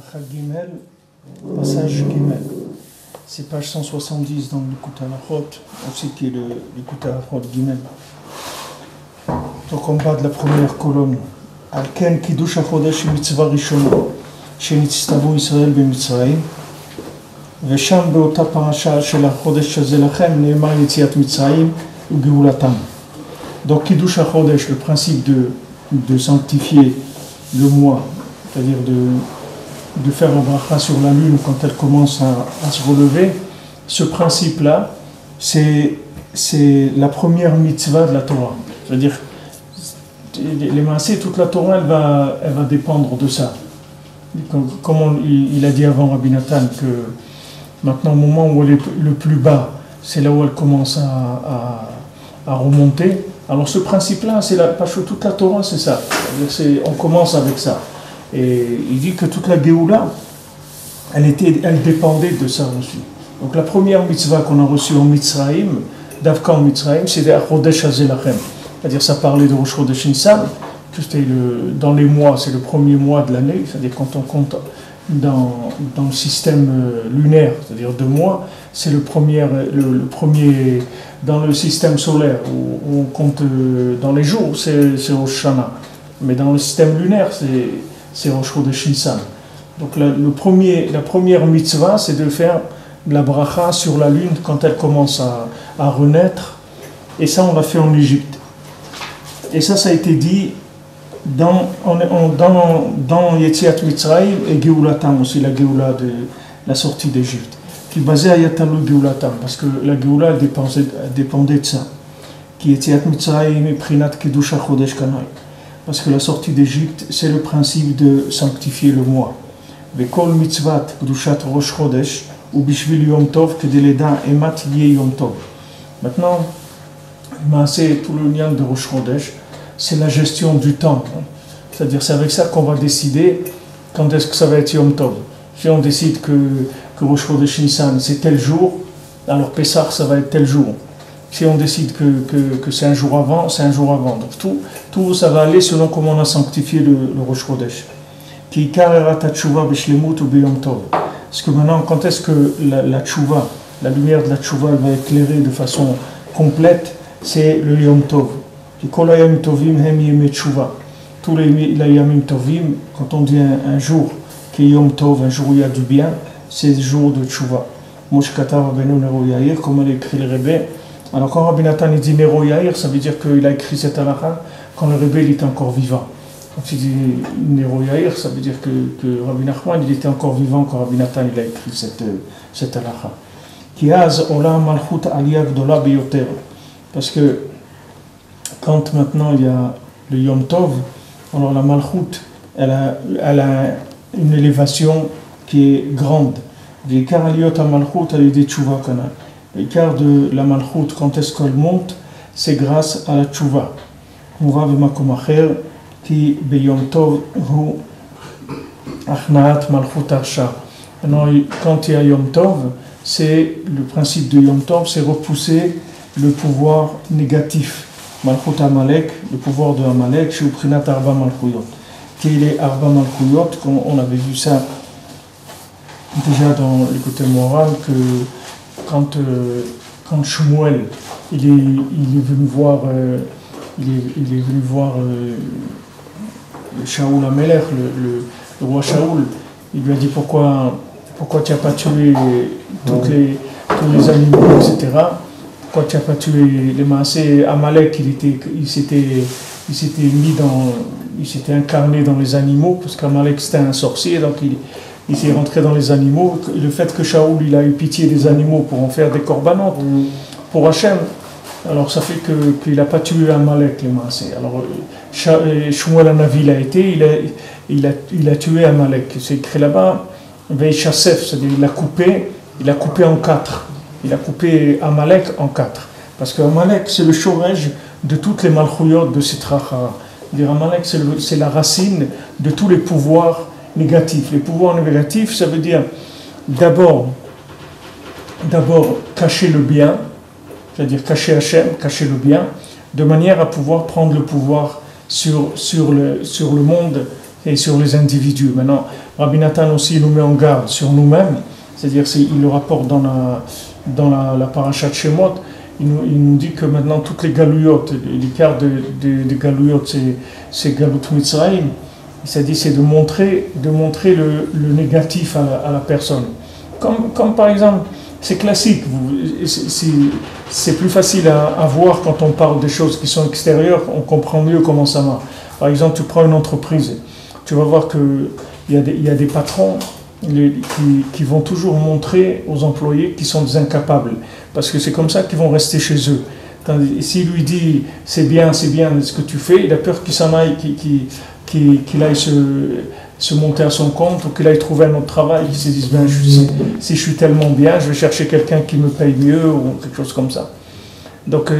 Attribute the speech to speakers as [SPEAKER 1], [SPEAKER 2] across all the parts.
[SPEAKER 1] Bracha Gimel, passage Gimel. C'est page 170 dans l'Écoute Halachot, aussi qui est l'Écoute Halachot Gimel. Donc en bas de la première colonne, Al-Ken Kiddush HaChodesh Mitzvah Rishona, Shenitztavu Israël B'Mitzrayim, ושם באותה פרשה של החודש הזה לכם נאמר יציאת מצרים וגאולתם. Donc Kiddush HaChodesh, le principe de sanctifier le mois, c'est-à-dire de faire un bracha sur la lune quand elle commence à se relever, ce principe-là, c'est la première mitzvah de la Torah. C'est-à-dire, les maasés, toute la Torah, elle va dépendre de ça. Comme il a dit avant Rabbi Nathan, que maintenant, au moment où elle est le plus bas, c'est là où elle commence à remonter. Alors ce principe-là, parce que toute la Torah, c'est ça. On commence avec ça. Et il dit que toute la Géoula, elle dépendait de ça aussi. Donc la première mitzvah qu'on a reçue en Mitzrayim, d'Avka en Mitzrayim, c'était Chodesh Hazelachem. C'est-à-dire ça parlait de Rosh Chodesh Nissan, que c'était dans les mois, c'est le premier mois de l'année, c'est-à-dire quand on compte dans le système lunaire, c'est-à-dire 2 mois, c'est le premier dans le système solaire, où on compte dans les jours, c'est Rosh Hashanah. Mais dans le système lunaire, c'est Rosh Chodesh Nissan. Donc la première mitzvah, c'est de faire de la bracha sur la lune quand elle commence à renaître. Et ça, on l'a fait en Égypte. Et ça a été dit dans Yetziat Mitzrayim et Geoulatam aussi, la Geoula de la sortie d'Égypte, qui est basée à Yatalou Geoulatam, parce que la Geoula dépendait de ça. Qui Yetziat Mitzrayim et Prinat Kiddush HaChodesh Kanai. Parce que la sortie d'Égypte, c'est le principe de sanctifier le mois. Vekol mitzvat Kedushat Rosh Chodesh ou Bishvil Yom Tov Kedeleda Emat Yeh Yom Tov. Maintenant, c'est tout le lien de Rosh Chodesh, c'est la gestion du temps. C'est-à-dire, c'est avec ça qu'on va décider quand est-ce que ça va être Yom Tov. Si on décide que Rosh Chodesh Nissan, c'est tel jour, alors Pessah, ça va être tel jour. Si on décide que c'est un jour avant, c'est un jour avant. Donc tout ça va aller selon comment on a sanctifié le Rosh Chodesh. Parce que maintenant, quand est-ce que la tchouva, la lumière de la tchouva, elle va éclairer de façon complète, c'est le Yom Tov. Tous les Yamim Tovim, quand on dit un jour qui est Yom Tov, un jour où il y a du bien, c'est le jour de tchouva. Moshe Katav Rabbeinu Nero Yair, comme elle écrit le Rebbe. Alors quand Rabbi Nathan dit Nero Yair, ça veut dire qu'il a écrit cette halakha quand le Rebbe était encore vivant. Quand il dit Nero Yair, ça veut dire que Rabbi Nachman il était encore vivant quand Rabbi Nathan il a écrit cette halakha. Kiaz Olam Malchut Aliyah Gdola Beyoter. Parce que quand maintenant il y a le Yom Tov, alors la Malchut, elle a une élévation qui est grande. L'écart Aliyot à Malchut, elle est des Tchouva Kana. L'écart de la Malchut, quand est-ce qu'elle monte, c'est grâce à la Tchouva. Mouva v'makom acher, ki beyom tov hu achnaat Malchut arsha. Maintenant, quand il y a Yom Tov, c'est le principe de Yom Tov, c'est repousser le pouvoir négatif. Malchut Amalek, le pouvoir de Amalek, chez Uprinat Arba Malchuyot. Qui est Arba Malchuyot, on avait vu ça déjà dans le côté moral, que quand Shmuel il est venu voir Shaoul Amelech, le roi Shaoul, il lui a dit pourquoi tu n'as pas tué tous les animaux, etc. Pourquoi tu n'as pas tué les maasés? Amalek, il s'était incarné dans les animaux, parce qu'Amalek c'était un sorcier, donc il s'est rentré dans les animaux. Le fait que Shaoul il a eu pitié des animaux pour en faire des corbanotes pour Hachem, alors ça fait qu'il n'a pas tué Amalek, les maasés. Alors Shmuel Hanavi il a tué Amalek. C'est écrit là-bas, Veishasef, c'est-à-dire il a coupé en 4. Il a coupé Amalek en 4. Parce que Amalek, c'est le shorej de toutes les malchouyot de Sitra Hara. Amalek, c'est la racine de tous les pouvoirs négatifs. Les pouvoirs négatifs, ça veut dire d'abord cacher le bien, c'est-à-dire cacher Hachem, cacher le bien, de manière à pouvoir prendre le pouvoir sur le monde et sur les individus. Maintenant, Rabbi Nathan aussi nous met en garde sur nous-mêmes, c'est-à-dire il le rapporte dans la parasha de Shemot, il nous dit que maintenant toutes les galouyotes, l'écart des galouyotes, c'est galout Mitzrayim, c'est-à-dire c'est de montrer le négatif à la personne. Comme par exemple, c'est classique, c'est plus facile à voir quand on parle des choses qui sont extérieures, on comprend mieux comment ça marche. Par exemple, tu prends une entreprise, tu vas voir qu'il y a des patrons qui vont toujours montrer aux employés qu'ils sont des incapables, parce que c'est comme ça qu'ils vont rester chez eux. S'il lui dit c'est bien ce que tu fais, il a peur qu'il s'en aille, qu'il aille se monter à son compte, ou qu'il aille trouver un autre travail, qu'il se dise ben, si je suis tellement bien, je vais chercher quelqu'un qui me paye mieux, ou quelque chose comme ça. Donc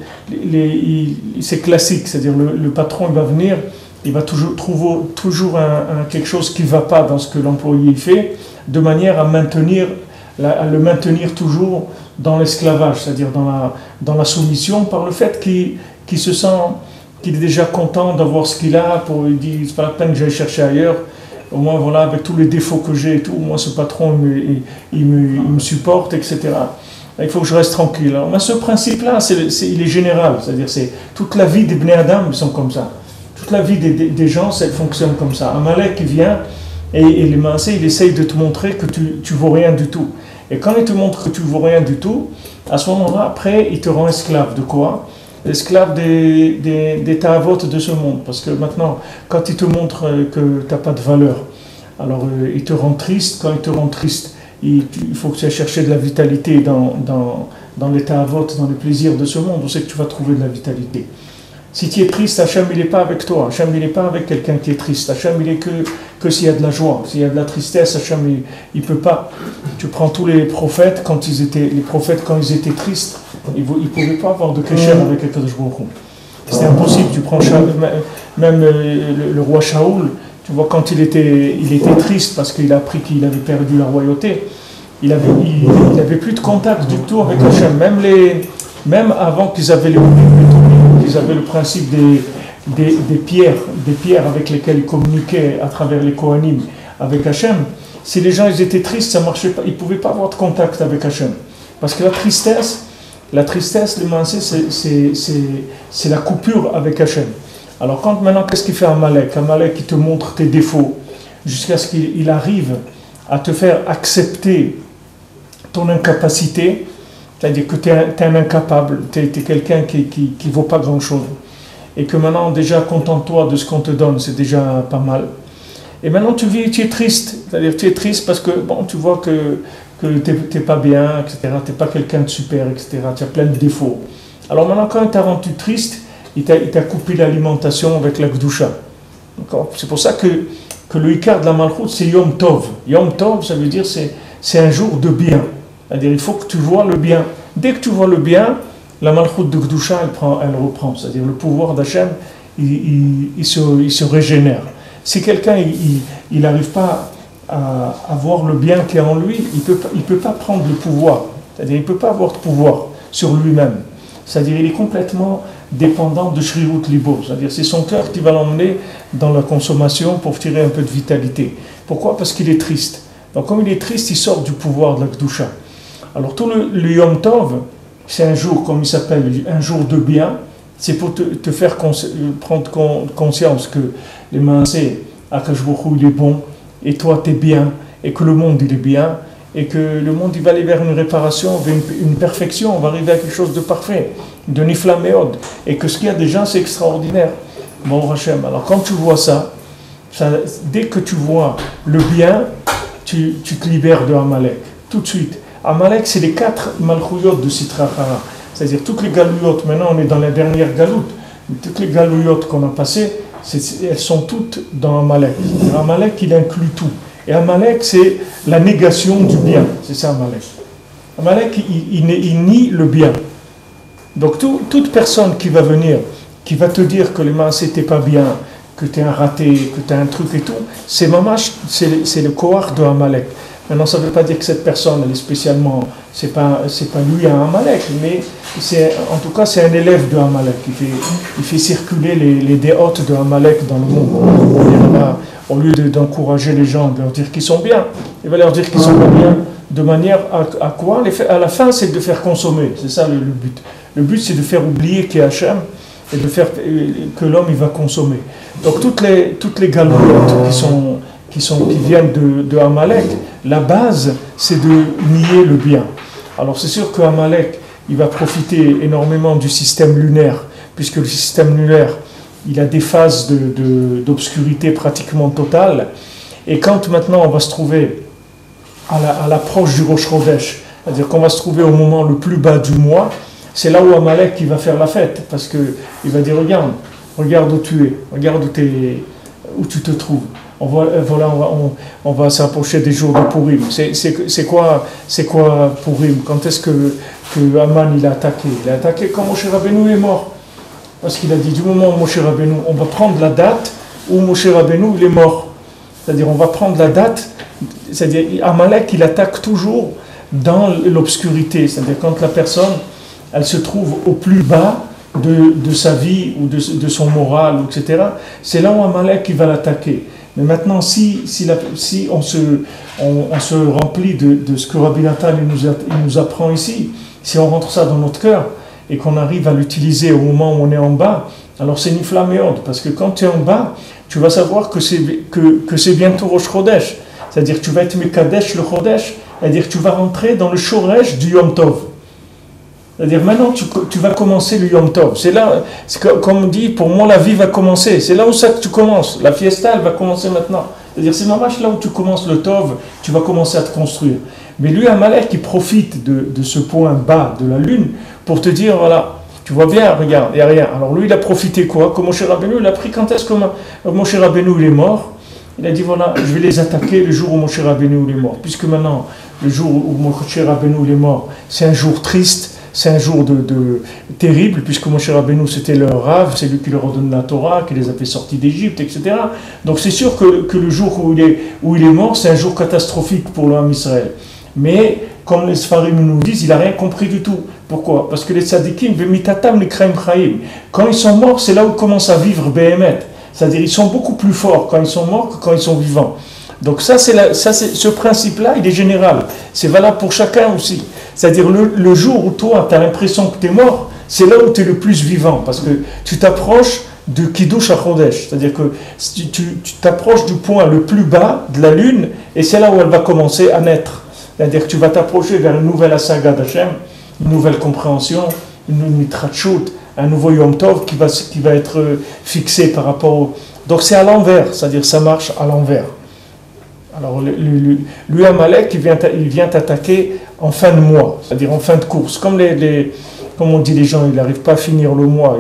[SPEAKER 1] c'est classique, c'est-à-dire le patron il va venir, il va trouver quelque chose qui ne va pas dans ce que l'employé fait, de manière à le maintenir toujours dans l'esclavage, c'est-à-dire dans la soumission, par le fait qu'il se sent qu'il est déjà content d'avoir ce qu'il a, il dit c'est pas la peine que j'aille chercher ailleurs, au moins voilà, avec tous les défauts que j'ai et tout, moi ce patron il me supporte, etc. Il faut que je reste tranquille. Alors, mais ce principe-là, il est général, c'est-à-dire c'est toute la vie des Bnei Adam, ils sont comme ça. Toute la vie des gens, ça fonctionne comme ça. Amalek qui vient et les Maasé, il essaye de te montrer que tu vaux rien du tout. Et quand il te montre que tu vaux rien du tout, à ce moment-là, après, il te rend esclave. De quoi ? Esclave des ta'avot de ce monde. Parce que maintenant, quand il te montre que tu n'as pas de valeur, alors il te rend triste. Quand il te rend triste, il faut que tu ailles chercher de la vitalité dans les ta'avot, dans les plaisirs de ce monde. On sait que tu vas trouver de la vitalité. Si tu es triste, Hachem il n'est pas avec toi. Hachem il n'est pas avec quelqu'un qui est triste. Hachem il est que s'il y a de la joie. S'il y a de la tristesse, Hachem il peut pas. Tu prends tous les prophètes quand ils étaient tristes, ils ne pouvaient pas avoir de kécher avec Akadosh Baruch Hu. C'était impossible. Tu prends même le roi Shaoul, tu vois quand il était triste parce qu'il a appris qu'il avait perdu la royauté. Il avait plus de contact du tout avec Hachem. Même avant qu'ils avaient le principe des pierres avec lesquelles ils communiquaient à travers les Kohanim avec Hachem, si les gens ils étaient tristes, ça ne marchait pas, ils ne pouvaient pas avoir de contact avec Hachem. Parce que la tristesse, le mansé, c'est la coupure avec Hachem. Alors maintenant, qu'est-ce qu'il fait Amalek ? Amalek, il te montre tes défauts, jusqu'à ce qu'il arrive à te faire accepter ton incapacité. C'est-à-dire que tu es un incapable, tu es quelqu'un qui ne vaut pas grand-chose. Et que maintenant, déjà, contente-toi de ce qu'on te donne, c'est déjà pas mal. Et maintenant, tu es triste. C'est-à-dire tu es triste parce que, bon, tu vois que tu n'es pas bien, etc. Tu n'es pas quelqu'un de super, etc. Tu as plein de défauts. Alors maintenant, quand il t'a rendu triste, il t'a coupé l'alimentation avec la Gdusha. C'est pour ça que le Ikar de la Malchut, c'est Yom Tov. Yom Tov, ça veut dire c'est un jour de bien. C'est-à-dire il faut que tu vois le bien. Dès que tu vois le bien, la Malchut de Gdusha, elle reprend. C'est-à-dire le pouvoir d'Hachem, il se régénère. Si quelqu'un il n'arrive pas à voir le bien qui est en lui, il peut pas prendre le pouvoir. C'est-à-dire il ne peut pas avoir de pouvoir sur lui-même. C'est-à-dire il est complètement dépendant de Shriut Libo. C'est-à-dire c'est son cœur qui va l'emmener dans la consommation pour tirer un peu de vitalité. Pourquoi ? Parce qu'il est triste. Donc comme il est triste, il sort du pouvoir de la Gdusha. Alors tout le Yom Tov, c'est un jour, comme il s'appelle, un jour de bien. C'est pour te faire prendre conscience que les Maasé, Akadosh Baruch Hu, il est bon, et toi tu es bien, et que le monde il est bien, et que le monde il va aller vers une réparation, vers une perfection, on va arriver à quelque chose de parfait, de Nifla Meod, et que ce qu'il y a déjà c'est extraordinaire. Bon Hachem, alors quand tu vois ça, dès que tu vois le bien, tu te libères de Amalek, tout de suite. Amalek, c'est les 4 malchouyot de Sitra Achara. C'est-à-dire toutes les galouyotes, maintenant on est dans la dernière galoute, toutes les galouyotes qu'on a passées, elles sont toutes dans Amalek. Amalek, il inclut tout. Et Amalek, c'est la négation du bien. C'est ça Amalek. Amalek, il nie le bien. Donc toute personne qui va venir, qui va te dire que les maasé t'es pas bien, que tu es un raté, que tu as un truc et tout, c'est le kohar de Amalek. Maintenant, ça ne veut pas dire que cette personne, elle est spécialement, c'est pas lui à Amalek, mais en tout cas, c'est un élève de Amalek. Il fait circuler les déotes de Amalek dans le monde. au lieu d'encourager les gens, de leur dire qu'ils sont bien, il va leur dire qu'ils sont pas bien, de manière à quoi? À la fin, c'est de faire consommer, c'est ça le but. Le but, c'est de faire oublier qu'il y a Hachem et de faire que l'homme, il va consommer. Donc toutes les galouilles qui viennent de Amalek, la base, c'est de nier le bien. Alors c'est sûr que Amalek, il va profiter énormément du système lunaire, puisque le système lunaire, il a des phases d'obscurité pratiquement totale. Et quand maintenant on va se trouver à l'approche du Rosh Chodesh, c'est-à-dire qu'on va se trouver au moment le plus bas du mois, c'est là où Amalek il va faire la fête, parce qu'il va dire regarde où tu es, regarde où tu te trouves. On va s'approcher des jours de Purim. C'est quoi Purim? Quand est-ce que Aman il a attaqué? Il a attaqué quand Moshe Rabbeinu est mort. Parce qu'il a dit du moment où Moshe Rabbeinu, on va prendre la date où Moshe Rabbeinu il est mort. C'est-à-dire on va prendre la date, c'est-à-dire Amalek il attaque toujours dans l'obscurité. C'est-à-dire quand la personne elle se trouve au plus bas de sa vie ou de son moral, etc. C'est là où Amalek il va l'attaquer. Mais maintenant, si on se remplit de ce que Rabbi Nathan il nous apprend ici, si on rentre ça dans notre cœur et qu'on arrive à l'utiliser au moment où on est en bas, alors c'est Nifla Meod, parce que quand tu es en bas, tu vas savoir que c'est bientôt Rosh Chodesh, c'est-à-dire que tu vas être Mekadesh le Chodesh, c'est-à-dire que tu vas rentrer dans le Shoresh du Yom Tov. C'est-à-dire maintenant tu vas commencer le Yom Tov. C'est là, comme on dit, pour moi la vie va commencer. C'est là où ça que tu commences. La fiesta elle va commencer maintenant. C'est-à-dire c'est normal là où tu commences le Tov, tu vas commencer à te construire. Mais lui Amalek il profite de ce point bas de la lune pour te dire voilà, tu vois bien, regarde, il n'y a rien. Alors lui il a profité quoi? Comme Moshe Rabbeinu, il a pris quand est-ce que Moshe Rabbeinu il est mort? Il a dit voilà, je vais les attaquer le jour où Moshe Rabbeinu il est mort. Puisque maintenant, le jour où Moshe Rabbeinu il est mort, c'est un jour triste. C'est un jour terrible, puisque Moshe Rabbeinu c'était leur Rav, c'est lui qui leur a donné la Torah, qui les a fait sortir d'Égypte, etc. Donc c'est sûr que le jour où il est mort, c'est un jour catastrophique pour l'homme Israël. Mais, comme les Sfarim nous disent, il n'a rien compris du tout. Pourquoi? Parce que les tzadikim, vemitatam les kraim chaim, quand ils sont morts, c'est là où ils commencent à vivre Behemet. C'est-à-dire ils sont beaucoup plus forts quand ils sont morts que quand ils sont vivants. Donc ce principe-là, il est général. C'est valable pour chacun aussi. C'est-à-dire le jour où toi, tu as l'impression que tu es mort, c'est là où tu es le plus vivant. Parce que tu t'approches de Kiddush HaChodesh. C'est-à-dire que tu t'approches du point le plus bas de la lune, et c'est là où elle va commencer à naître. C'est-à-dire que tu vas t'approcher vers une nouvelle Asaga d'Hachem, une nouvelle compréhension, une Mitrachut, un nouveau Yom Tov qui va être fixé par rapport au... Donc c'est à l'envers, c'est-à-dire ça marche à l'envers. Alors, lui Amalek, il vient t'attaquer en fin de mois, c'est-à-dire en fin de course. Comme on dit les gens, il n'arrive pas à finir le mois.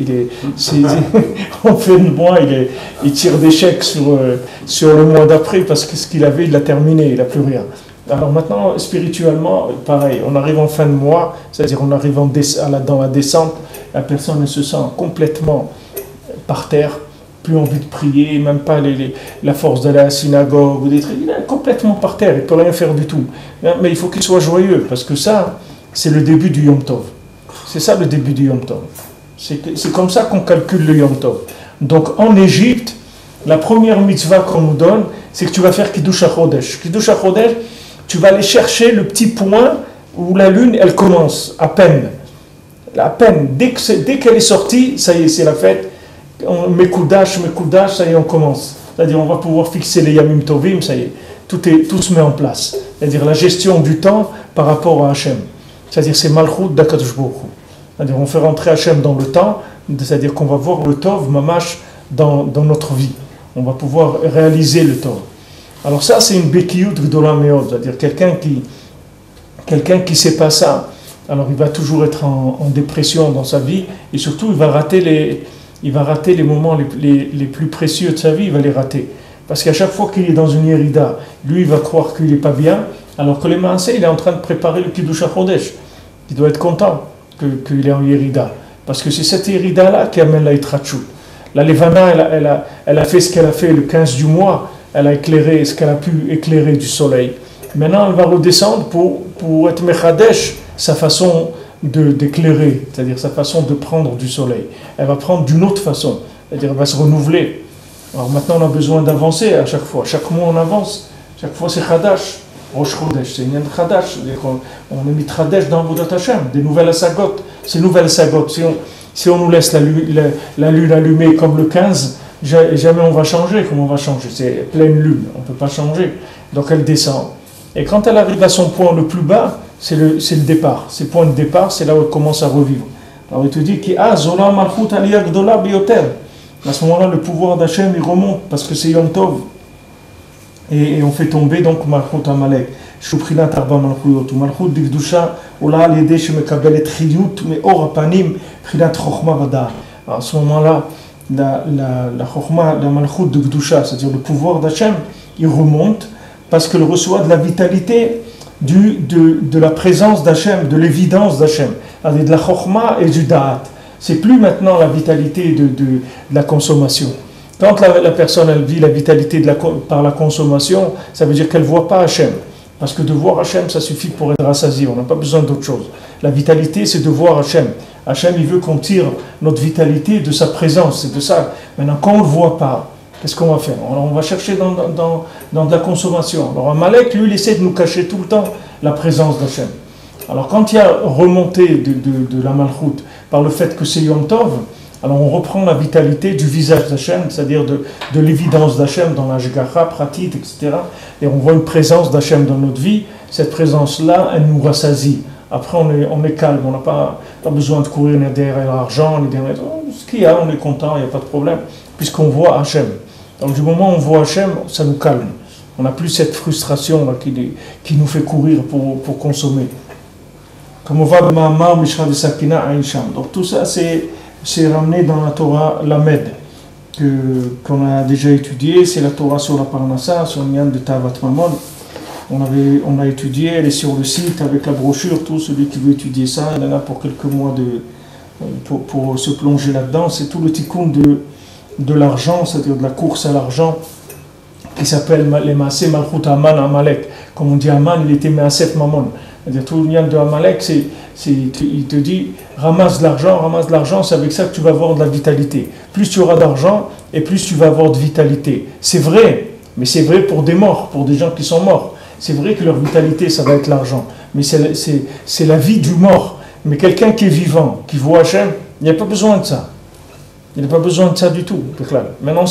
[SPEAKER 1] En fin de mois, il tire des chèques sur le mois d'après parce que ce qu'il avait, il l'a terminé, il n'a plus rien. Alors maintenant, spirituellement, pareil, on arrive en fin de mois, c'est-à-dire on arrive dans la descente, la personne elle se sent complètement par terre. Plus envie de prier, même pas la force d'aller à la synagogue ou des trucs. Il est complètement par terre, il ne peut rien faire du tout. Mais il faut qu'il soit joyeux, parce que ça, c'est le début du Yom Tov. C'est ça le début du Yom Tov. C'est comme ça qu'on calcule le Yom Tov. Donc en Égypte, la première mitzvah qu'on nous donne, c'est que tu vas faire Kiddush HaChodesh. Kiddush HaChodesh, tu vas aller chercher le petit point où la lune, elle commence, à peine. À peine. Dès qu'elle est sortie, ça y est, c'est la fête. Mekoudash, ça y est, on commence. C'est-à-dire, on va pouvoir fixer les Yamim Tovim, ça y est, tout se met en place. C'est-à-dire, la gestion du temps par rapport à Hachem. C'est-à-dire, c'est Malchut d'Akadosh Baruch Hu. C'est-à-dire, on fait rentrer Hachem dans le temps, c'est-à-dire qu'on va voir le Tov, Mamash, dans notre vie. On va pouvoir réaliser le Tov. Alors ça, c'est une Bekiyut Gdola Meod, c'est-à-dire quelqu'un qui ne sait pas ça, alors il va toujours être en dépression dans sa vie, et surtout, il va rater les moments les plus précieux de sa vie, il va les rater. Parce qu'à chaque fois qu'il est dans une Yerida, lui, il va croire qu'il n'est pas bien, alors que le Maaseh, il est en train de préparer le Kiddush HaChodesh. Il doit être content qu'il est en Yerida. Parce que c'est cette Yerida-là qui amène la Yitrachut. La Levana, elle a fait ce qu'elle a fait le 15 du mois, elle a éclairé ce qu'elle a pu éclairer du soleil. Maintenant, elle va redescendre pour être Mechadesh, sa façon d'éclairer, c'est-à-dire sa façon de prendre du soleil. Elle va prendre d'une autre façon, c'est-à-dire elle va se renouveler. Alors maintenant on a besoin d'avancer à chaque fois. Chaque mois on avance. Chaque fois c'est Chadash. Rosh Chodesh, c'est une Chadash. On est mis Chadash dans Avodat Hashem. Des nouvelles Asagot. Ces nouvelles Asagot, si on nous laisse la lune allumée comme le 15, jamais on va changer. Comment on va changer? C'est pleine lune. On ne peut pas changer. Donc elle descend. Et quand elle arrive à son point le plus bas, c'est le départ. C'est le point de départ, c'est là où elle commence à revivre. Alors il te dit qu'à ce moment-là, le pouvoir d'Hachem, il remonte parce que c'est Yom Tov. Et on fait tomber donc Malchut Amalek. Shuprinat Arba Malchuyot. Malchut Dikdusha, Ola Al-Yedeh Shemekabel Chiyut, Me'or Apanim, Prinat Chochma Vada. À ce moment-là, la Chochma, la Malchut Dikdusha, c'est-à-dire le pouvoir d'Hachem, il remonte parce qu'elle reçoit de la vitalité de la présence d'Hachem, de l'évidence d'Hachem, avec de la Chochma et du Da'at. C'est plus maintenant la vitalité de la consommation. Quand la personne elle vit la vitalité par la consommation, ça veut dire qu'elle ne voit pas Hachem. Parce que de voir Hachem, ça suffit pour être rassasié, on n'a pas besoin d'autre chose. La vitalité, c'est de voir Hachem. Hachem, il veut qu'on tire notre vitalité de sa présence, c'est de ça. Maintenant, quand on ne le voit pas, qu'est-ce qu'on va faire? Alors, on va chercher dans de la consommation. Alors Amalek, lui, il essaie de nous cacher tout le temps la présence d'Hachem. Alors quand il y a remontée de la Malchut par le fait que c'est Yom Tov, alors on reprend la vitalité du visage d'Hachem, c'est-à-dire de l'évidence d'Hachem dans la Shgacha, Pratit, etc. Et on voit une présence d'Hachem dans notre vie. Cette présence-là, elle nous rassasie. Après, on est calme, on n'a pas besoin de courir ni derrière l'argent, ni derrière ce qu'il y a, on est content, il n'y a pas de problème, puisqu'on voit Hachem. Donc du moment où on voit Hachem, ça nous calme. On n'a plus cette frustration là, qui nous fait courir pour consommer. Comme on va Ma'amar Mishra de Sakina Aïn Sham. Donc tout ça, c'est ramené dans la Torah Lamed, qu'on a déjà étudié. C'est la Torah sur la Parnassa, sur le Nyan de Tavat Mamon. On a étudié, elle est sur le site avec la brochure. Tout celui qui veut étudier ça, il en a pour quelques mois pour se plonger là-dedans. C'est tout le tikkun de l'argent, c'est-à-dire de la course à l'argent, qui s'appelle les Maaseh Malchut Aman Amalek. Comme on dit Aman, il était Maaseh Mamon. C'est-à-dire tout le lien de Amalek, il te dit ramasse de l'argent, c'est avec ça que tu vas avoir de la vitalité. Plus tu auras d'argent, et plus tu vas avoir de vitalité. C'est vrai, mais c'est vrai pour des morts, pour des gens qui sont morts. C'est vrai que leur vitalité, ça va être l'argent. Mais c'est la vie du mort. Mais quelqu'un qui est vivant, qui voit Hachem, il n'y a pas besoin de ça. Il n'a pas besoin de ça du tout. Maintenant,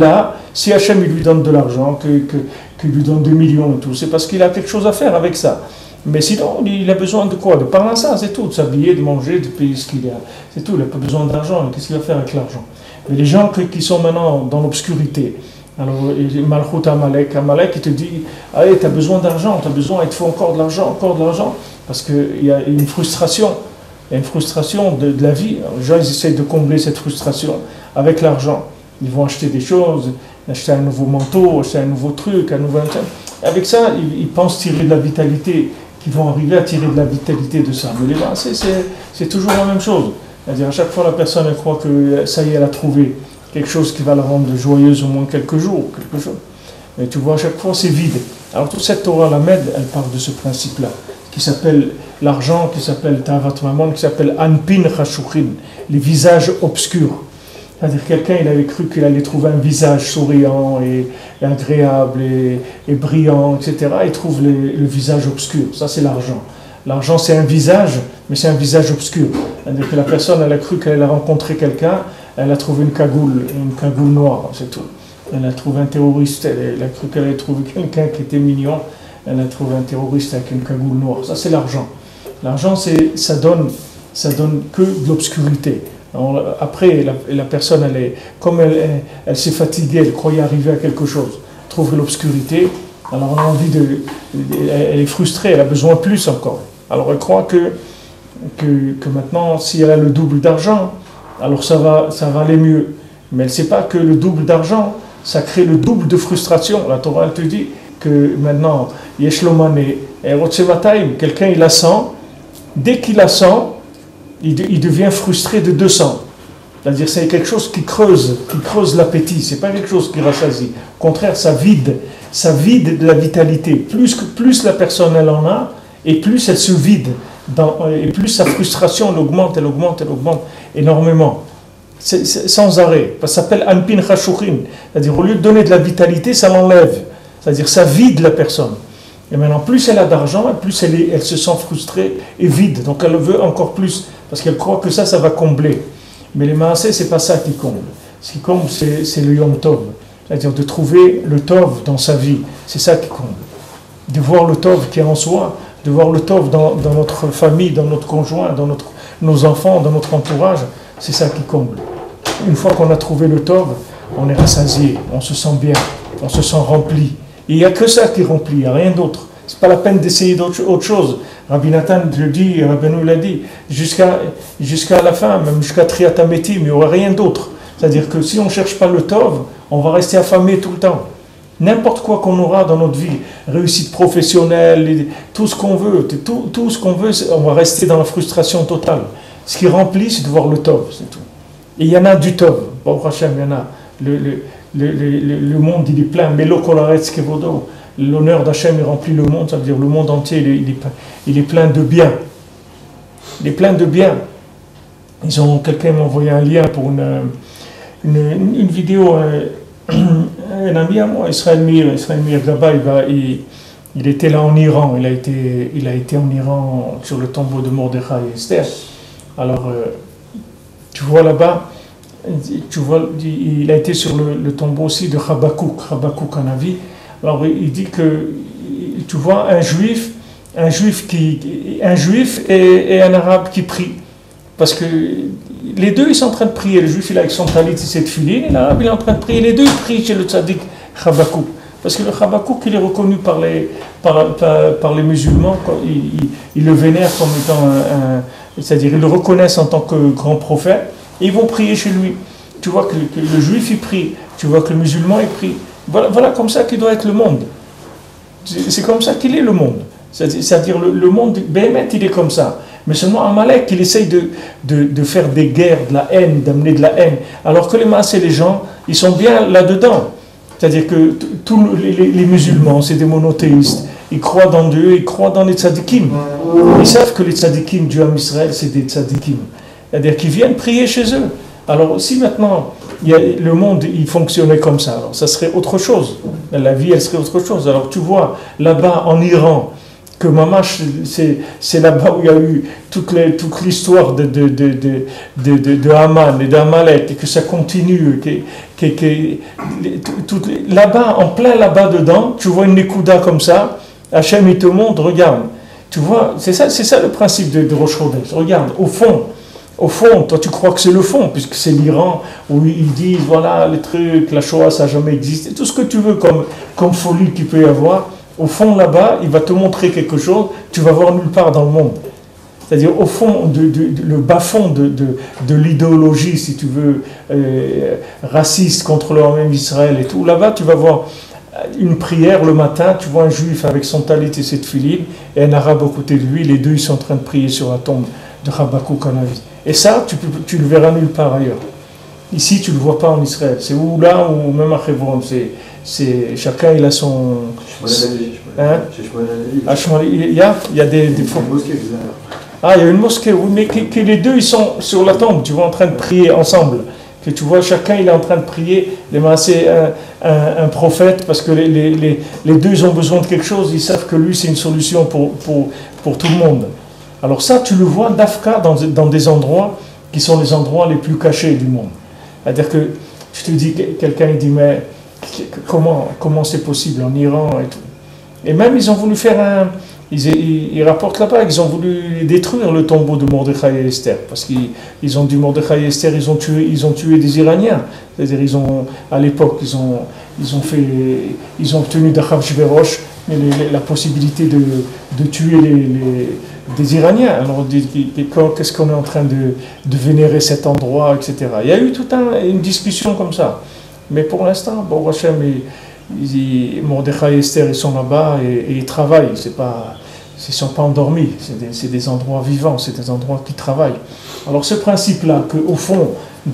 [SPEAKER 1] si Hachem il lui donne de l'argent, qu'il lui donne des millions et tout, c'est parce qu'il a quelque chose à faire avec ça. Mais sinon, il a besoin de quoi? De parler à ça, c'est tout. De s'habiller, de manger, de payer ce qu'il a. C'est tout, il n'a pas besoin d'argent. Qu'est-ce qu'il va faire avec l'argent? Mais les gens qui sont maintenant dans l'obscurité, alors Malchut Amalek, il te dit, allez, tu as besoin d'argent, il te faut encore de l'argent, parce qu'il y a une frustration. Il y a une frustration de la vie. Alors, les gens, ils essayent de combler cette frustration avec l'argent. Ils vont acheter des choses, acheter un nouveau manteau, acheter un nouveau truc, un nouveau... Et avec ça, ils pensent tirer de la vitalité, qu'ils vont arriver à tirer de la vitalité de ça. Mais les Maaseh, c'est toujours la même chose. C'est-à-dire, à chaque fois, la personne, elle croit que ça y est, elle a trouvé quelque chose qui va la rendre joyeuse au moins quelques jours, quelque chose. Mais tu vois, à chaque fois, c'est vide. Alors, toute cette Torah Lamed, elle parle de ce principe-là, qui s'appelle l'argent, qui s'appelle Tavat Mamon, qui s'appelle Anpin Chashuchin, les visages obscurs. C'est-à-dire quelqu'un, il avait cru qu'il allait trouver un visage souriant et agréable et brillant, etc. Il trouve le visage obscur. Ça, c'est l'argent. L'argent, c'est un visage, mais c'est un visage obscur. C'est-à-dire que la personne, elle a cru qu'elle a rencontré quelqu'un, elle a trouvé une cagoule noire, c'est tout. Elle a trouvé un terroriste, elle a cru qu'elle allait trouver quelqu'un qui était mignon, elle a trouvé un terroriste avec une cagoule noire. Ça, c'est l'argent. L'argent, ça donne que de l'obscurité. Alors, après, la personne, comme elle s'est fatiguée, elle croyait arriver à quelque chose, trouve l'obscurité, alors on a envie elle est frustrée, elle a besoin de plus encore. Alors elle croit que maintenant, si elle a le double d'argent, alors ça va aller mieux. Mais elle ne sait pas que le double d'argent, ça crée le double de frustration. La Torah, elle te dit que maintenant, Yeshlomane et Rotsevatayim, quelqu'un il la sent, dès qu'il la sent, il devient frustré de 200. C'est-à-dire c'est quelque chose qui creuse l'appétit, c'est pas quelque chose qui rassasie. Au contraire, ça vide de la vitalité. Plus la personne elle en a, et plus elle se vide, et plus sa frustration elle augmente énormément. sans arrêt. Ça s'appelle Anpin Chashuchin. C'est-à-dire, au lieu de donner de la vitalité, ça l'enlève. C'est-à-dire, ça vide la personne. Et maintenant, plus elle a d'argent, plus elle se sent frustrée et vide. Donc, elle veut encore plus, parce qu'elle croit que ça va combler. Mais les maaseh, c'est pas ça qui comble. Ce qui comble, c'est le Yom Tov. C'est-à-dire de trouver le Tov dans sa vie. C'est ça qui comble. De voir le Tov qui est en soi, de voir le Tov dans notre famille, dans notre conjoint, dans nos enfants, dans notre entourage, c'est ça qui comble. Une fois qu'on a trouvé le Tov, on est rassasié, on se sent bien, on se sent rempli. Et il n'y a que ça qui remplit, il n'y a rien d'autre. Ce n'est pas la peine d'essayer autre chose. Rabbi Nathan le dit, Rabbeinu l'a dit, jusqu'à la fin, même jusqu'à Triatametim, il n'y aura rien d'autre. C'est-à-dire que si on ne cherche pas le Tov, on va rester affamé tout le temps. N'importe quoi qu'on aura dans notre vie, réussite professionnelle, tout ce qu'on veut, tout ce qu'on veut, on va rester dans la frustration totale. Ce qui remplit, c'est de voir le Tov, c'est tout. Et il y en a du Tov, Baruch Hashem, il y en a. Le monde, il est plein, Melo Kolaretz Kevodo. L'honneur d'Hachem, il remplit le monde, ça veut dire le monde entier, il est plein de bien. Il est plein de bien. Quelqu'un m'a envoyé un lien pour une vidéo, un ami à moi, Israël Mir là-bas, il était là en Iran, il a été en Iran sur le tombeau de Mordechai et Esther. Alors, tu vois là-bas, il a été sur le tombeau aussi de Habakkuk Hanavi. Alors il dit que, tu vois, un juif et un arabe qui prient. Parce que les deux, ils sont en train de prier. Le juif, il est avec son talit et cette filine, et l'arabe, il est en train de prier. Les deux, ils prient chez le tzaddik Habakkuk. Parce que le Habakkuk, il est reconnu par les musulmans, ils le vénèrent comme étant c'est-à-dire, ils le reconnaissent en tant que grand prophète, et ils vont prier chez lui. Tu vois que le juif, il prie. Tu vois que le musulman, il prie. Voilà comme ça qu'il doit être le monde. C'est comme ça qu'il est le monde. C'est-à-dire le monde, Béhémet, il est comme ça. Mais seulement Amalek, il essaye de faire des guerres, de la haine, d'amener de la haine. Alors que les maaseh, les gens, ils sont bien là-dedans. C'est-à-dire que tous les musulmans, c'est des monothéistes. Ils croient dans Dieu, ils croient dans les tzadikim. Ils savent que les tzadikim du Ham Israël, c'est des tzadikim. C'est-à-dire qu'ils viennent prier chez eux. Alors si maintenant, le monde, il fonctionnait comme ça, alors ça serait autre chose. La vie, elle serait autre chose. Alors tu vois, là-bas, en Iran, que Mamash, c'est là-bas où il y a eu toute l'histoire de Haman et d'Amalek, et que ça continue, là-bas, en plein là-bas dedans, tu vois une Nekuda comme ça, Hachem, il te montre, regarde, tu vois, c'est ça le principe de Rosh Chodesh. Regarde, au fond, toi tu crois que c'est le fond, puisque c'est l'Iran, où ils disent, voilà, les trucs, la Shoah, ça n'a jamais existé, tout ce que tu veux comme folie qu'il peut y avoir. Au fond, là-bas, il va te montrer quelque chose, tu vas voir nulle part dans le monde. C'est-à-dire, au fond, le bas-fond de l'idéologie, si tu veux, raciste contre le même Israël et tout, là-bas, tu vas voir une prière le matin, tu vois un juif avec son talit et cette filine, et un arabe à côté de lui, les deux, ils sont en train de prier sur la tombe de Habakkuk Hanavi. Et ça, tu le verras nulle part ailleurs. Ici, tu ne le vois pas en Israël. C'est où là, ou même à Hebron, chacun il a son. Il y a des mosquées. Ah, il y a une mosquée, oui, mais que les deux ils sont sur la tombe, tu vois, en train de prier ensemble. Que tu vois, chacun il est en train de prier. C'est un prophète, parce que les deux ils ont besoin de quelque chose, ils savent que lui c'est une solution pour tout le monde. Alors ça, tu le vois d'Afka dans des endroits qui sont les endroits les plus cachés du monde. C'est-à-dire que je te dis, quelqu'un il dit, mais comment c'est possible en Iran et tout. Et même ils ont voulu faire ils rapportent là-bas qu'ils ont voulu détruire le tombeau de Mordechai et Esther, parce qu'ils ont dit Mordechai et Esther, ils ont tué des Iraniens. C'est-à-dire à l'époque ils ont obtenu d'Achashverosh la possibilité de tuer des Iraniens. Alors qu'est-ce qu'on est en train de vénérer cet endroit, etc. Il y a eu toute une discussion comme ça. Mais pour l'instant, bon, Hachem, Mordechai et Esther, ils sont là-bas et ils travaillent. Ils ne sont pas endormis. C'est des endroits vivants, c'est des endroits qui travaillent. Alors ce principe-là, qu'au fond,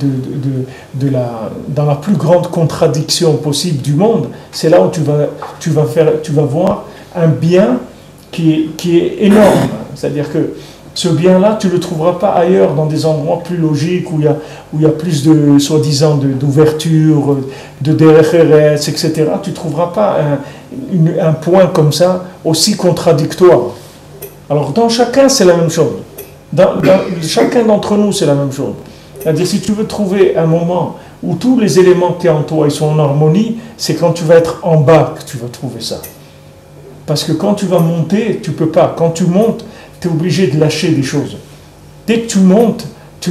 [SPEAKER 1] dans la plus grande contradiction possible du monde, c'est là où tu vas voir un bien qui est énorme. C'est-à-dire que Ce bien-là, tu ne le trouveras pas ailleurs, dans des endroits plus logiques, où il y a plus de, soi-disant, d'ouverture, de derech eretz, etc. Tu ne trouveras pas un point comme ça, aussi contradictoire. Alors, dans chacun, c'est la même chose. Dans chacun d'entre nous, c'est la même chose. C'est-à-dire, si tu veux trouver un moment où tous les éléments qui sont en toi, ils sont en harmonie, c'est quand tu vas être en bas que tu vas trouver ça. Parce que quand tu vas monter, tu ne peux pas. Quand tu montes, tu es obligé de lâcher des choses. Dès que tu montes,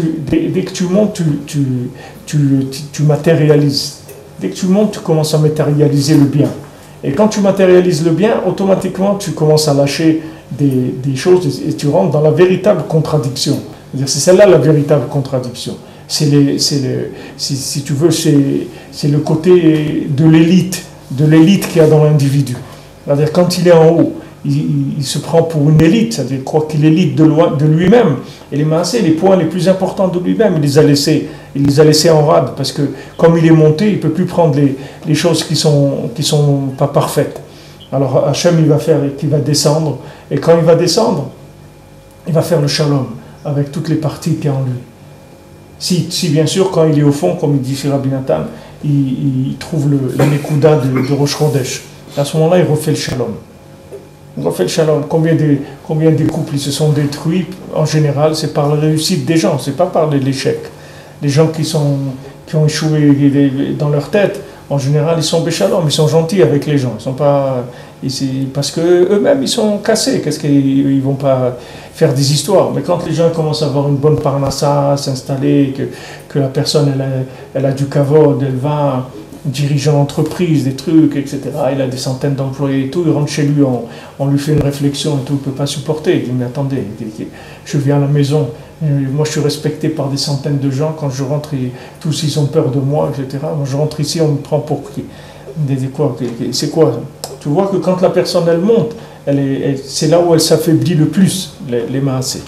[SPEAKER 1] tu matérialises. Dès que tu montes, tu commences à matérialiser le bien. Et quand tu matérialises le bien, automatiquement, tu commences à lâcher des choses et tu rentres dans la véritable contradiction. C'est celle-là la véritable contradiction. Si tu veux, c'est le côté de l'élite qu'il y a dans l'individu. C'est-à-dire quand il est en haut, il se prend pour une élite, c'est-à-dire il croit qu'il est l'élite de lui-même. Et les maasés, les points les plus importants de lui-même, il les a laissés en rade, parce que comme il est monté, il ne peut plus prendre les choses qui sont pas parfaites. Alors Hachem, il va descendre, et quand il va descendre, il va faire le shalom avec toutes les parties qui sont en lui. Si bien sûr, quand il est au fond, comme il dit chez Rabbi Nathan, il trouve la Nekuda de Rosh Chodesh. À ce moment-là, il refait le shalom. Il refait le shalom. Combien de couples ils se sont détruits, en général, c'est par la réussite des gens, c'est pas par l'échec. Les gens qui ont échoué dans leur tête, en général, ils sont béchalom, ils sont gentils avec les gens. Ils sont pas, parce qu'eux-mêmes, ils sont cassés. Qu'est-ce qu'ils vont pas faire des histoires? Mais quand les gens commencent à avoir une bonne parnassa, s'installer, que la personne, elle a du kavod, elle va diriger l'entreprise, des trucs, etc. Il a des centaines d'employés et tout, il rentre chez lui, on lui fait une réflexion et tout, il ne peut pas supporter. Il dit, mais attendez, je viens à la maison, moi je suis respecté par des centaines de gens, quand je rentre, tous ils ont peur de moi, etc. Moi je rentre ici, on me prend pour qui? C'est quoi? Tu vois que quand la personne elle monte, c'est là où elle s'affaiblit le plus, les maasés.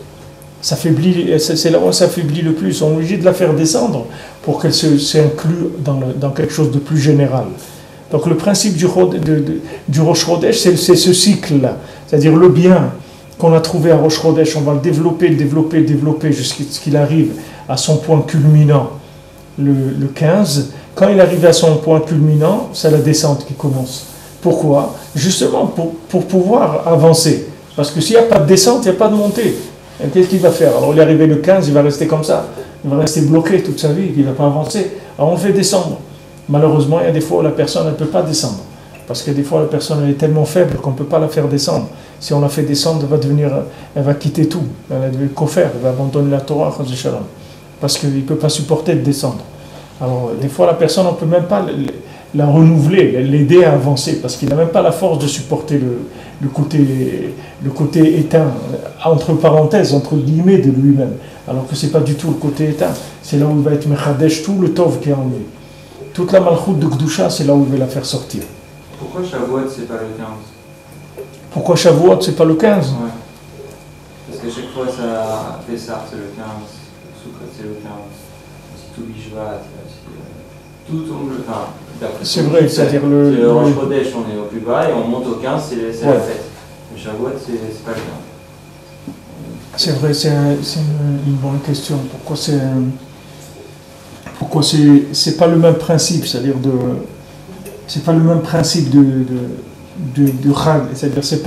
[SPEAKER 1] C'est là où elle s'affaiblit le plus. On est obligé de la faire descendre pour qu'elle s'inclue dans quelque chose de plus général. Donc le principe du Rosh Chodesh, c'est ce cycle-là. C'est-à-dire le bien qu'on a trouvé à Rosh Chodesh, on va le développer jusqu'à ce qu'il arrive à son point culminant le 15. Quand il arrive à son point culminant, c'est la descente qui commence. Pourquoi? Justement pour pouvoir avancer. Parce que s'il n'y a pas de descente, il n'y a pas de montée. Et qu'est-ce qu'il va faire? Alors il est arrivé le 15, il va rester comme ça. Il va rester bloqué toute sa vie, il ne va pas avancer. Alors on le fait descendre. Malheureusement, il y a des fois où la personne ne peut pas descendre. Parce que des fois, la personne elle est tellement faible qu'on ne peut pas la faire descendre. Si on la fait descendre, elle va quitter tout. Elle va devenir kofer, elle va abandonner la Torah, parce qu'il ne peut pas supporter de descendre. Alors des fois, la personne, on ne peut même pas la renouveler, l'aider à avancer, parce qu'il n'a même pas la force de supporter le côté éteint, entre parenthèses, entre guillemets, de lui-même. Alors que ce n'est pas du tout le côté éteint. C'est là où il va être mechadesh, tout le tov qui est en lui. Toute la malchoute de Gdusha, c'est là où il va la faire sortir.
[SPEAKER 2] Pourquoi Shavuot, c'est pas le 15?
[SPEAKER 1] Pourquoi Shavuot, c'est pas le 15?
[SPEAKER 2] Ouais. Parce qu'à chaque fois, ça Pessah, c'est le 15, Sukkot, c'est le 15, si tout Bishvat, tout tombe le 15.
[SPEAKER 1] C'est vrai, c'est-à-dire le
[SPEAKER 2] Rosh Chodesh, on est au plus bas et on monte au 15, c'est la fête. Le Shavuot, c'est pas le 15.
[SPEAKER 1] C'est vrai, c'est une bonne question. Pourquoi c'est pas le même principe, c'est-à-dire c'est pas le même principe de Chag, c'est-à-dire c'est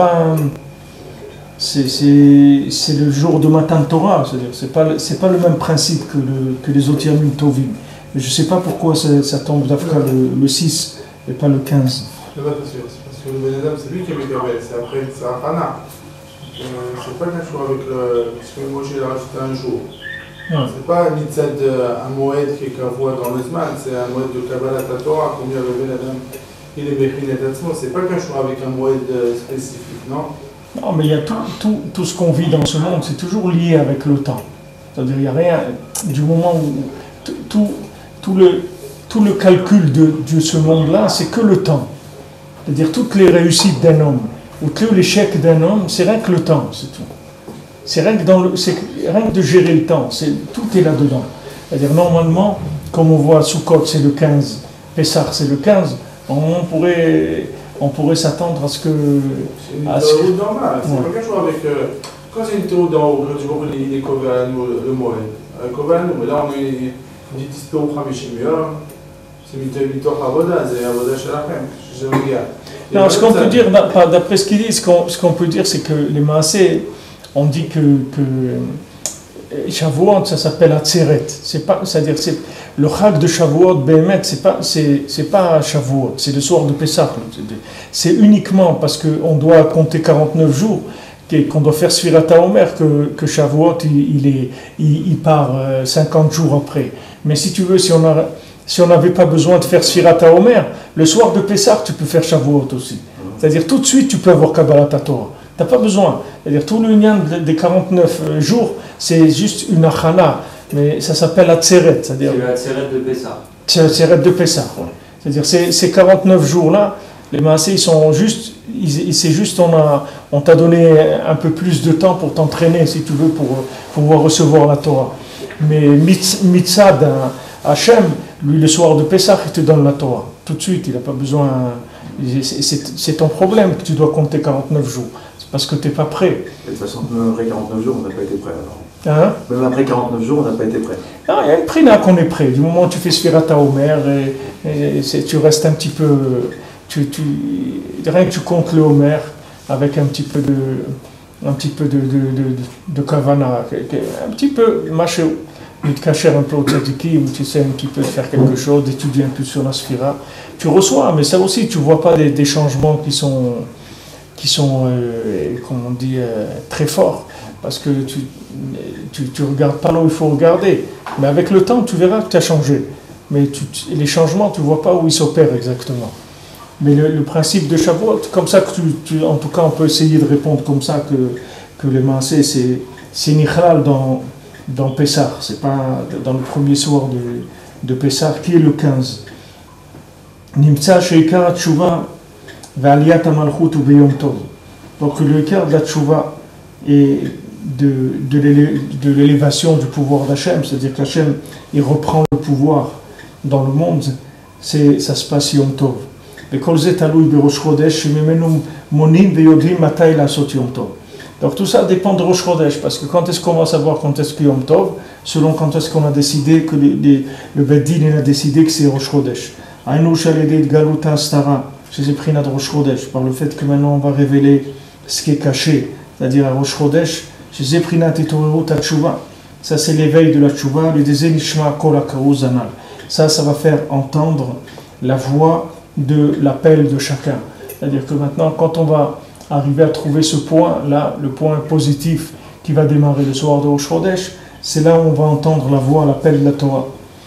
[SPEAKER 1] le jour de Matan Torah, c'est-à-dire c'est pas le même principe que les autres Yamim Tovim. Mais je sais pas pourquoi ça tombe d'Afka le 6 et pas le 15.
[SPEAKER 3] C'est parce que le Ben Adam, c'est lui qui est Mekabel, c'est après Sarafana. C'est pas quelque chose avec parce que moi j'ai rajouté un jour. C'est pas un mitzad, un moed qui est kavua dans le Zman, c'est un moed de Kabbalah Torah, combien le Ben Adam il est Bechin et Tatzmo. C'est pas quelque chose avec un moed spécifique, non?
[SPEAKER 1] Non, mais il y a tout ce qu'on vit dans ce monde, c'est toujours lié avec le temps. C'est-à-dire il n'y a rien, du moment où tout le calcul de ce monde-là, c'est que le temps. C'est-à-dire toutes les réussites d'un homme, ou tout l'échec d'un homme, c'est rien que le temps, c'est tout. C'est rien que de gérer le temps, tout est là-dedans. C'est-à-dire normalement, comme on voit Sukkot c'est le 15, Pessah c'est le 15, on pourrait s'attendre à ce que...
[SPEAKER 3] C'est une normal, c'est pas quelque chose avec quand c'est une théorie dans le jour il est couvert le moyen. Couvert nous, mais là on est dit dispo au premier chimia. C'est une théorie à Voda, c'est à Voda chez la femme. Je veux dire.
[SPEAKER 1] Non, ce qu'on peut dire, d'après ce qu'il dit, ce qu'on peut dire, c'est que les Maasé, on dit que Shavuot, ça s'appelle Atzeret. C'est-à-dire, le Chag de Shavuot, Bémet, c'est pas Shavuot, c'est le soir de Pessah. C'est uniquement parce qu'on doit compter 49 jours, qu'on doit faire Sfirat HaOmer, que Shavuot, il part 50 jours après. Mais si tu veux, si on n'avait pas besoin de faire Sfirat HaOmer, le soir de Pessah, tu peux faire Shavuot aussi. C'est-à-dire, tout de suite, tu peux avoir Kabbalat Torah. Tu n'as pas besoin. C'est-à-dire, tout le lien des 49 jours, c'est juste une achana. Mais ça s'appelle Atzeret.
[SPEAKER 2] C'est le Atzeret de Pessah.
[SPEAKER 1] C'est l'Atzeret de Pessah. Ouais. C'est-à-dire, ces 49 jours-là, les Maasé, ils sont juste. C'est juste, on t'a donné un peu plus de temps pour t'entraîner, si tu veux, pour pouvoir recevoir la Torah. Mais Mitzad, Hachem, lui, le soir de Pessah, il te donne la Torah. Tout de suite, il n'a pas besoin. C'est ton problème que tu dois compter 49 jours. C'est parce que tu n'es pas prêt.
[SPEAKER 4] De toute façon, même après 49 jours, on n'a pas été prêt alors.
[SPEAKER 1] Hein?
[SPEAKER 4] Même après 49 jours, on n'a pas été prêt.
[SPEAKER 1] Non, il y a une prina qu'on est prêt. Du moment où tu fais Sfirat HaOmer, et tu restes un petit peu. Rien que tu comptes le Homer avec un petit peu de kavana, un petit peu, machin. De te cacher un peu au tzadiki, où tu sais un petit peu de faire quelque chose, d'étudier un peu sur la sphira. Tu reçois, mais ça aussi, tu ne vois pas des changements qui sont comme on dit, très forts. Parce que tu regardes pas là où il faut regarder. Mais avec le temps, tu verras que tu as changé. Mais les changements, tu ne vois pas où ils s'opèrent exactement. Mais le principe de Shavuot, comme ça que en tout cas, on peut essayer de répondre comme ça que les Maasé, c'est Nichal dans Pessah, c'est pas dans le premier soir de Pessah, qui est le 15. Nimtsa sheikar tshuva ve'aliyat hamalchut u'beyom tov. Donc le quart de la tshuva et de l'élévation du pouvoir d'Hachem, c'est-à-dire qu'Hachem il reprend le pouvoir dans le monde, ça se passe Yom Tov. וכל זה תלוי בראש חודש שממנו מונים ויודעים מתי לעשות יום טוב. Donc tout ça dépend de Rosh Chodesh, parce que quand est-ce qu'on va savoir quand est-ce que Yom Tov, selon quand est-ce qu'on a décidé, que le Beddin a décidé que c'est Rosh Chodesh. Aïnou Shaledid Galuta Stara, c'est Prinat Rosh Chodesh, par le fait que maintenant on va révéler ce qui est caché, c'est-à-dire à Rosh Chodesh, c'est Prinat Etorerut HaTshuva. Ça c'est l'éveil de la Tshuva, le Dezeh Nishma Kol HaKaru Zanal. Ça va faire entendre la voix de l'appel de chacun. C'est-à-dire que maintenant, quand on va arriver à trouver ce point-là, le point positif qui va démarrer le soir de Rosh Chodesh, c'est là où on va entendre la voix, l'appel de la Torah.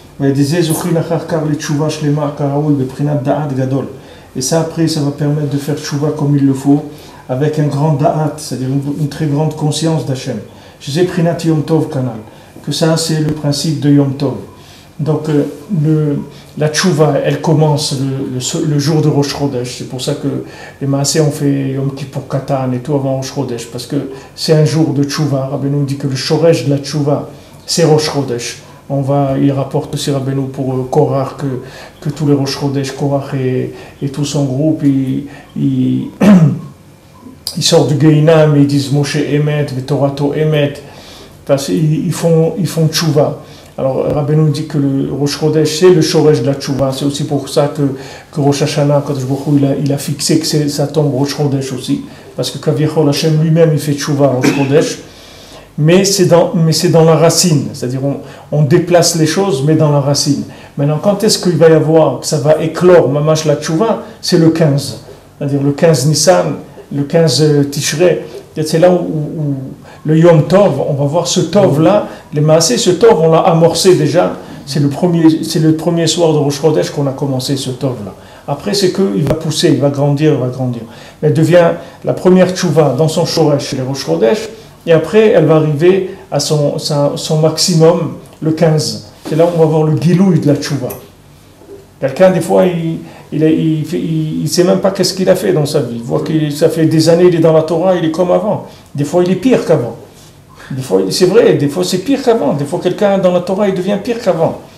[SPEAKER 1] Et ça, après, ça va permettre de faire tshuva comme il le faut, avec un grand da'at, c'est-à-dire une très grande conscience d'Hachem. Je sais Prinat Yom Tov Kanal, que ça, c'est le principe de Yom Tov. Donc, la tshuva, elle commence le jour de Rosh Chodesh. C'est pour ça que les Maasé ont fait Yom Kippur Katan et tout avant Rosh Chodesh, parce que c'est un jour de tshuva. Rabbeinu dit que le shoresh de la tshuva, c'est Rosh Chodesh. Il rapporte aussi Rabbeinu pour Korach que tous les Rosh Chodesh, Korach et tout son groupe, ils sortent du Geinam et ils disent Moshe Emet, Vetorato Emet, parce qu'ils font tshuva. Alors Rabbeinu dit que le Rosh Chodesh c'est le shoresh de la tshuva, c'est aussi pour ça que Rosh Hashanah, Kadosh Baruch Hu, il a fixé que ça tombe Rosh Chodesh aussi, parce que Kavichol Hashem lui-même il fait tshuva Rosh Chodesh, mais c'est dans la racine, c'est-à-dire on déplace les choses mais dans la racine. Maintenant quand est-ce qu'il va y avoir, que ça va éclore mamash la tshuva, c'est le 15, c'est-à-dire le 15 Nissan, le 15 Tishrei, c'est là où le Yom Tov, on va voir ce Tov-là, les Maasé, ce Tov, on l'a amorcé déjà, c'est le premier soir de Rosh Chodesh qu'on a commencé ce Tov-là. Après, c'est qu'il va pousser, il va grandir. Mais elle devient la première tchouva dans son shoresh, chez les Rosh Chodesh, et après, elle va arriver à son maximum, le 15. C'est là où on va voir le gilouï de la tchouva. Quelqu'un, des fois, il ne sait même pas qu'est-ce qu'il a fait dans sa vie. Il voit que ça fait des années, il est dans la Torah, il est comme avant. Des fois, il est pire qu'avant. Des fois, c'est vrai, des fois, c'est pire qu'avant. Des fois, quelqu'un dans la Torah, il devient pire qu'avant.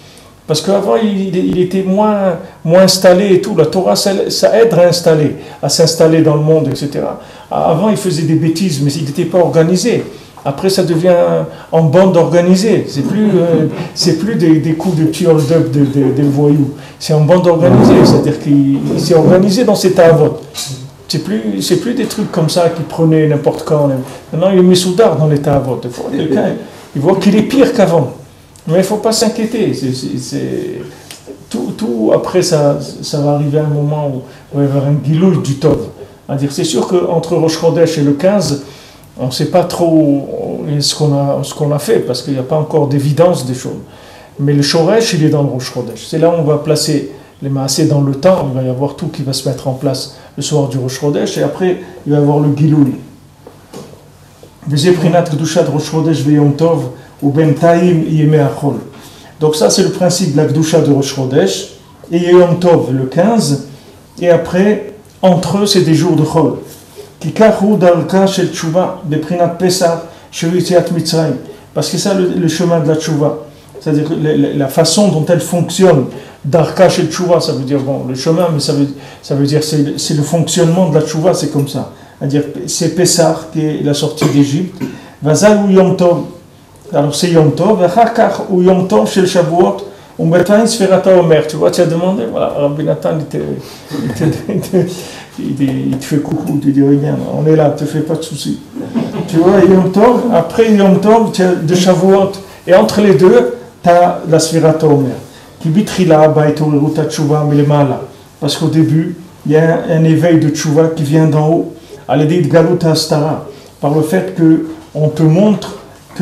[SPEAKER 1] Parce qu'avant, il était moins installé et tout. La Torah, ça aide à s'installer dans le monde, etc. Avant, il faisait des bêtises, mais il n'était pas organisé. Après, ça devient en bande organisée. C'est plus des coups de petit hold-up des voyous. C'est en bande organisée. C'est-à-dire qu'il s'est organisé dans ses ta'avot. C'est plus des trucs comme ça qu'il prenait n'importe quand. Maintenant, il met soudard dans les ta'avot. Quelqu'un, il voit qu'il est pire qu'avant. Mais il ne faut pas s'inquiéter. Tout après, ça va arriver à un moment où il va y avoir un guilouille du Tov. C'est sûr qu'entre Rosh Chodesh et le 15, on ne sait pas trop ce qu'on a fait, parce qu'il n'y a pas encore d'évidence des choses. Mais le Shoresh, il est dans le Rosh Chodesh. C'est là où on va placer les Maaseh dans le temps. Il va y avoir tout qui va se mettre en place le soir du Rosh Chodesh. Et après, il va y avoir le Giloui. Prinat Kedushat Rosh Chodesh Veyom Tov ou Ben Taïm Yemei Achol. Donc ça, c'est le principe de la Kedusha de Rosh Chodesh. Et Yom Tov le 15. Et après, entre eux, c'est des jours de Chol. Parce que ça, le chemin de la tchouva, c'est-à-dire la façon dont elle fonctionne, d'Arka shel tchouva, ça veut dire, bon, le chemin, mais ça veut dire, c'est le fonctionnement de la tchouva, c'est comme ça. C'est-à-dire, c'est Pessah, qui est la sortie d'Égypte, Vazal ou Yom Tov, alors c'est Yom Tov, Vachakach ou Yom Tov shel Shavuot, Umbertain Sferata Omer, tu vois, tu as demandé, voilà, Rabbi Nathan, il te fait coucou, tu dis rien, on est là, ne te fais pas de soucis. Tu vois, Yom Tov, après Yom Tov, tu as de Shavuot, et entre les deux, tu as la Sferata Omer. Qui bitrila baïtoruta tchouva milemala. Parce qu'au début, il y a un éveil de tchouva qui vient d'en haut, à l'idée de Galuta Astara, par le fait qu'on te montre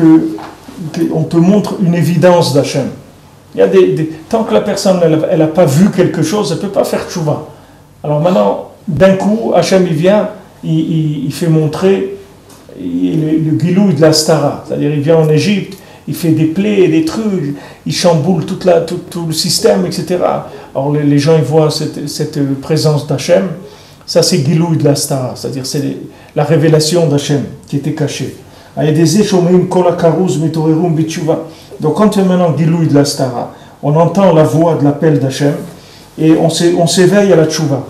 [SPEAKER 1] une évidence d'Hachem. Il y a tant que la personne elle n'a pas vu quelque chose, elle ne peut pas faire tchouva. Alors maintenant, d'un coup, Hachem il vient, il fait montrer le guilouille de la Stara. C'est-à-dire, il vient en Égypte, il fait des plaies et des trucs, il chamboule tout le système, etc. Alors les gens ils voient cette présence d'Hachem. Ça, c'est guilouille de la Stara, c'est-à-dire c'est la révélation d'Hachem qui était cachée. Il y a des échomim kolakaruz mitorerum bitshuva. Donc quand il y a maintenant guilouille de la Stara, on entend la voix de l'appel d'Hachem et on s'éveille à la tchouva.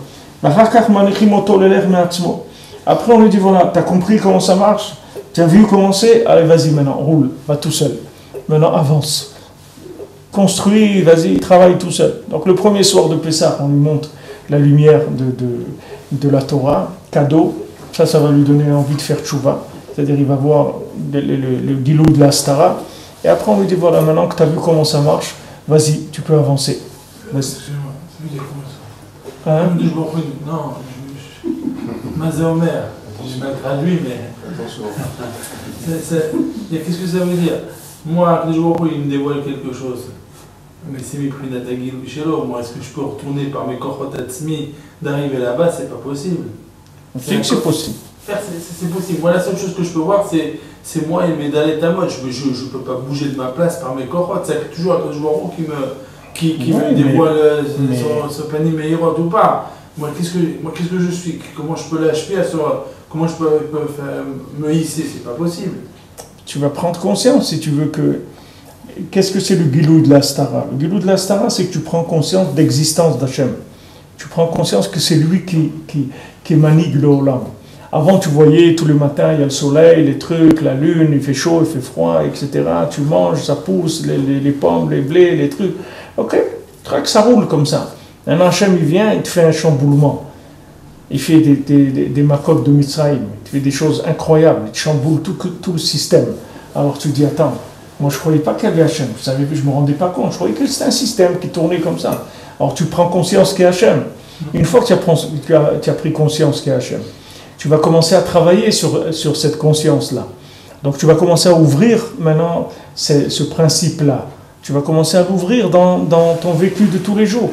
[SPEAKER 1] Après on lui dit voilà, tu as compris comment ça marche, tu as vu comment c'est, allez vas-y maintenant, roule, va tout seul. Maintenant avance. Construis, vas-y, travaille tout seul. Donc le premier soir de Pessah, on lui montre la lumière de la Torah, cadeau, ça va lui donner envie de faire tchouva. C'est-à-dire il va voir le guilou de la Stara, et après on lui dit voilà, maintenant que tu as vu comment ça marche, vas-y, tu peux avancer.
[SPEAKER 3] Excusez-moi, c'est lui qui a commencé.
[SPEAKER 1] Hein?
[SPEAKER 3] Non, Mazé Omer, j'ai mal traduit, mais. Attention. Qu'est-ce que ça veut dire? Moi, les jours où il me dévoile quelque chose, mais c'est mes prix d'Atagil ou Shelo, moi, est-ce que je peux retourner par mes Kochot Atzmi, d'arriver là-bas? C'est pas possible.
[SPEAKER 1] C'est possible.
[SPEAKER 3] C'est possible. Moi, la seule chose que je peux voir, c'est moi et mes dalets à mode. Je ne peux pas bouger de ma place par mes Kochot. C'est toujours un joueur qui me dévoile ce panier meilleur ou pas. Moi, qu'est-ce que je suis? Comment je peux l'acheter à comment je peux me hisser? C'est pas possible.
[SPEAKER 1] Tu vas prendre conscience si tu veux que. Qu'est-ce que c'est le Gilou de la Stara? Le Gilou de la Stara, c'est que tu prends conscience d'existence d'Hachem. Tu prends conscience que c'est lui qui manie l'Olam. Avant, tu voyais tous les matins, il y a le soleil, les trucs, la lune, il fait chaud, il fait froid, etc. Tu manges, ça pousse, les pommes, les blés, les trucs. Ok, ça roule comme ça. Un Hachem, il vient, il te fait un chamboulement. Il fait des makotes de Mitzrayim, il fait des choses incroyables, il te chamboule tout le système. Alors tu dis, attends, moi je ne croyais pas qu'il y avait Hachem, vous savez, je ne me rendais pas compte, je croyais que c'était un système qui tournait comme ça. Alors tu prends conscience qu'il y a Hachem. Une fois que tu as pris conscience qu'il y a Hachem, tu vas commencer à travailler sur cette conscience-là. Donc tu vas commencer à ouvrir maintenant ce principe-là. Tu vas commencer à l'ouvrir dans ton vécu de tous les jours.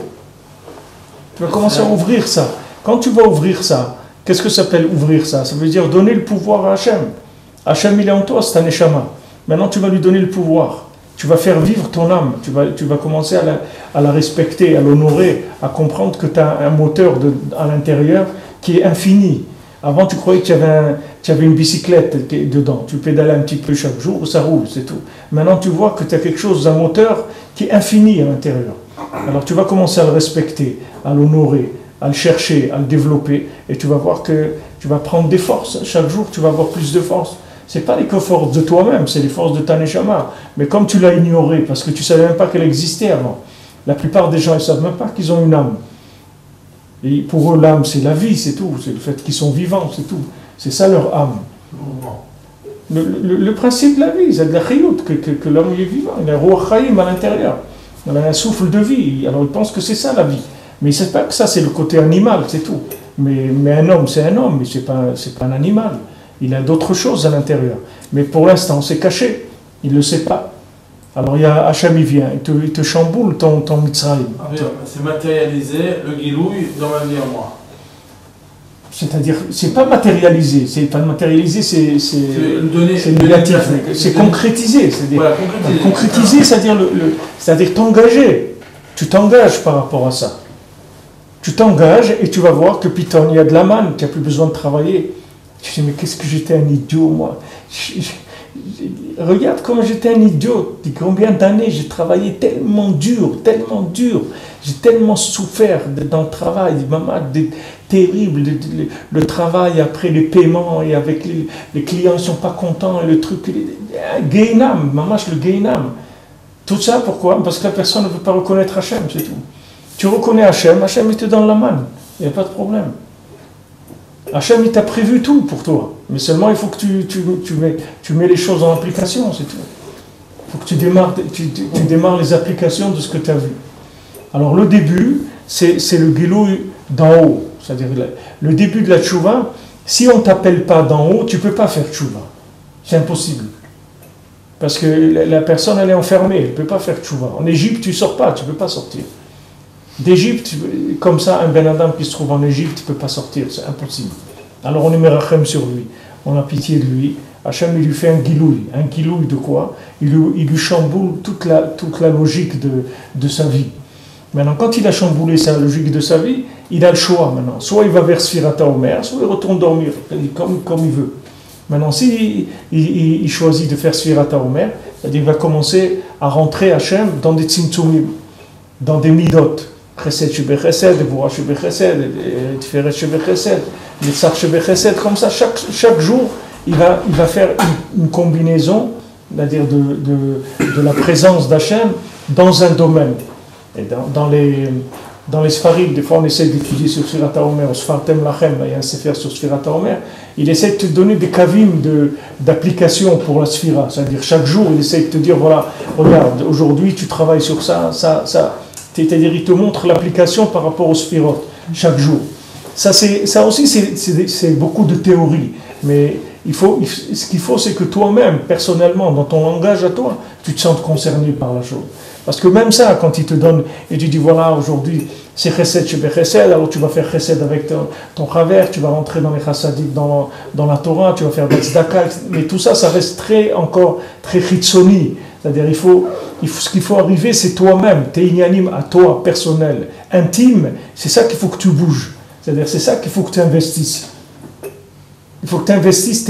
[SPEAKER 1] Tu vas commencer à ouvrir ça. Quand tu vas ouvrir ça, qu'est-ce que ça s'appelle ouvrir ça? Ça veut dire donner le pouvoir à Hachem. Hachem, il est en toi, c'est un Neshama. Maintenant, tu vas lui donner le pouvoir. Tu vas faire vivre ton âme. Tu vas commencer à la respecter, à l'honorer, à comprendre que tu as un moteur à l'intérieur qui est infini. Avant, tu croyais qu'il y avait tu avais une bicyclette dedans, tu pédalais un petit peu chaque jour, ça roule, c'est tout. Maintenant, tu vois que tu as quelque chose, un moteur qui est infini à l'intérieur. Alors, tu vas commencer à le respecter, à l'honorer, à le chercher, à le développer, et tu vas voir que tu vas prendre des forces. Chaque jour, tu vas avoir plus de force. Ce n'est pas les forces de toi-même, c'est les forces de ta neshama. Mais comme tu l'as ignoré, parce que tu ne savais même pas qu'elle existait avant, la plupart des gens ne savent même pas qu'ils ont une âme. Et pour eux, l'âme, c'est la vie, c'est tout. C'est le fait qu'ils sont vivants, c'est tout. C'est ça leur âme. Le principe de la vie, c'est de la chayut, que l'homme est vivant. Il a un roi chayim à l'intérieur. Il a un souffle de vie. Alors il pense que c'est ça la vie. Mais il ne sait pas que ça, c'est le côté animal, c'est tout. Mais un homme, c'est un homme, mais ce n'est pas un animal. Il a d'autres choses à l'intérieur. Mais pour l'instant, c'est caché. Il ne le sait pas. Alors il y a Hachem, il vient, il te chamboule ton Mitzrayim.
[SPEAKER 3] C'est matérialisé le Gilouï dans ma vie en moi.
[SPEAKER 1] C'est-à-dire, c'est pas matérialisé, c'est pas matérialisé, c'est négatif, c'est concrétisé.
[SPEAKER 3] Voilà,
[SPEAKER 1] concrétisé, c'est-à-dire t'engager. Tu t'engages par rapport à ça. Tu t'engages et tu vas voir que putain, il y a de la manne, tu n'as plus besoin de travailler. Tu dis, mais qu'est-ce que j'étais un idiot, moi. Regarde comment j'étais un idiot. Combien d'années j'ai travaillé tellement dur. J'ai tellement souffert dans le travail, maman, terrible. Le travail après les paiements et avec les clients, ils ne sont pas contents. Et le truc, Gainam, maman, le Gainam. Tout ça, pourquoi? Parce que la personne ne veut pas reconnaître Hachem, c'est tout. Tu reconnais Hachem, Hachem il te donne la manne. Il n'y a pas de problème. Hachem, il t'a prévu tout pour toi. Mais seulement, il faut que tu mets les choses en application, c'est tout. Il faut que tu démarres les applications de ce que tu as vu. Alors, le début, c'est le Gilouï d'en haut. C'est-à-dire, le début de la tchouva, si on ne t'appelle pas d'en haut, tu ne peux pas faire tchouva. C'est impossible. Parce que la personne, elle est enfermée, elle ne peut pas faire tchouva. En Égypte, tu ne sors pas, tu ne peux pas sortir. D'Égypte, comme ça, un Ben Adam qui se trouve en Égypte, il ne peut pas sortir, c'est impossible. Alors on est merachem sur lui, on a pitié de lui. Hachem, il lui fait un gilouï de quoi? Il lui chamboule toute la logique de sa vie. Maintenant, quand il a chamboulé sa logique de sa vie, il a le choix maintenant. Soit il va vers Sfirata Omer, soit il retourne dormir, comme il veut. Maintenant, si il choisit de faire Sfirata Omer, c'est-à-dire qu'il va commencer à rentrer Hachem dans des tzimtzumim, dans des midot. Chesed shebe chesed, Gvura shebe chesed, Tiferet shebe chesed, Netzach shebe chesed, comme ça, chaque jour, il va faire une combinaison, c'est-à-dire de la présence d'Hachem dans un domaine. Et dans les Sfarim, des fois on essaie d'étudier sur Sfirat HaOmer, au Sfartem Lachem, il y a un sefer sur Sfirat HaOmer, il essaie de te donner des kavim d'application pour la Sfira, c'est-à-dire chaque jour il essaie de te dire, voilà, regarde, aujourd'hui tu travailles sur ça. C'est-à-dire, il te montre l'application par rapport aux sphirotes, chaque jour. Ça aussi, c'est beaucoup de théorie. Mais ce qu'il faut, c'est que toi-même, personnellement, dans ton langage à toi, tu te sentes concerné par la chose. Parce que même ça, quand il te donne, et tu dis, voilà, aujourd'hui, c'est chesed shebe chesed, alors tu vas faire chesed avec ton chaver, tu vas rentrer dans les chassadik, dans la Torah, tu vas faire des tzedaka, mais tout ça, ça reste encore très chitsoni. C'est-à-dire, ce qu'il faut arriver, c'est toi-même, tes inyanim à toi, personnel, intime, c'est ça qu'il faut que tu bouges. C'est-à-dire, c'est ça qu'il faut que tu investisses. Il faut que tu investisses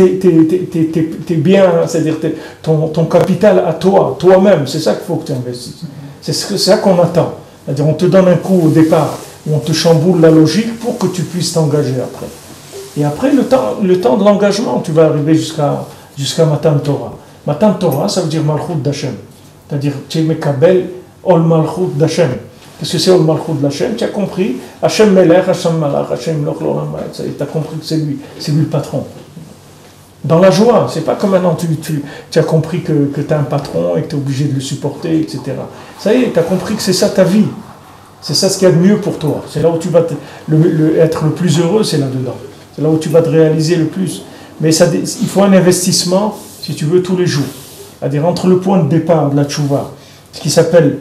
[SPEAKER 1] tes biens, c'est-à-dire ton capital à toi-même, c'est ça qu'il faut que tu investisses. C'est ça qu'on attend. C'est-à-dire, on te donne un coup au départ, où on te chamboule la logique pour que tu puisses t'engager après. Et après, le temps de l'engagement, tu vas arriver jusqu'à Matan Torah. Matan Torah, ça veut dire Malchut d'Hachem. C'est-à-dire, tu es Mekabel Ol Malchut d'Hachem. Qu'est-ce que c'est Ol Malchut d'Hachem? Tu as compris Hachem Melech, Hachem Malach, Hachem Loch Loram. Tu as compris que c'est lui le patron. Dans la joie, c'est pas comme maintenant tu as compris que tu as un patron et que tu es obligé de le supporter, etc. Ça y est, tu as compris que c'est ça ta vie. C'est ça ce qu'il y a de mieux pour toi. C'est là où tu vas être le plus heureux, c'est là-dedans. C'est là où tu vas te réaliser le plus. Mais il faut un investissement, si tu veux, tous les jours. C'est-à-dire entre le point de départ de la tchouva, ce qui s'appelle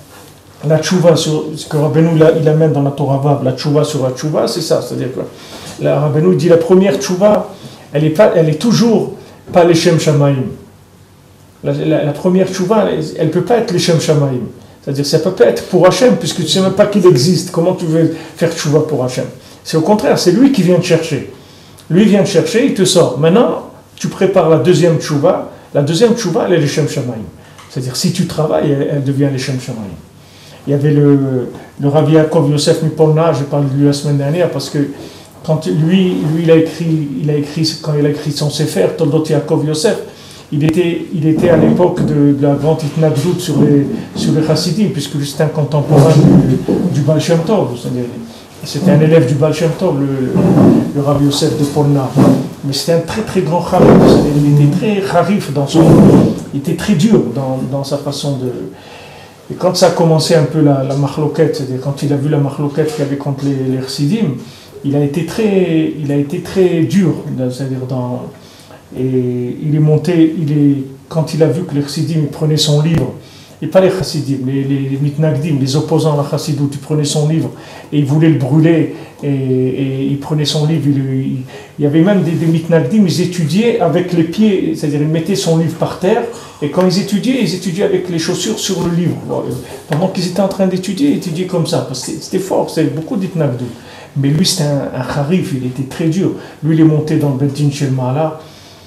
[SPEAKER 1] la tchouva, ce que Rabbeinu il amène dans la Torah Vav, la tchouva sur la tchouva, c'est ça. C'est-à-dire que Rabbeinu dit la première tchouva, elle est toujours pas l'Eshem Shamaim. La première tchouva, elle ne peut pas être l'Eshem Shamaim. C'est-à-dire ça ne peut pas être pour Hachem, puisque tu ne sais même pas qu'il existe. Comment tu veux faire tchouva pour Hachem? C'est au contraire, c'est lui qui vient te chercher. Lui vient te chercher, il te sort. Maintenant, tu prépares la deuxième tchouva. La deuxième tchouva, elle est les Shem Shamayim. C'est-à-dire, si tu travailles, elle devient les Shem Shamayim. Il y avait le Rabbi Yaakov Yosef Mipolna, j'ai parlé de lui la semaine dernière, parce que quand lui il a écrit son Sefer, Toldot Yaakov Yosef, il était à l'époque de la grande Itnagdout sur les Chassidim, puisque c'était un contemporain du Baal Shem Tov. C'était un élève du Baal Shem Tov, le Rabbi Yosef de Polna. Mais c'était un très très grand Kharif. Il était très Kharif il était très dur dans sa façon de. Et quand ça a commencé un peu la marloquette, c'est-à-dire quand il a vu la marloquette qu'il y avait contre les Chassidim, il a été très dur, c'est-à-dire et il est monté, quand il a vu que les Chassidim prenaient son livre, et pas les Chassidim, les Mitnagdim, les opposants à la Chassidut, ils prenaient son livre et ils voulaient le brûler, et ils prenaient son livre, il y avait même des Mitnagdim, ils étudiaient avec les pieds, c'est-à-dire ils mettaient son livre par terre, et quand ils étudiaient avec les chaussures sur le livre. Pendant qu'ils étaient en train d'étudier, ils étudiaient comme ça, parce que c'était fort, c'était beaucoup d'Itnagdim. Mais lui, c'était un Kharif, il était très dur. Lui, il est monté dans le Beddin chez le Mahala.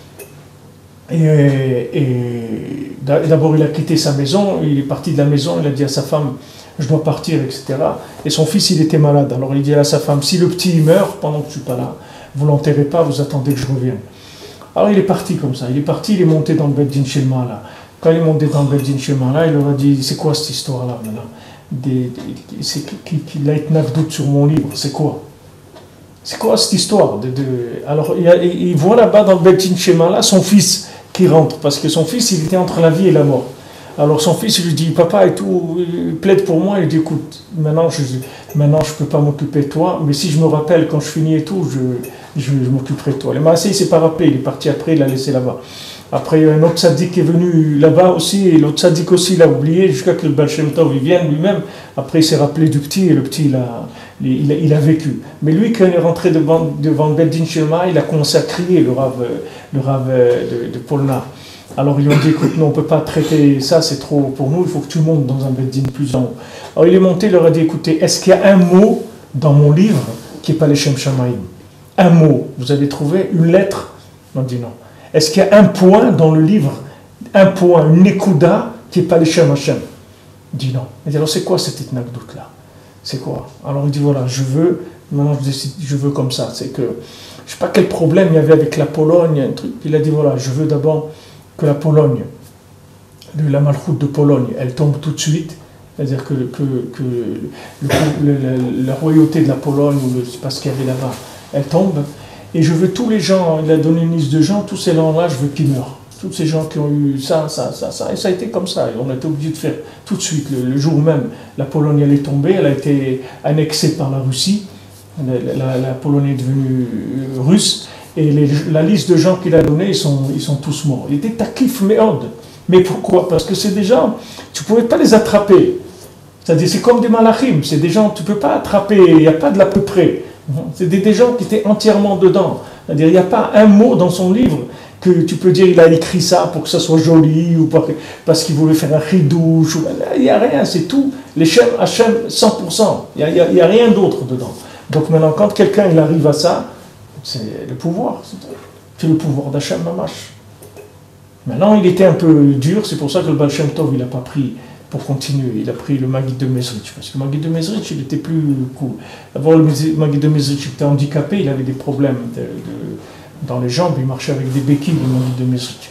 [SPEAKER 1] Et d'abord, il a quitté sa maison, il est parti de la maison, il a dit à sa femme, je dois partir, etc. Et son fils, il était malade. Alors il dit à sa femme, si le petit meurt pendant que je ne suis pas là, vous ne l'enterrez pas, vous attendez que je revienne. Alors il est parti comme ça, il est monté dans le Beddin chez le Mahala. Quand il est monté dans le Beddin chez le Mahala, il leur a dit, c'est quoi cette histoire-là maintenant? Qu'il a été nagdout sur mon livre, c'est quoi? C'est quoi cette histoire Alors il voit là-bas dans le Beddin chez le Mahala son fils qui rentre, parce que son fils, il était entre la vie et la mort. Alors son fils, il lui dit, papa et tout, il plaide pour moi, il dit, écoute, maintenant je peux pas m'occuper de toi, mais si je me rappelle quand je finis et tout, je m'occuperai de toi. Le Maasé, il s'est pas rappelé, il est parti après, il l'a laissé là-bas. Après, il y a un autre tzaddik qui est venu là-bas aussi, et l'autre tzaddik aussi l'a oublié, jusqu'à que le Baal Shem Tov il vienne lui-même. Après, il s'est rappelé du petit, et le petit, il a vécu. Mais lui, quand il est rentré devant le Beddin Shema, il a commencé à crier, le Rav de Polna. Alors, ils lui ont dit, écoute, non, on ne peut pas traiter ça, c'est trop pour nous, il faut que tu montes dans un Beddin plus en haut. Alors, il est monté, il leur a dit, écoutez, est-ce qu'il y a un mot dans mon livre qui n'est pas les Shem Shamayim? Un mot. Vous avez trouvé une lettre? On dit non. Est-ce qu'il y a un point dans le livre, un point, une nekuda, qui n'est pas les Shem Hashem? Il dit non. Il dit alors c'est quoi cette anecdote là? C'est quoi? Alors il dit voilà, maintenant je veux comme ça. C'est que, je ne sais pas quel problème il y avait avec la Pologne, un truc. Il a dit voilà, je veux d'abord que la Pologne, la malchoute de Pologne, elle tombe tout de suite. C'est-à-dire que la royauté de la Pologne, ou je ne sais pas ce qu'il y avait là-bas, elle tombe. Et je veux tous les gens, il a donné une liste de gens, tous ces gens-là, je veux qu'ils meurent. Tous ces gens qui ont eu ça. Et ça a été comme ça. Et on a été obligé de faire tout de suite. Le jour même, la Pologne elle est tombée, elle a été annexée par la Russie. La Pologne est devenue russe. Et la liste de gens qu'il a donnée, ils sont tous morts. Il était takif méod. Mais pourquoi? Parce que c'est des gens, tu ne pouvais pas les attraper. C'est-à-dire, c'est comme des malachim. C'est des gens, tu ne peux pas attraper, il n'y a pas de l'à peu près. C'est des gens qui étaient entièrement dedans. C'est-à-dire, il n'y a pas un mot dans son livre que tu peux dire il a écrit ça pour que ça soit joli ou parce qu'il voulait faire un chidouche. Il n'y a rien, c'est tout. Les Shem Hashem 100%. Il n'y a rien d'autre dedans. Donc maintenant, quand quelqu'un il arrive à ça, c'est le pouvoir. C'est le pouvoir d'Hashem Mamash. Maintenant, il était un peu dur, c'est pour ça que le Baal Shem Tov, il n'a pas pris pour continuer. Il a pris le Maggid de Mezrich, parce que le Maggid de Mezrich, il était plus cool. D'abord, le Maggid de Mezrich était handicapé, il avait des problèmes dans les jambes, il marchait avec des béquilles, le Maggid de Mezrich.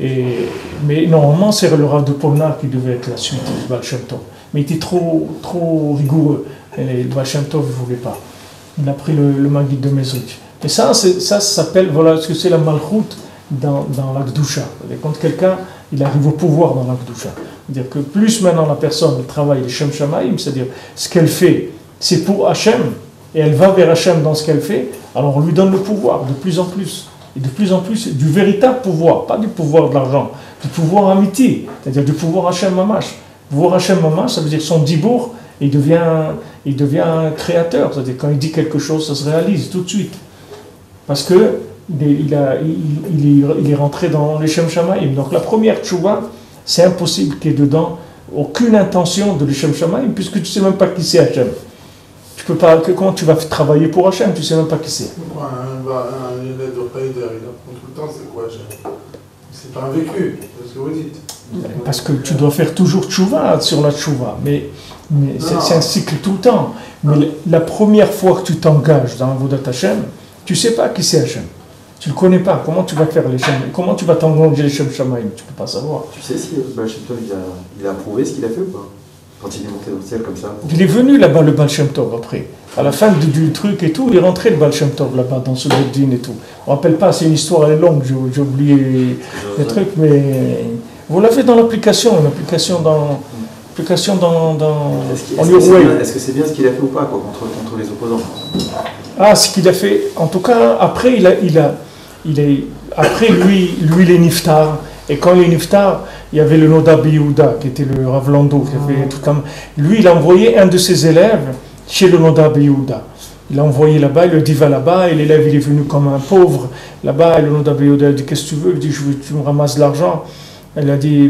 [SPEAKER 1] Mais normalement, c'est le Rav de Polna qui devait être la suite du Baal Shem Tov. Mais il était trop rigoureux, et le Baal Shem Tov ne voulait pas. Il a pris le Maggid de Mezrich. Et ça s'appelle, voilà ce que c'est la malchoute dans la Gdusha. Quand quelqu'un il arrive au pouvoir dans la Gdusha. C'est-à-dire que plus maintenant la personne travaille les Shem Shamayim, c'est-à-dire ce qu'elle fait, c'est pour Hachem, et elle va vers Hachem dans ce qu'elle fait, alors on lui donne le pouvoir de plus en plus. Et de plus en plus, du véritable pouvoir, pas du pouvoir de l'argent, du pouvoir amitié, c'est-à-dire du pouvoir Hachem Mamash. Pouvoir Hachem Mamash, ça veut dire son dibour, il devient un créateur, c'est-à-dire quand il dit quelque chose, ça se réalise tout de suite. Parce que il est rentré dans les Shem Shamayim. Donc la première tchouva, c'est impossible qu'il y ait dedans aucune intention de l'Shem Shamayim, puisque tu ne sais même pas qui c'est Hachem. Tu peux pas, comment tu vas travailler pour Hachem? Tu sais même pas qui c'est.
[SPEAKER 3] Un élève de Raider, il apprend tout le temps, c'est quoi Hachem? C'est pas un vécu, c'est ce que vous dites.
[SPEAKER 1] Parce que tu dois faire toujours tchouva sur la tchouva, mais c'est un cycle tout le temps. Mais la première fois que tu t'engages dans Avodat Hachem, tu sais pas qui c'est Hachem. Tu le connais pas. Comment tu vas faire les Shem? Comment tu vas t'engager les Shem Shamaim? Tu peux pas savoir.
[SPEAKER 4] Tu sais si Baal Shem Tov il a approuvé ce qu'il a fait ou pas? Quand il est monté dans le ciel comme ça.
[SPEAKER 1] Il est venu là-bas le Baal Shem Tov après. À la fin du truc et tout, il est rentré le Baal Shem Tov là-bas dans ce Beddin et tout. On ne rappelle pas, c'est une histoire, elle est longue, j'ai oublié les trucs, mais vous l'avez dans l'application, une application dans
[SPEAKER 4] Est-ce que c'est bien ce qu'il a fait ou pas quoi, contre les opposants?
[SPEAKER 1] Ah, ce qu'il a fait, en tout cas, après après lui il est niftar. Et quand il est niftar, il y avait le Noda Beyouda, qui était le Rav Lando, qui avait tout comme... Lui, il a envoyé un de ses élèves chez le Noda Beyouda. Il l'a envoyé là-bas, il lui a dit va là-bas, et l'élève il est venu comme un pauvre là-bas, et le Noda Beyouda a dit qu'est-ce que tu veux? Il dit je veux que tu me ramasses de l'argent. Elle a dit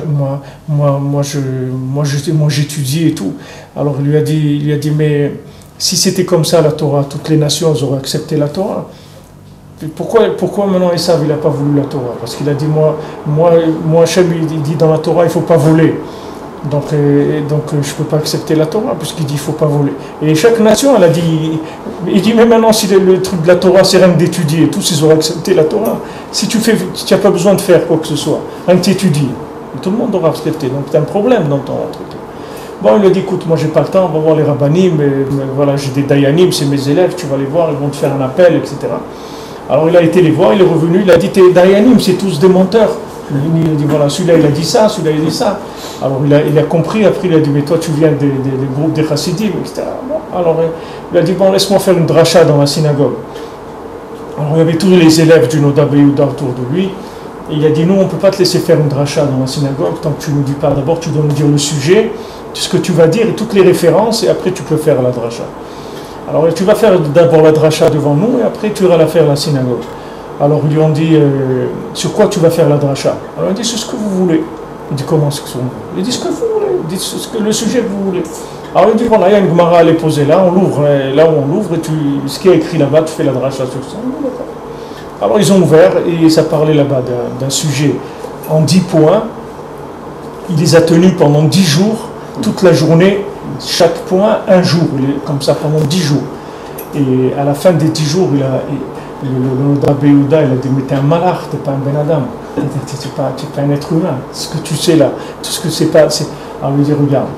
[SPEAKER 1] moi j'étudie et tout. Alors il lui a dit mais si c'était comme ça la Torah, toutes les nations auraient accepté la Torah. Pourquoi maintenant Esav il n'a pas voulu la Torah? Parce qu'il a dit moi Hachem il dit dans la Torah il ne faut pas voler. Donc je ne peux pas accepter la Torah puisqu'il dit il ne faut pas voler. Et chaque nation elle a dit, il dit mais maintenant si le truc de la Torah c'est rien d'étudier et tous ils auraient accepté la Torah. Si tu n'as pas besoin de faire quoi que ce soit, rien que tu étudies, tout le monde aura accepté. Donc tu as un problème dans ton truc. Bon, il lui a dit écoute, moi j'ai pas le temps, on va voir les rabbanim, mais voilà, j'ai des dayanim, c'est mes élèves, tu vas les voir, ils vont te faire un appel, etc. Alors il a été les voir, il est revenu, il a dit tes dayanim, c'est tous des menteurs. Il a dit voilà, celui-là il a dit ça, celui-là il a dit ça. Alors il a compris, après il a dit mais toi tu viens des groupes des chassidim, etc. Bon, alors il a dit bon, laisse-moi faire une dracha dans la synagogue. Alors il y avait tous les élèves du Noda Beyouda autour de lui. Et il a dit non, on ne peut pas te laisser faire une dracha dans la synagogue tant que tu ne nous dis pas. D'abord tu dois nous dire le sujet, ce que tu vas dire et toutes les références, et après tu peux faire la dracha. Alors tu vas faire d'abord la dracha devant nous et après tu iras la faire à la synagogue. Alors ils lui ont dit sur quoi tu vas faire la dracha? Alors il dit c'est ce que vous voulez. Il dit comment c'est que vous voulez? Il dit ce que vous voulez, il dit le sujet que vous voulez. Alors il dit voilà, il y a une Gemara à les poser là, on l'ouvre, là où on l'ouvre et ce qui est écrit là-bas, tu fais la dracha sur ça. Alors ils ont ouvert et ça parlait là-bas d'un sujet en 10 points. Il les a tenus pendant 10 jours, toute la journée, chaque point un jour, comme ça pendant 10 jours. Et à la fin des 10 jours, le Noda Beyouda, il a dit mais t'es un malach, t'es pas un ben adam, t'es pas un être humain. Ce que tu sais là, tout ce que c'est pas. Alors il dit regarde,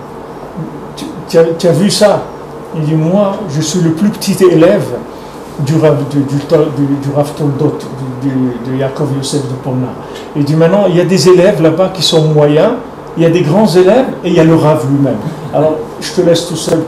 [SPEAKER 1] tu as vu ça? Il dit moi, je suis le plus petit élève du Rav Toldot, de Yaakov Yosef de Polna. Il dit maintenant, il y a des élèves là-bas qui sont moyens, il y a des grands élèves et il y a le Rav lui-même. Alors, je te laisse tout seul,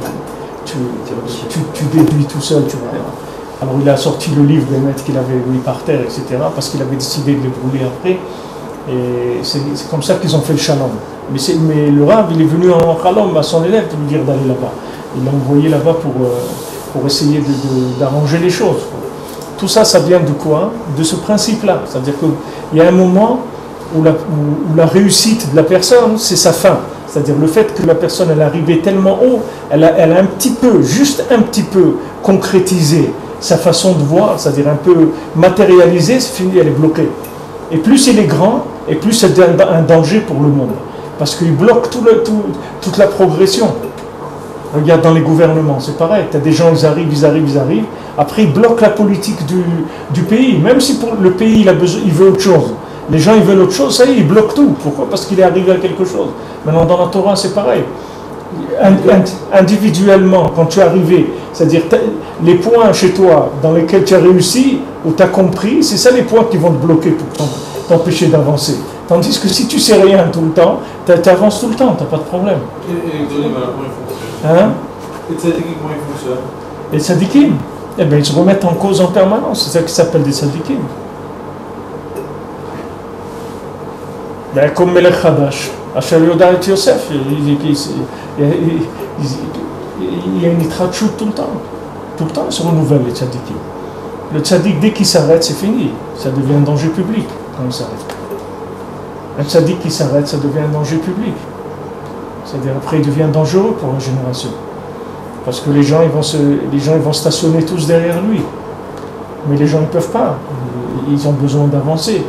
[SPEAKER 1] tu déduis tout seul, tu vois. Alors, il a sorti le livre des maîtres qu'il avait mis par terre, etc., parce qu'il avait décidé de les brûler après. Et c'est comme ça qu'ils ont fait le shalom. Mais le Rav, il est venu en shalom à son élève pour lui dire d'aller là-bas. Il l'a envoyé là-bas pour essayer d'arranger les choses. Tout ça, ça vient de quoi? De ce principe-là. C'est-à-dire qu'il y a un moment où la réussite de la personne, c'est sa fin. C'est-à-dire le fait que la personne elle est arrivée tellement haut, elle a un petit peu, juste un petit peu concrétisé sa façon de voir, c'est-à-dire un peu matérialisé, c'est fini, elle est bloquée. Et plus il est grand, et plus c'est un danger pour le monde. Parce qu'il bloque toute la progression. Regarde dans les gouvernements, c'est pareil. Tu as des gens, ils arrivent. Après, ils bloquent la politique du pays. Même si pour le pays, il veut autre chose. Les gens, ils veulent autre chose, ça y est, ils bloquent tout. Pourquoi? Parce qu'il est arrivé à quelque chose. Maintenant, dans la Torah, c'est pareil. Individuellement, quand tu es arrivé, c'est-à-dire les points chez toi dans lesquels tu as réussi, ou tu as compris, c'est ça les points qui vont te bloquer pour t'empêcher d'avancer. Tandis que si tu sais rien tout le temps, tu avances tout le temps, tu n'as pas de problème.
[SPEAKER 3] Et les Gdolim, alors comment ils fonctionnent?
[SPEAKER 1] Hein?
[SPEAKER 3] Et les tzadikim, comment ils fonctionnent?
[SPEAKER 1] Les tzadikim, eh bien, ils se remettent en cause en permanence, c'est ça qui s'appelle des tzadikim. Ben, comme Melech Hadash, Asher Yoda et Yosef, il y a une itratchout tout le temps. Tout le temps, ils se renouvellent les tzadikim. Le tzadik, dès qu'il s'arrête, c'est fini. Ça devient un danger public quand il s'arrête. Un tzadik qui s'arrête, ça devient un danger public. C'est-à-dire après, il devient dangereux pour la génération. Parce que les gens ils vont stationner tous derrière lui. Mais les gens ne peuvent pas. Ils ont besoin d'avancer.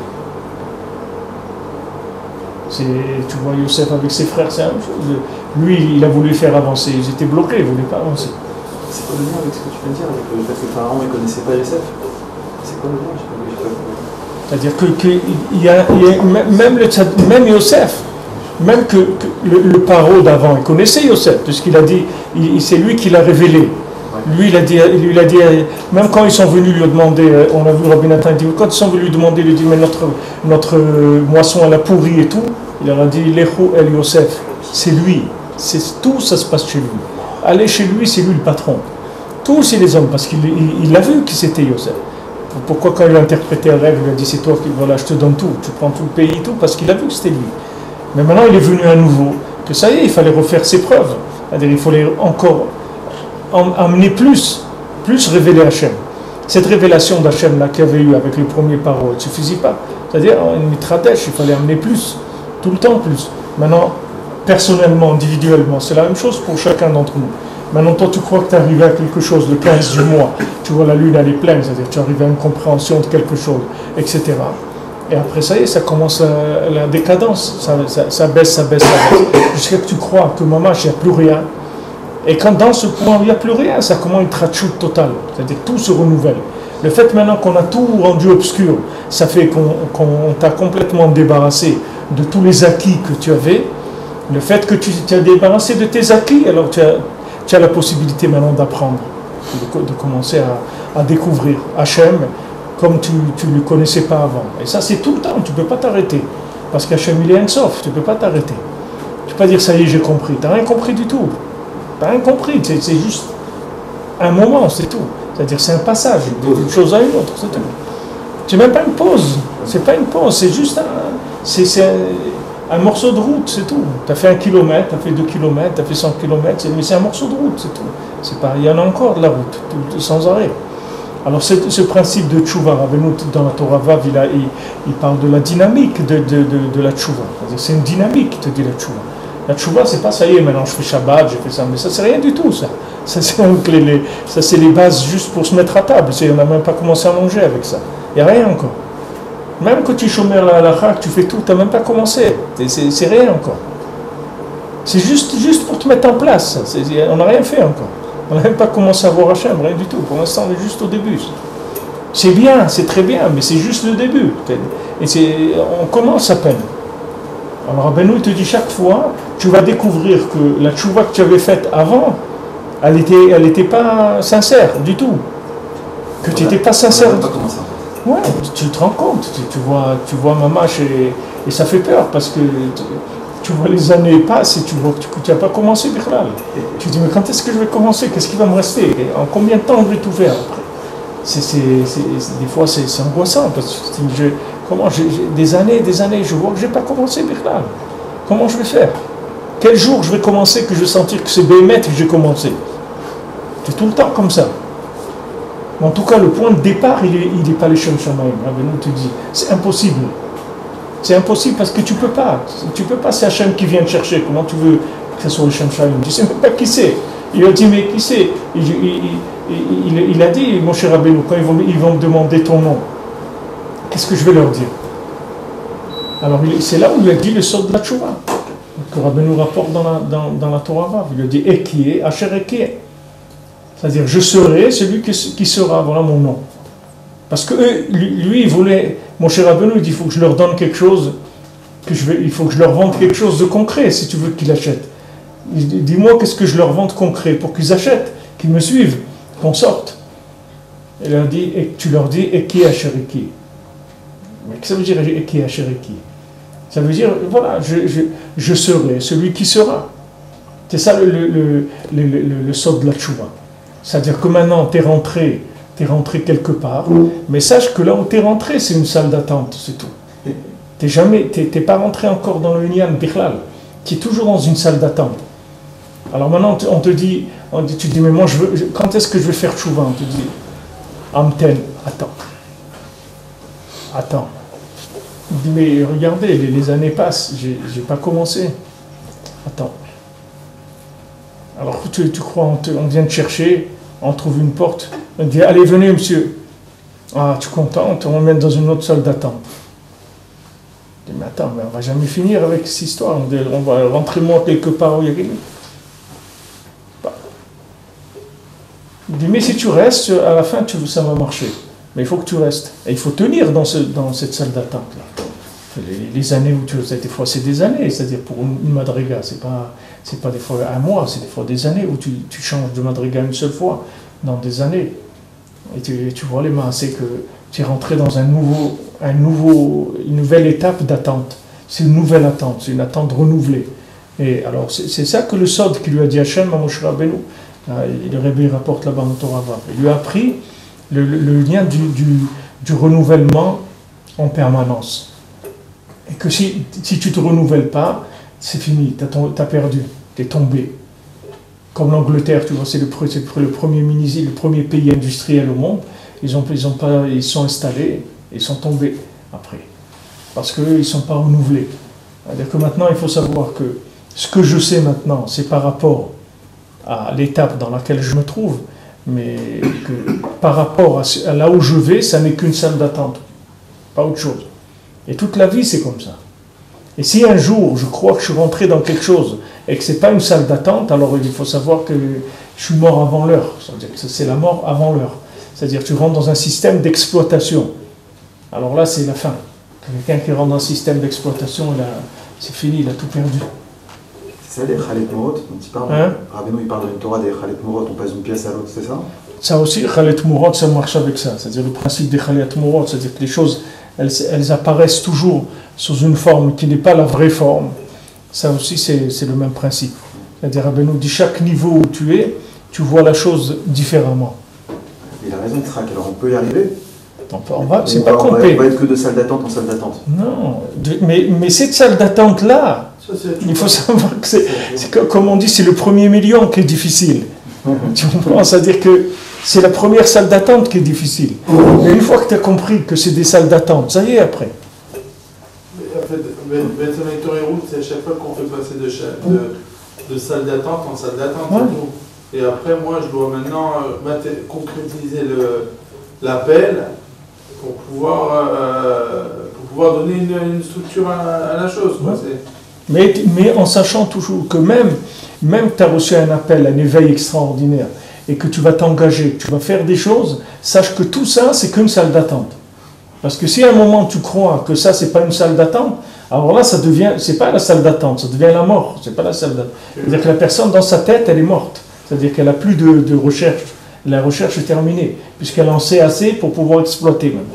[SPEAKER 1] Tu vois Yosef avec ses frères, c'est la même chose. Lui, il a voulu faire avancer. Ils étaient bloqués, ils ne voulaient pas avancer.
[SPEAKER 4] C'est quoi le lien avec ce que tu viens de dire, avec le fait que le pharaon ne connaissait pas Yosef? C'est quoi le lien?
[SPEAKER 1] C'est-à-dire que même Yosef, même que le paro d'avant, il connaissait Yosef, puisqu'il a dit, c'est lui qui l'a révélé. Lui, il a dit, même quand ils sont venus lui demander, on a vu Rabbi Nathan, il dit, quand ils sont venus lui demander, il dit, mais notre moisson elle a pourri et tout, il leur a dit, Lechu el Yosef, c'est lui, tout ça se passe chez lui. Allez chez lui, c'est lui le patron. Tous c'est les hommes, parce qu'il a vu que c'était Yosef. Pourquoi quand il a interprété un rêve, il a dit, c'est toi qui, voilà, je te donne tout, tu prends tout le pays et tout, parce qu'il a vu que c'était lui. Mais maintenant, il est venu à nouveau, que ça y est, il fallait refaire ses preuves. C'est-à-dire, il fallait encore amener plus révéler Hachem. Cette révélation d'Hachem là qu'il y avait eu avec les premiers paroles ne suffisait pas. C'est-à-dire, en Mitradesh, il fallait amener plus, tout le temps plus. Maintenant, personnellement, individuellement, c'est la même chose pour chacun d'entre nous. Maintenant, toi, tu crois que tu es arrivé à quelque chose le 15 du mois, tu vois la lune, elle est pleine, c'est-à-dire tu arrives à une compréhension de quelque chose, etc. Et après, ça y est, ça commence la décadence, ça baisse, jusqu'à que tu crois que maman, il n'y a plus rien. Et quand dans ce point où il n'y a plus rien, ça commence une trachoute totale, c'est-à-dire que tout se renouvelle. Le fait maintenant qu'on a tout rendu obscur, ça fait qu'on t'a complètement débarrassé de tous les acquis que tu avais. Le fait que tu t'es débarrassé de tes acquis, alors tu as la possibilité maintenant d'apprendre, de commencer à découvrir Hachem comme tu ne le connaissais pas avant. Et ça, c'est tout le temps, tu ne peux pas t'arrêter. Parce qu'Hachem, il est Ensof, tu ne peux pas t'arrêter. Tu ne peux pas dire, ça y est, j'ai compris. Tu n'as rien compris du tout. Tu n'as rien compris, c'est juste un moment, c'est tout. C'est-à-dire, c'est un passage d'une chose à une autre, c'est tout. C'est même pas une pause, c'est pas une pause, c'est juste un morceau de route, c'est tout. Tu as fait 1 kilomètre, tu as fait 2 kilomètres, tu as fait 100 kilomètres, mais c'est un morceau de route, c'est tout. C'est pas, il y en a encore de la route, sans arrêt. Alors ce principe de tchouva, Rabbeinu dans la Torah Vav, il parle de la dynamique de la tchouva. C'est une dynamique, te dit la tchouva. La tchouva, c'est pas ça y est, maintenant je fais Shabbat, je fais ça, mais ça c'est rien du tout ça. Ça c'est les bases juste pour se mettre à table. On n'a même pas commencé à manger avec ça. Il n'y a rien encore. Même que tu chômères la halakha, que tu fais tout, tu n'as même pas commencé. C'est rien encore. C'est juste pour te mettre en place. On n'a rien fait encore. On n'a même pas commencé à voir Hachem, rien du tout. Pour l'instant, on est juste au début. C'est bien, c'est très bien, mais c'est juste le début. Et on commence à peine. Alors Rabbeinu te dit chaque fois, tu vas découvrir que la tchouva que tu avais faite avant, elle n'était pas sincère du tout. Que tu n'étais pas sincère. Ouais, tu te rends compte, tu vois Mamash et ça fait peur parce que tu vois les années passent et tu vois que tu n'as pas commencé Bichlal. Tu te dis mais quand est-ce que je vais commencer? Qu'est-ce qui va me rester? Et en combien de temps je vais tout faire après? Des fois c'est angoissant parce que des années, je vois que je n'ai pas commencé Bichlal. Comment je vais faire? Quel jour je vais commencer que je vais sentir que c'est Béhémet que j'ai commencé? C'est tout le temps comme ça. En tout cas, le point de départ, il n'est pas les Shem Shamaim. Rabbeinu te dit, c'est impossible. C'est impossible parce que tu peux pas. Tu peux pas, c'est Hachem qui vient te chercher. Comment tu veux que ce soit les Shem Shamaim? Tu ne sais même pas qui c'est. Il a dit, mais qui c'est? Il a dit, mon cher Rabbeinu, quand ils vont me demander ton nom, qu'est-ce que je vais leur dire? Alors, c'est là où il a dit le sort de la Tchouva, que Rabbeinu rapporte dans la Torah Vav. Il a dit, Ekie, Asher Ekie. C'est-à-dire, je serai celui qui sera, voilà mon nom. Parce que lui, il voulait, mon cher Rabbeinu, il dit, il faut que je leur donne quelque chose, il faut que je leur vende quelque chose de concret, si tu veux qu'ils achètent. Dis-moi qu'est-ce que je leur vende concret, pour qu'ils achètent, qu'ils me suivent, qu'on sorte. Il a dit, et tu leur dis, Eki Asheriki. Mais qu'est-ce que ça veut dire, Eki Asheriki? Ça veut dire, voilà, je serai celui qui sera. C'est ça le sort de la tchouva. C'est-à-dire que maintenant, tu es rentré quelque part, mais sache que là où tu es rentré, c'est une salle d'attente, c'est tout. T'es pas rentré encore dans le Inyan Bichlal. Tu es toujours dans une salle d'attente. Alors maintenant, on te dit, tu te dis, mais moi, quand est-ce que je vais faire tchouva? On te dit, Amten, attends. Il dit, mais regardez, les années passent, j'ai pas commencé. Attends. Alors tu crois, on vient te chercher, on trouve une porte, on dit allez venez monsieur. Ah tu es content, on met dans une autre salle d'attente. Je dis mais attends, mais on va jamais finir avec cette histoire, on va rentrer moi quelque part où il y a quelqu'un. Il dit mais si tu restes, à la fin ça va marcher. Mais il faut que tu restes. Et il faut tenir dans cette salle d'attente là. Les années où des fois c'est des années, c'est-à-dire pour une madriga, c'est pas des fois un mois, c'est des fois des années où tu changes de madriga une seule fois, dans des années. Et tu vois les mains, c'est que tu es rentré dans une nouvelle étape d'attente. C'est une nouvelle attente, c'est une attente renouvelée. Et alors c'est ça que le Sod qui lui a dit Hachem à Moshe Rabbeinu, le Rebbe rapporte là-bas dans Torah Vav. Il lui a appris le lien du renouvellement en permanence. Et que si tu ne te renouvelles pas, c'est fini, tu as perdu, tu es tombé. Comme l'Angleterre, tu vois, c'est le premier pays industriel au monde, ils sont installés, ils sont tombés après. Parce qu'ils ne sont pas renouvelés. C'est-à-dire que maintenant, il faut savoir que ce que je sais maintenant, c'est par rapport à l'étape dans laquelle je me trouve, mais que par rapport à là où je vais, ça n'est qu'une salle d'attente, pas autre chose. Et toute la vie, c'est comme ça. Et si un jour, je crois que je suis rentré dans quelque chose et que ce n'est pas une salle d'attente, alors il faut savoir que je suis mort avant l'heure. C'est-à-dire que c'est la mort avant l'heure. C'est-à-dire que tu rentres dans un système d'exploitation. Alors là, c'est la fin. Quelqu'un qui rentre dans un système d'exploitation, c'est fini, il a tout perdu.
[SPEAKER 4] C'est ça les Chalet Morot dont il parle.
[SPEAKER 1] Hein?
[SPEAKER 4] Rabbeinu, il parle d'une Torah des Chalet Morot, on passe d'une pièce à l'autre, c'est ça?
[SPEAKER 1] Ça aussi, Chalet Morot, ça marche avec ça. C'est-à-dire le principe des Chalet Morot, c'est-à-dire que les choses, elles apparaissent toujours sous une forme qui n'est pas la vraie forme. Ça aussi, c'est le même principe. C'est-à-dire, Rabbeinu dit, chaque niveau où tu es, tu vois la chose différemment.
[SPEAKER 4] Il a raison, Yitzhak, alors on peut y arriver?
[SPEAKER 1] C'est pas qu'on peut.
[SPEAKER 4] On va être que de salle d'attente en salle d'attente.
[SPEAKER 1] Non, mais cette salle d'attente-là, il faut savoir que comme on dit, c'est le premier million qui est difficile. Tu comprends? C'est-à-dire que c'est la première salle d'attente qui est difficile. Mais une fois que tu as compris que c'est des salles d'attente, ça y est après.
[SPEAKER 3] En fait, c'est à chaque fois qu'on fait passer de salle d'attente en salle d'attente. Ouais. Et après, moi, je dois maintenant concrétiser l'appel pour pouvoir donner une structure à la chose. Quoi.
[SPEAKER 1] Ouais. Mais en sachant toujours que même que tu as reçu un appel, un éveil extraordinaire, et que tu vas t'engager, que tu vas faire des choses, sache que tout ça, c'est qu'une salle d'attente. Parce que si à un moment tu crois que ça, c'est pas une salle d'attente, alors là, c'est pas la salle d'attente, ça devient la mort, c'est pas la salle d'attente. C'est-à-dire que la personne, dans sa tête, elle est morte. C'est-à-dire qu'elle n'a plus de recherche. La recherche est terminée, puisqu'elle en sait assez pour pouvoir exploiter maintenant.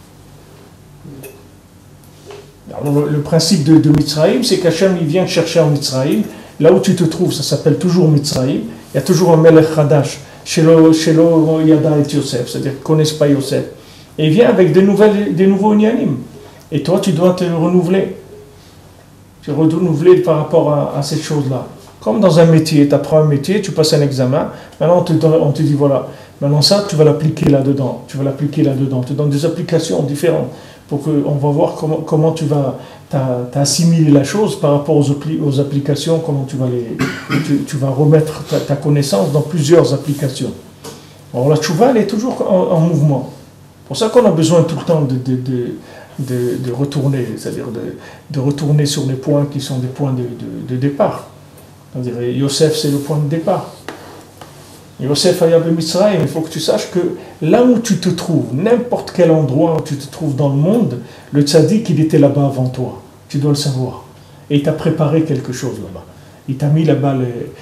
[SPEAKER 1] Alors, le principe de Mitzrayim, c'est qu'Hachem, il vient chercher en Mitzrayim, là où tu te trouves, ça s'appelle toujours Mitzrayim, il y a toujours un Melech Hadash, Shelo Yada et Yosef, c'est-à-dire qu'ils ne connaissent pas Yosef. Et il vient avec des nouveaux Inyanim. Et toi, tu dois te renouveler. Tu renouveler par rapport à cette chose-là. Comme dans un métier, tu apprends un métier, tu passes un examen, maintenant on te dit voilà, maintenant ça, tu vas l'appliquer là-dedans, tu te donnes des applications différentes pour qu'on va voir comment tu vas assimiler la chose par rapport aux applications, comment tu vas remettre ta connaissance dans plusieurs applications. Alors la tchouva, elle est toujours en mouvement. C'est pour ça qu'on a besoin tout le temps de retourner, c'est-à-dire de retourner sur les points qui sont des points de départ. On dirait Yosef, c'est le point de départ. Yosef Hayab Mitzrayim, il faut que tu saches que là où tu te trouves, n'importe quel endroit où tu te trouves dans le monde, le tzaddik, il était là-bas avant toi. Tu dois le savoir. Et il t'a préparé quelque chose là-bas. Il t'a mis là-bas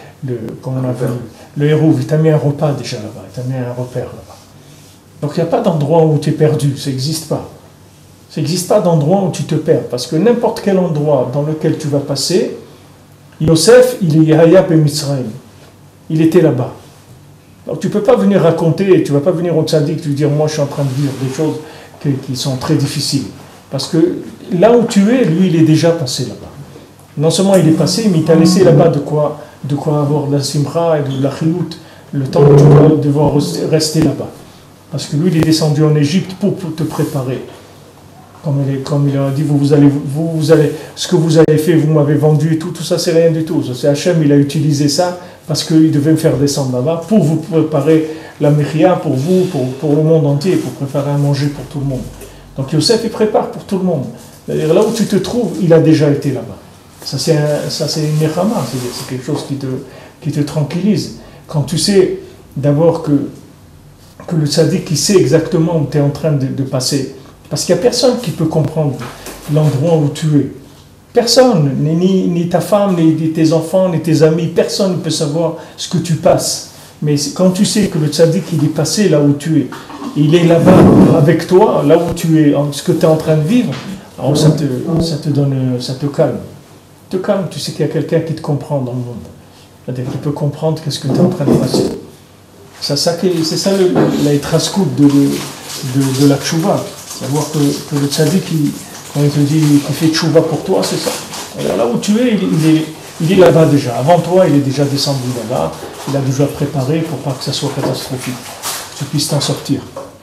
[SPEAKER 1] le héros, il t'a mis un repas déjà là-bas, il t'a mis un repère là-bas. Donc il n'y a pas d'endroit où tu es perdu, ça n'existe pas. Ça n'existe pas d'endroit où tu te perds, parce que n'importe quel endroit dans lequel tu vas passer, Yosef, il est Hayab et Mitzrayim. Il était là-bas. Donc tu ne peux pas venir raconter, tu ne vas pas venir au tzaddik, tu vas dire moi je suis en train de vivre des choses qui sont très difficiles. Parce que là où tu es, lui il est déjà passé là-bas. Non seulement il est passé, mais il t'a laissé là-bas de quoi avoir de la simra et de la chilout, le temps où tu vas devoir rester là-bas. Parce que lui il est descendu en Égypte pour te préparer. Comme il a dit, vous allez, ce que vous avez fait, vous m'avez vendu et tout ça c'est rien du tout. C'est Hachem, il a utilisé ça parce qu'il devait me faire descendre là-bas pour vous préparer la mechia pour vous, pour le monde entier, pour préparer à manger pour tout le monde. Donc Yosef, il prépare pour tout le monde. C'est-à-dire là où tu te trouves, il a déjà été là-bas. Ça c'est une nechama, c'est quelque chose qui te tranquillise. Quand tu sais d'abord que le tzaddik, il sait exactement où tu es en train de passer. Parce qu'il n'y a personne qui peut comprendre l'endroit où tu es. Personne, ni ta femme, ni tes enfants, ni tes amis, personne ne peut savoir ce que tu passes. Mais quand tu sais que le tzaddik, il est passé là où tu es, il est là-bas avec toi, là où tu es, ce que tu es en train de vivre, alors ça te calme. Te calme, tu sais qu'il y a quelqu'un qui te comprend dans le monde. C'est-à-dire qu'il peut comprendre qu'est-ce que tu es en train de passer. C'est ça la itraskout de la tchouva. Savoir que le tzaddik, quand il te dit qu'il fait tchouva pour toi, c'est ça. Alors là où tu es, il est là-bas déjà. Avant toi, il est déjà descendu là-bas. Il a déjà préparé pour pas que ça soit catastrophique. Que tu puisses t'en sortir.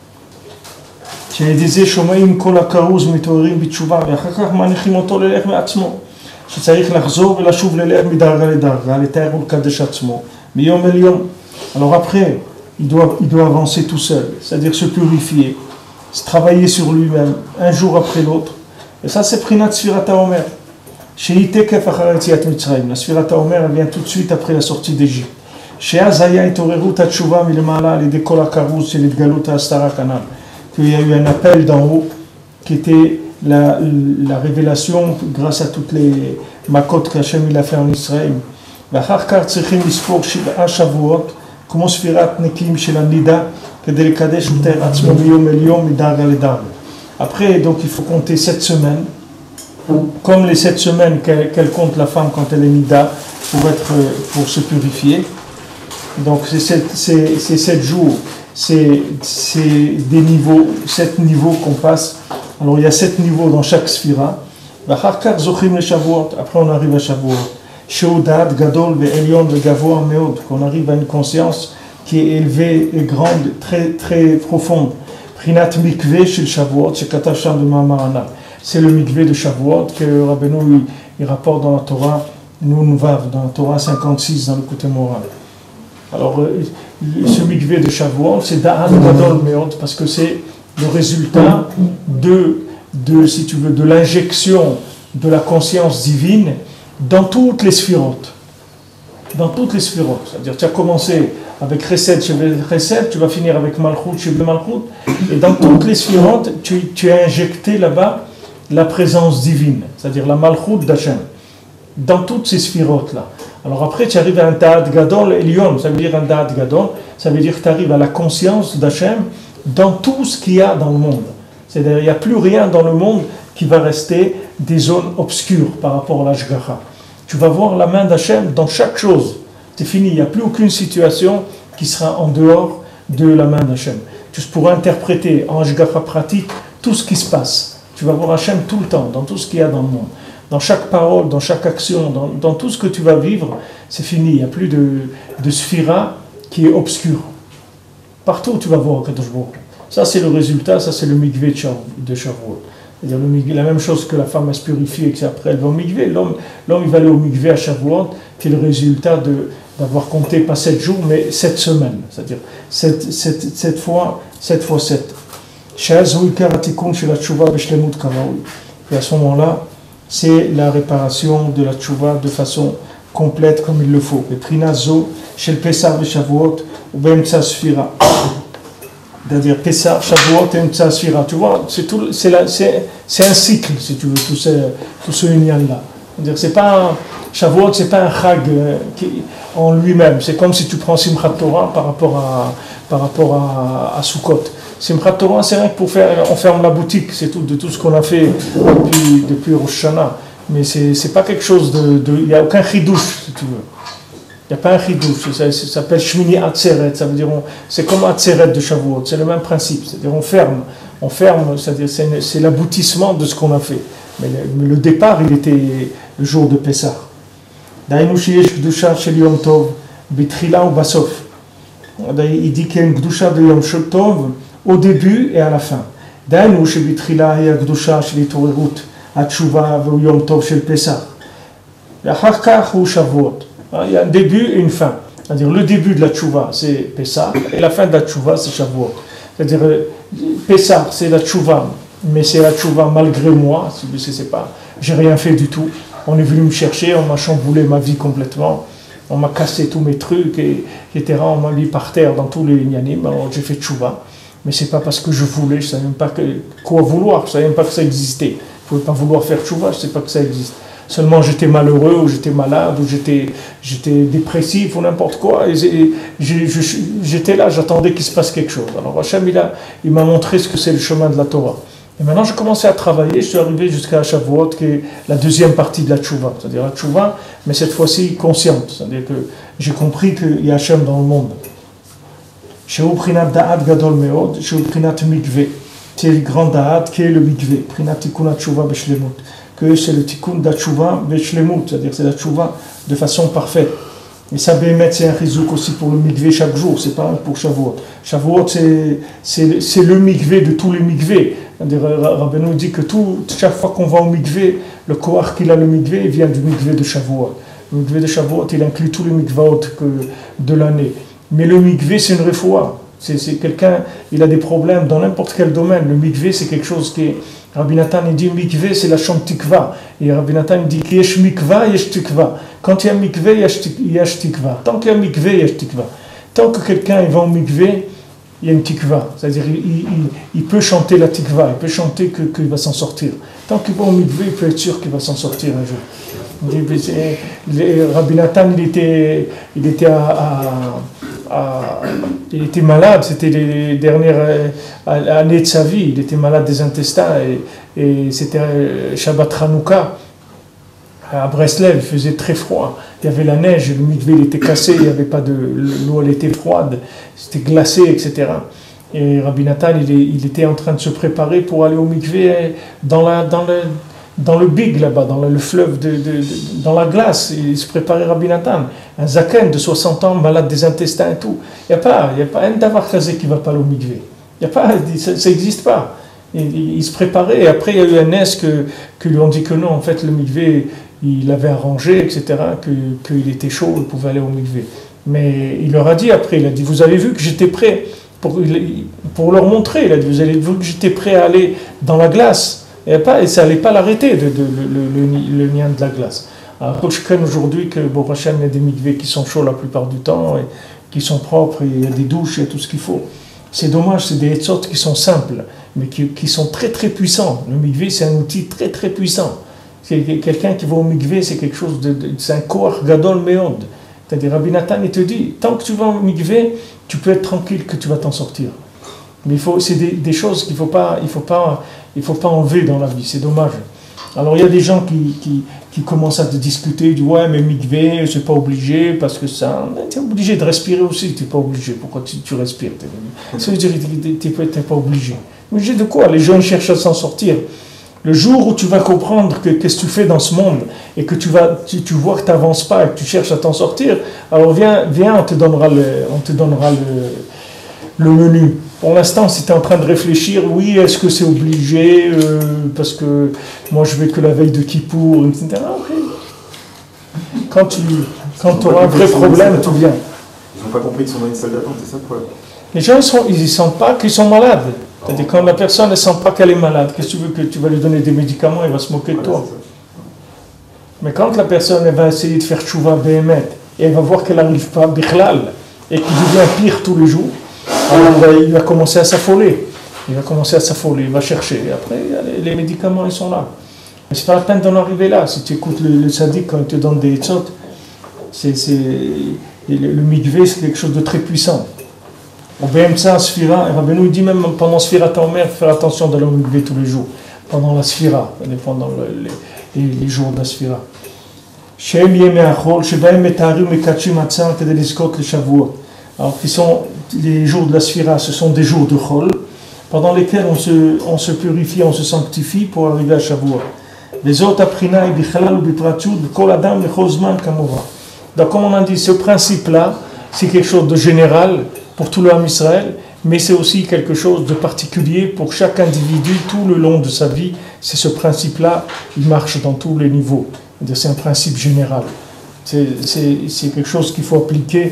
[SPEAKER 1] כשדיזה שומעים כל הכרוז מתעוררים בתשובה ואחר כך מניחים אותו ללך מעצמו שצריך לחזור ולשוב ללך מדרגה לדרגה לתאר ולקדש עצמו מיום אל יום. Alors après, il doit avancer tout seul, c'est-à-dire se purifier, se travailler sur lui-même, un jour après l'autre. Et ça, c'est Prinat Sfirat HaOmer. Shehi Tekef Achar Yetziat Mitzrayim. La Sfirat HaOmer, elle vient tout de suite après la sortie d'Égypte. Sheaz Haya Itorerut HaTshuva Milemala Alidei Kol HaKaruz Shel Itgalut HaAstara Kanal. Qu'il y a eu un appel d'en haut qui était la révélation grâce à toutes les makot qu'Hachem il a fait en Israël. ואחר כך צריכים לספור 7 שבועות כמו ספירת נקיים של הנידה כדי לקדש יותר עצמו מיום אל יום מדרגה לדרגה. Après, donc il faut compter 7 semaines, comme les 7 semaines qu'elle compte la femme quand elle est nida pour se purifier. Donc c'est 7 jours, c'est des niveaux, 7 niveaux qu'on passe. Alors il y a 7 niveaux dans chaque sphira. Après on arrive à Shavuot. Sheodat Gadol ve'Elyon ve'Gavoa Meod, qu'on arrive à une conscience qui est élevée et grande, très très profonde. Prinat mikveh shel Shavuot, shekatav sham b'ma'amar hanal. C'est le mikveh de Shavuot que Rabbeinu il rapporte dans la Torah Nun Vav, dans la Torah 56 dans le côté moral. Alors ce mikveh de Shavuot, c'est Da'at Gadol Meod parce que c'est le résultat si tu veux, de l'injection de la conscience divine dans toutes les sphirotes. Dans toutes les sphirotes. C'est-à-dire, tu as commencé avec Chesed, Chesed, tu vas finir avec Malchut, Malchut, et dans toutes les sphirotes, tu as injecté là-bas la présence divine, c'est-à-dire la Malchut d'Hachem. Dans toutes ces sphirotes-là. Alors après, tu arrives à un Da'at Gadol Elyon, ça veut dire un Da'at Gadol, ça veut dire que tu arrives à la conscience d'Hachem dans tout ce qu'il y a dans le monde. C'est-à-dire, il n'y a plus rien dans le monde qui va rester des zones obscures par rapport à l'Ashgacha. Tu vas voir la main d'Hachem dans chaque chose. C'est fini, il n'y a plus aucune situation qui sera en dehors de la main d'Hachem. Tu pourras interpréter en Ashgacha pratique tout ce qui se passe. Tu vas voir Hachem tout le temps, dans tout ce qu'il y a dans le monde. Dans chaque parole, dans chaque action, dans tout ce que tu vas vivre, c'est fini. Il n'y a plus de sphira qui est obscure. Partout tu vas voir Kadosh Baruch Hu. Ça c'est le résultat, ça c'est le mikveh de Shavuot. C'est-à-dire la même chose que la femme elle se purifie et qu'après elle va au mikveh. L'homme il va aller au mikveh à Shavuot, qui est le résultat d'avoir compté pas 7 jours, mais 7 semaines. C'est-à-dire 7 fois 7. Et à ce moment-là, c'est la réparation de la tchouva de façon complète comme il le faut. Et Prinazo, chez le Pessah de Shavuot, ou Bemtsa Sfira. C'est-à-dire Pessah, Shavuot et Bemtsa Sfira. Tu vois, c'est un cycle, si tu veux, tout ce union-là. C'est-à-dire, Shavuot, c'est pas un chag en lui-même. C'est comme si tu prends Simchat Torah par rapport à Sukkot. Simchat Torah, c'est rien que pour on ferme la boutique, c'est tout, de tout ce qu'on a fait depuis Rosh Hashanah. Mais c'est pas quelque chose il n'y a aucun chidouche, si tu veux. Il n'y a pas un chidouche, ça s'appelle Shmini Atzeret, ça veut dire, c'est comme Atzeret de Shavuot, c'est le même principe, c'est-à-dire on ferme, c'est-à-dire c'est l'aboutissement de ce qu'on a fait. Mais le départ, il était le jour de Pessah. Dainu sheyesh kedusha shel Yom Tov, bitrila ou basof. Il dit qu'il y a une kedusha de Yom Tov au début et à la fin. Dainu shebitrila hiya kedusha shel Torerut, Hatshuva ve'Yom Tov shel Pessah. Ve'achar kach hu Shavuot. Il y a un début et une fin. C'est-à-dire le début de la tchouva, c'est Pessah, et la fin de la tchouva, c'est Shavuot. C'est-à-dire, Pessah, c'est la tchouva, mais c'est la tchouva malgré moi, c'est pas, j'ai rien fait du tout. On est venu me chercher, on m'a chamboulé ma vie complètement, on m'a cassé tous mes trucs, etc. On m'a mis par terre dans tous les inyanim, alors j'ai fait tchouva. Mais c'est pas parce que je voulais, je savais même pas quoi vouloir, je savais même pas que ça existait. Je pouvais pas vouloir faire tchouva, je sais pas que ça existe. Seulement j'étais malheureux, ou j'étais malade, ou j'étais dépressif, ou n'importe quoi. Et j'étais là, j'attendais qu'il se passe quelque chose. Alors Hachem, il m'a montré ce que c'est le chemin de la Torah. Et maintenant, j'ai commencé à travailler, je suis arrivé jusqu'à Shavuot, qui est la deuxième partie de la tchouva. C'est-à-dire la tchouva, mais cette fois-ci consciente. C'est-à-dire que j'ai compris qu'il y a Hachem dans le monde. Chez Prinat Da'at Gadol Meod, chez Prinat Mikve. C'est le grand Da'at qui est le Mikve. Prinat Tikkun Tchouva Beshlemut. Que c'est le Tikkun Tchouva Beshlemut. C'est-à-dire que c'est la tchouva de façon parfaite. Et ça, Bémet, c'est un rizouk aussi pour le mikvé chaque jour, c'est pas pour Shavuot. Shavuot, c'est le mikvé de tous les mikvés. Rabbeinu dit que chaque fois qu'on va au mikvé, le koach qu'il a le mikvé, il vient du mikvé de Shavuot. Le mikvé de Shavuot, il inclut tous les mikvaot de l'année. Mais le mikvé, c'est une refoua. C'est quelqu'un, il a des problèmes dans n'importe quel domaine. Le mikvé, c'est quelque chose qui est... Rabbi Nathan, il dit mikvé, c'est la chambre tikva. Et Rabbi Nathan, il dit qu'il y a mikva, il y a tikva. Quand il y a mikvé, il y a tikva. Tant qu'il y a mikvé, il y a tikva. Tant que quelqu'un va au mikvé, il y a une tikva. C'est-à-dire, il peut chanter la tikva, il peut chanter qu'il va s'en sortir. Tant qu'il va au mikvé, il peut être sûr qu'il va s'en sortir un jour. Rabbi Nathan, il était malade, c'était les dernières années de sa vie, il était malade des intestins et c'était Shabbat Hanouka à Breslev, il faisait très froid, il y avait la neige, le mikvé il était cassé, il n'y avait pas l'eau, elle était froide, c'était glacé, etc. Et Rabbi Nathan, il était en train de se préparer pour aller au mikvé dans le big là-bas, dans le fleuve, dans la glace. Il se préparait Rabbi Nathan, un zaken de 60 ans, malade des intestins et tout. Il n'y a pas un davar kazé qui ne va pas au mikvé. Ça n'existe pas. Il se préparait, et après il y a eu un nes que lui ont dit que non, en fait le mikvé, il avait arrangé, etc., qu'il était chaud, il pouvait aller au mikvé. Mais il leur a dit après, il a dit, vous avez vu que j'étais prêt, pour leur montrer, il a dit, vous avez vu que j'étais prêt à aller dans la glace. Et ça n'allait pas l'arrêter, le lien de la glace. Alors, je crains aujourd'hui que, bon, Hachem, il y a des mikvés qui sont chauds la plupart du temps, et qui sont propres, et il y a des douches, il y a tout ce qu'il faut. C'est dommage, c'est des sortes qui sont simples, mais qui sont très très puissants. Le mikvé, c'est un outil très très puissant. Quelqu'un qui va au mikvé, c'est quelque chose c'est un koach gadol meod. C'est-à-dire, Rabbi Nathan, il te dit, tant que tu vas au mikvé, tu peux être tranquille que tu vas t'en sortir. Mais c'est des choses qu'il il faut pas enlever dans la vie, c'est dommage. Alors il y a des gens qui commencent à te discuter, disent ouais mais mikvé, c'est pas obligé parce que ça, tu es obligé de respirer aussi, tu n'es pas obligé. Pourquoi tu respires? Ça veut dire que tu n'es pas obligé. Obligé de quoi? Les gens cherchent à s'en sortir. Le jour où tu vas comprendre qu'est-ce que tu fais dans ce monde et que tu vois que tu n'avances pas et que tu cherches à t'en sortir, alors viens, on te donnera le menu. Pour l'instant, si tu es en train de réfléchir, oui, est-ce que c'est obligé parce que moi je vais que la veille de Kippour, etc. Okay. Quand tu auras un vrai problème, tu viens.
[SPEAKER 4] Ils n'ont pas compris qu'ils sont dans une salle d'attente, c'est ça le problème.
[SPEAKER 1] Les gens, ils ne sentent pas qu'ils sont malades. C'est-à-dire quand la personne ne sent pas qu'elle est malade, qu'est-ce que tu veux que tu vas lui donner des médicaments, il va se moquer de toi. Mais quand la personne elle va essayer de faire tchouva béhémet, et elle va voir qu'elle n'arrive pas bichlal, et qu'il devient pire tous les jours, alors il va commencer à s'affoler. Il va chercher. Et après, les médicaments, ils sont là. Mais ce n'est pas la peine d'en arriver là. Si tu écoutes le sadique quand il te donne des etzot, le mikvé, c'est quelque chose de très puissant. Au BMC, Sphira, et Rabbeinu dit même pendant Sphira Taomer, faire attention d'aller au mikvé tous les jours. Pendant la Sphira, pendant les jours de la Sphira. Alors, qui sont les jours de la Sphira, ce sont des jours de Chol, pendant lesquels on se purifie, on se sanctifie pour arriver à Shavuot. Les autres aprina et bichalal ou bipratud, kol adam lechozman kamova. Donc, comme on a dit, ce principe-là, c'est quelque chose de général pour tout le Ham Israël, mais c'est aussi quelque chose de particulier pour chaque individu tout le long de sa vie. C'est ce principe-là, il marche dans tous les niveaux. C'est un principe général. C'est quelque chose qu'il faut appliquer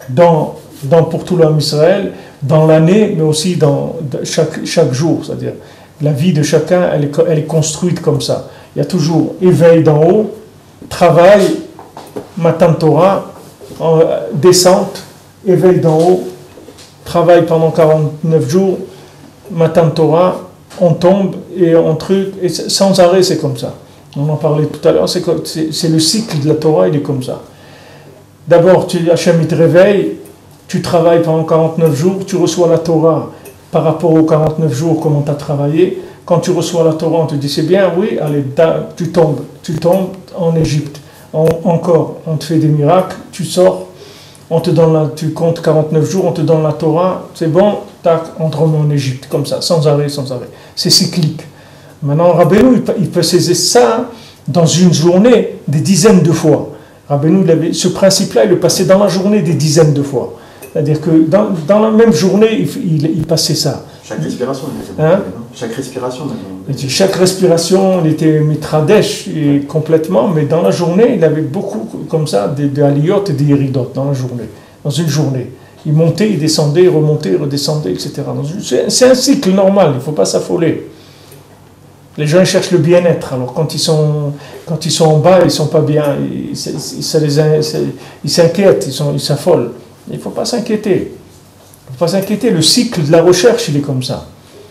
[SPEAKER 1] pour tout l'homme Israël, dans l'année, mais aussi dans chaque jour. C'est-à-dire, la vie de chacun, elle est construite comme ça. Il y a toujours éveil d'en haut, travail, Matan Torah, descente, éveil d'en haut, travail pendant 49 jours, Matan Torah, on tombe et on truc, et sans arrêt c'est comme ça. On en parlait tout à l'heure, c'est le cycle de la Torah, il est comme ça. D'abord, Hachem il te réveille, tu travailles pendant 49 jours, tu reçois la Torah par rapport aux 49 jours, comment tu as travaillé. Quand tu reçois la Torah, on te dit c'est bien, oui, allez, tu tombes en Égypte. Encore, on te fait des miracles, tu sors, tu comptes 49 jours, on te donne la Torah, c'est bon, tac, on te remet en Égypte, comme ça, sans arrêt. C'est cyclique. Maintenant, Rabbeinu, il peut saisir ça dans une journée des dizaines de fois. Rabbeinu, ce principe-là, il le passait dans la journée des dizaines de fois. C'est-à-dire que dans la même journée, il passait ça.
[SPEAKER 4] Chaque respiration, chaque respiration.
[SPEAKER 1] Chaque respiration, il était mitradesh complètement, mais dans la journée, il avait beaucoup comme ça, des aliyot et des iridotes dans la journée, dans une journée. Il montait, il descendait, il remontait, il redescendait, etc. C'est un cycle normal, il ne faut pas s'affoler. Les gens cherchent le bien-être, alors quand ils sont en bas, ils ne sont pas bien, ils s'inquiètent, ils s'affolent. Il ne faut pas s'inquiéter. Il ne faut pas s'inquiéter, le cycle de la recherche, il est comme ça.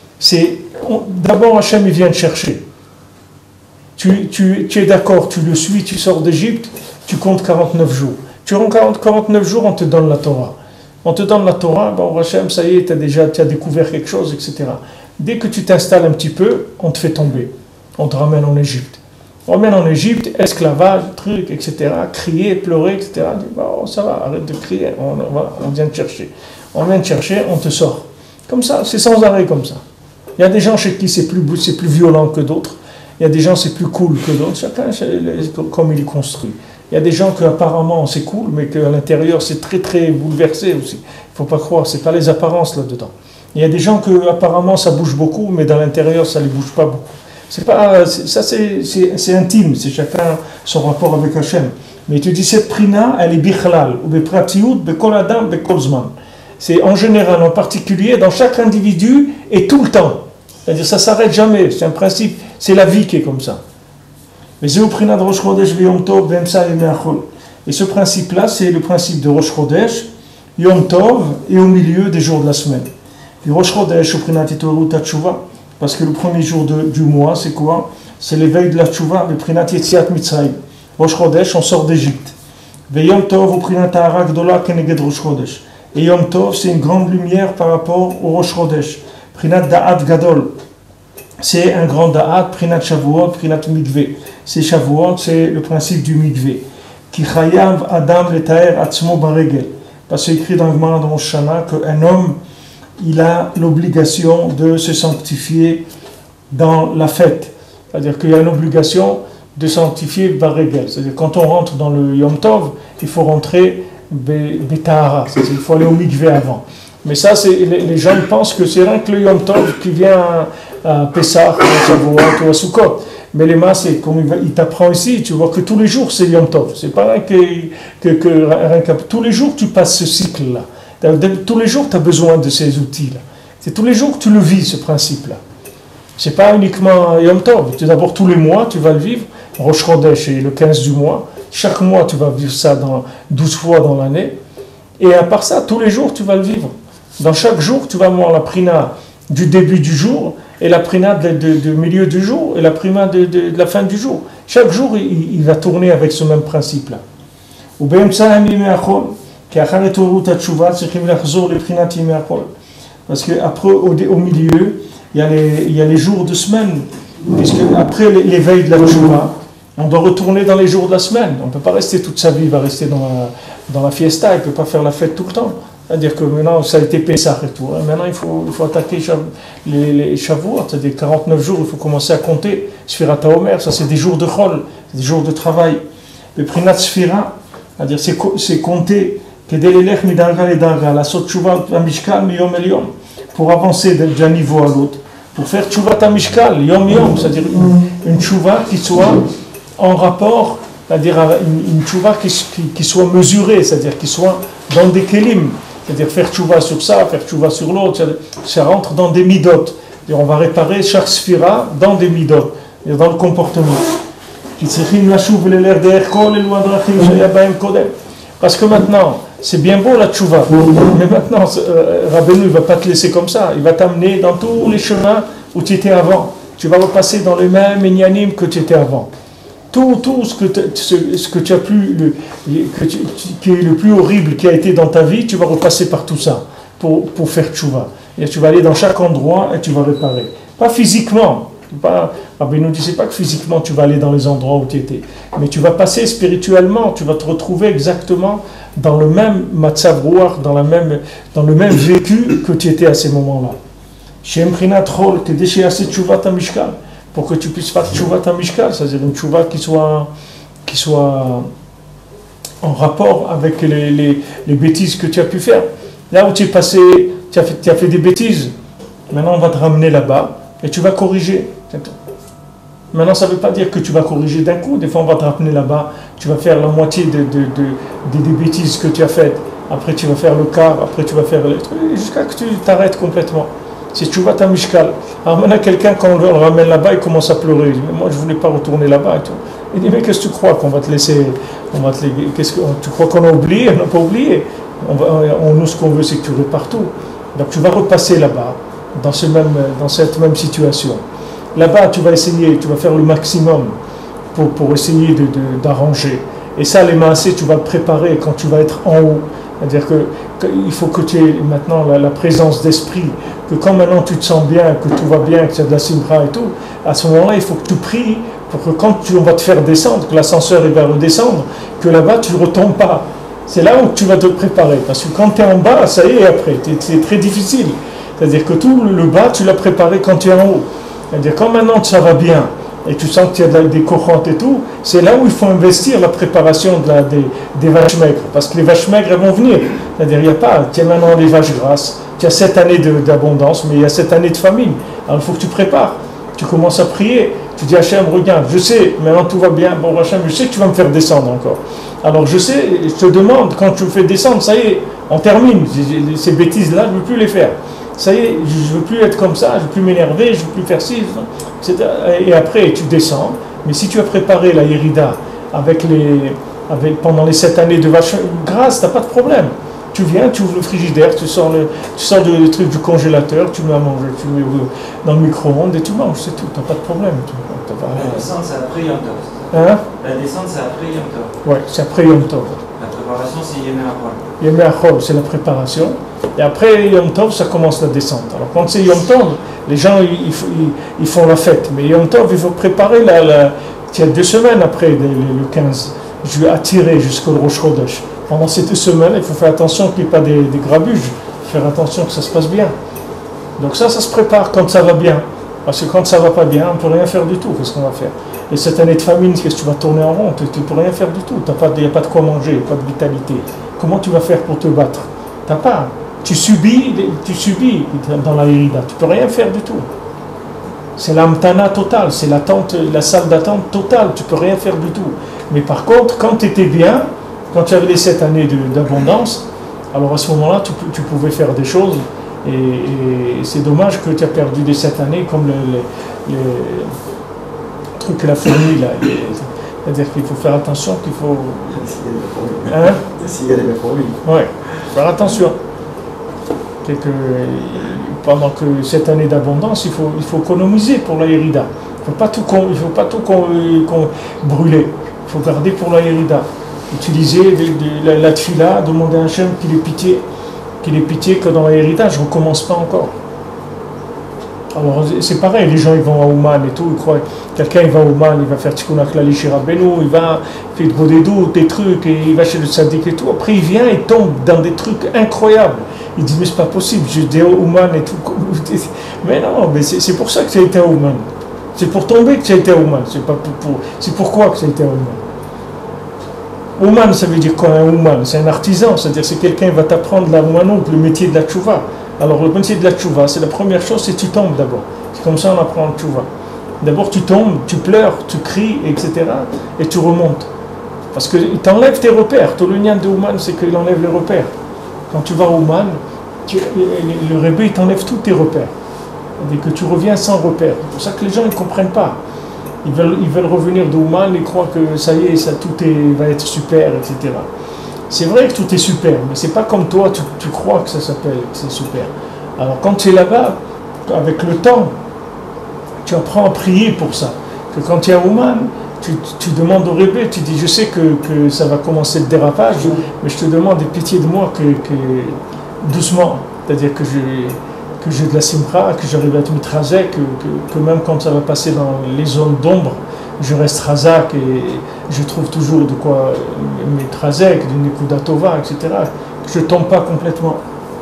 [SPEAKER 1] D'abord, Hachem, il vient te chercher. Tu es d'accord, tu le suis, tu sors d'Égypte, tu comptes 49 jours. Tu rentres 49 jours, on te donne la Torah. On te donne la Torah, bon, Hachem, ça y est, tu as découvert quelque chose, etc. Dès que tu t'installes un petit peu, on te fait tomber. On te ramène en Égypte. On ramène en Égypte, esclavage, truc, etc. Crier, pleurer, etc. On dit, bon, ça va, arrête de crier, on vient te chercher. On vient te chercher, on te sort. Comme ça, c'est sans arrêt comme ça. Il y a des gens chez qui c'est plus violent que d'autres. Il y a des gens c'est plus cool que d'autres. Chacun comme il est construit. Il y a des gens que apparemment c'est cool, mais qu'à l'intérieur c'est très très bouleversé aussi. Il ne faut pas croire, c'est pas les apparences là-dedans. Il y a des gens que apparemment ça bouge beaucoup, mais dans l'intérieur ça ne les bouge pas beaucoup. C'est intime, c'est chacun son rapport avec Hachem. Mais tu dis cette prina, elle est bichlal, ou bepratiut, bekol adam, bekol zman. C'est en général, en particulier, dans chaque individu et tout le temps. C'est-à-dire, ça ne s'arrête jamais. C'est un principe, c'est la vie qui est comme ça. Et ce principe-là, c'est le principe de Rosh Chodesh, Yom Tov, et au milieu des jours de la semaine. Et Rosh Chodesh, parce que le premier jour du mois, c'est quoi? C'est l'éveil de la Tchouva, le Prinat Yetziat Mitzrayim. Rosh Chodesh, on sort d'Égypte. Et Yom Tov, au Prinat Ha'ara Gdola Keneged Rosh Chodesh. Et Yom Tov, c'est une grande lumière par rapport au Rosh Chodesh. Prinat Da'at Gadol, c'est un grand Da'at. Prinat Shavuot, Prinat Mikveh. C'est Shavuot, c'est le principe du Mikveh. Ki chayav Adam letaer atzmo baregel. Parce qu'il écrit dans le Gemara de Rosh Hashanah qu'un homme, il a l'obligation de se sanctifier dans la fête. C'est-à-dire qu'il y a une obligation de sanctifier baregel. C'est-à-dire quand on rentre dans le Yom Tov, il faut rentrer Betahara, il faut aller au mikvé avant. Mais ça, les gens pensent que c'est rien que le Yom Tov qui vient à Pessah, à Shavuot ou à Sukkot. Mais les masses, comme il t'apprend ici, tu vois que tous les jours c'est Yom Tov. C'est pas rien que tous les jours tu passes ce cycle-là. Tous les jours tu as besoin de ces outils-là. C'est tous les jours que tu le vis, ce principe-là. C'est pas uniquement Yom Tov. D'abord tous les mois tu vas le vivre. Rosh Chodesh est le 15 du mois. Chaque mois, tu vas vivre ça 12 fois dans l'année. Et à part ça, tous les jours, tu vas le vivre. Dans chaque jour, tu vas voir la prina du début du jour, et la prina du milieu du jour, et la prina de la fin du jour. Chaque jour, il va tourner avec ce même principe-là. Parce qu'après, au milieu, il y a les jours de semaine. Puisque après l'éveil de la Tchouva, on doit retourner dans les jours de la semaine. On ne peut pas rester toute sa vie, il va rester dans la fiesta, il ne peut pas faire la fête tout le temps. C'est-à-dire que maintenant, ça a été Pessah et tout. Maintenant, il faut attaquer les Shavuot, c'est-à-dire 49 jours, il faut commencer à compter. Sfirat HaOmer, ça c'est des jours de Chol, des jours de travail. Le Prinat Sfira, c'est-à-dire c'est compter, la Sot Tchouva Mishkal, Miyom El Yom, pour avancer d'un niveau à l'autre. Pour faire Tchouva Mishkal, Yom Yom, c'est-à-dire une Tchouva qui soit en rapport c'est-à-dire une tchouva qui soit mesurée, c'est-à-dire qui soit dans des kelim, c'est-à-dire faire tchouva sur ça, faire tchouva sur l'autre, ça rentre dans des midot. On va réparer chaque sphira dans des midot, dans le comportement. Parce que maintenant, c'est bien beau la tchouva, mais maintenant, Rabbeinu ne va pas te laisser comme ça, il va t'amener dans tous les chemins où tu étais avant. Tu vas repasser dans les mêmes inyanim que tu étais avant. Tout ce que tu as pu, qui est le plus horrible qui a été dans ta vie, tu vas repasser par tout ça pour faire tchouva. Et tu vas aller dans chaque endroit et tu vas réparer. Pas physiquement. Rabbeinu ne disait pas que physiquement tu vas aller dans les endroits où tu étais. Mais tu vas passer spirituellement, tu vas te retrouver exactement dans le même matzav ruach, dans le même vécu que tu étais à ces moments-là. Pour que tu puisses faire tchouva ta mishkal, c'est-à-dire une tchouva qui soit en rapport avec les bêtises que tu as pu faire. Là où tu es passé, tu as fait des bêtises, maintenant on va te ramener là-bas et tu vas corriger. Maintenant ça ne veut pas dire que tu vas corriger d'un coup, des fois on va te ramener là-bas, tu vas faire la moitié des bêtises que tu as faites, après tu vas faire le quart, après tu vas faire le truc, jusqu'à que tu t'arrêtes complètement. C'est tchouva ta mishkal. Alors maintenant quelqu'un, quand on le ramène là-bas, il commence à pleurer. Il dit, mais moi je ne voulais pas retourner là-bas. Et tout. Il dit, mais qu'est-ce que tu crois qu'on va te laisser, tu crois qu'on a oublié? On n'a pas oublié. Nous, ce qu'on veut, c'est que tu répares tout. Donc tu vas repasser là-bas, dans cette même situation. Là-bas, tu vas faire le maximum pour essayer d'arranger. Et ça, les maasés, tu vas le préparer quand tu vas être en haut. C'est-à-dire qu'il faut que tu aies maintenant la présence d'esprit, que quand maintenant tu te sens bien, que tout va bien, que tu as de la simra et tout, à ce moment-là, il faut que tu pries pour que quand on va te faire descendre, que l'ascenseur va redescendre, que là-bas, tu ne retombes pas. C'est là où tu vas te préparer. Parce que quand tu es en bas, ça y est, après, c'est très difficile. C'est-à-dire que tout le bas, tu l'as préparé quand tu es en haut. C'est-à-dire quand maintenant ça va bien, et tu sens que tu as des courantes et tout, c'est là où il faut investir la préparation des vaches maigres. Parce que les vaches maigres, elles vont venir. C'est-à-dire, il n'y a pas, tu as maintenant les vaches grasses, tu as 7 années d'abondance, mais il y a 7 années de famine. Alors il faut que tu prépares. Tu commences à prier. Tu dis, Hachem, regarde, je sais, maintenant tout va bien. Bon, Hachem, je sais que tu vas me faire descendre encore. Alors je sais, je te demande, quand tu me fais descendre, ça y est, on termine. Ces bêtises-là, je ne veux plus les faire. Ça y est, je ne veux plus être comme ça, je ne veux plus m'énerver, je ne veux plus faire ci. Et après, tu descends. Mais si tu as préparé la Yerida pendant les 7 années de vache grasse, tu n'as pas de problème. Tu viens, tu ouvres le frigidaire, tu sors le truc du congélateur, tu mets à manger, tu mets dans le micro-ondes et tu manges, c'est tout, tu n'as pas de problème.
[SPEAKER 2] La descente, c'est après Yom Tov.
[SPEAKER 1] Hein?
[SPEAKER 2] La descente, c'est après Yom Tov.
[SPEAKER 1] Oui, c'est après Yom Tov.
[SPEAKER 2] La préparation, c'est Yemé Achol.
[SPEAKER 1] Yemé Achol, c'est la préparation. Et après Yom Tov, ça commence la descente. Alors quand c'est Yom Tov, les gens ils font la fête. Mais Yom Tov, il faut préparer il y a 2 semaines après le 15. Je vais attirer jusqu'au Rosh Chodesh. Pendant ces 2 semaines, il faut faire attention qu'il n'y ait pas des grabuges. Faire attention que ça se passe bien. Donc ça se prépare quand ça va bien. Parce que quand ça ne va pas bien, on ne peut rien faire du tout. Qu'est-ce qu'on va faire? Et cette année de famine, qu'est-ce que tu vas tourner en rond? Tu ne peux rien faire du tout. Il n'y a pas de quoi manger, il n'y a pas de vitalité. Comment tu vas faire pour te battre? Tu n'as pas. Tu subis dans la Yerida. Tu ne peux rien faire du tout. C'est l'amtana totale, c'est la salle d'attente totale. Tu ne peux rien faire du tout. Mais par contre, quand tu étais bien, quand tu avais les 7 années d'abondance, alors à ce moment-là, tu pouvais faire des choses. Et c'est dommage que tu as perdu les 7 années comme les trucs que la fourmi là. C'est-à-dire qu'il faut faire attention, qu'il faut. Hein?
[SPEAKER 4] S'il y a la fourmi.
[SPEAKER 1] Oui, faire attention. Pendant que cette année d'abondance, il faut économiser pour la Yerida. Il ne faut pas tout brûler. Il faut garder pour la Yerida. Utiliser la tfila, demander à Hachem qu'il ait pitié que dans la Yerida, je ne recommence pas encore. Alors c'est pareil, les gens ils vont à Ouman et tout, ils croient, quelqu'un il va à Ouman, il va faire Tikkun HaKlali chez Rabbeinu, il va faire des trucs, et il va chez le Tzaddik et tout, après il vient, il tombe dans des trucs incroyables. Il dit mais c'est pas possible, je dis Ouman et tout. Mais non, mais c'est pour ça que tu as été à Ouman. C'est pour tomber que tu as été à Ouman, c'est pourquoi que tu as été à Ouman. Ouman, ça veut dire quoi un Ouman? C'est un artisan, c'est-à-dire c'est quelqu'un qui va t'apprendre la Oumanout, le métier de la tchouva. Alors le métier de la tchouva, c'est la première chose, c'est que tu tombes d'abord. C'est comme ça on apprend la tchouva. D'abord tu tombes, tu pleures, tu cries, etc. Et tu remontes. Parce qu'il t'enlève tes repères. Tout le lien de Ouman, c'est qu'il enlève les repères. Quand tu vas à Ouman, le Rebbe, il t'enlève tous tes repères. C'est-à-dire que tu reviens sans repères. C'est pour ça que les gens ne comprennent pas. Ils veulent revenir d'Ouman, ils croient que ça y est, va être super, etc. C'est vrai que tout est super, mais c'est pas comme toi, tu crois que que c'est super. Alors quand tu es là-bas, avec le temps, tu apprends à prier pour ça. Que quand tu es à Ouman, tu demandes au Rebbe, tu dis je sais que ça va commencer le dérapage, mais je te demande pitié de moi que doucement, c'est-à-dire que j'ai de la simcha, que j'arrive à être mitrazek, que même quand ça va passer dans les zones d'ombre, je reste razak et je trouve toujours de quoi mitrazek, d'une nekuda tova, etc. Que je ne tombe pas complètement.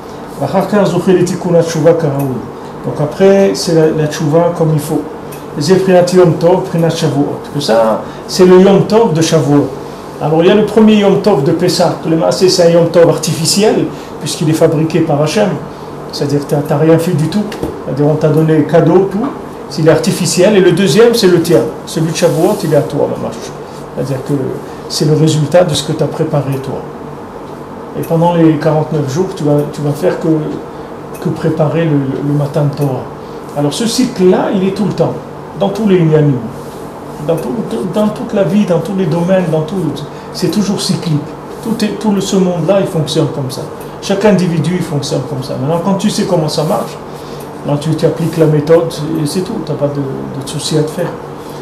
[SPEAKER 1] Donc après, c'est la tchouva comme il faut. Yom Tov, Prinat Shavuot. Ça, c'est le Yom Tov de Shavuot. Alors il y a le premier Yom Tov de Pessah. Le Maaseh, c'est un Yom Tov artificiel, puisqu'il est fabriqué par Hachem. C'est-à-dire que tu n'as rien fait du tout. C'est-à-dire on t'a donné cadeau, tout. Il est artificiel. Et le deuxième, c'est le tien. Celui de Shavuot, il est à toi, ma marche. C'est-à-dire que c'est le résultat de ce que tu as préparé, toi. Et pendant les 49 jours, tu vas faire que préparer le Matan Torah. Alors ce cycle-là, il est tout le temps. Dans tous les Inyanim, dans toute la vie, dans tous les domaines, c'est toujours cyclique. Ce monde-là, il fonctionne comme ça. Chaque individu, il fonctionne comme ça. Maintenant, quand tu sais comment ça marche, là, tu appliques la méthode et c'est tout. Tu n'as pas de souci à te faire.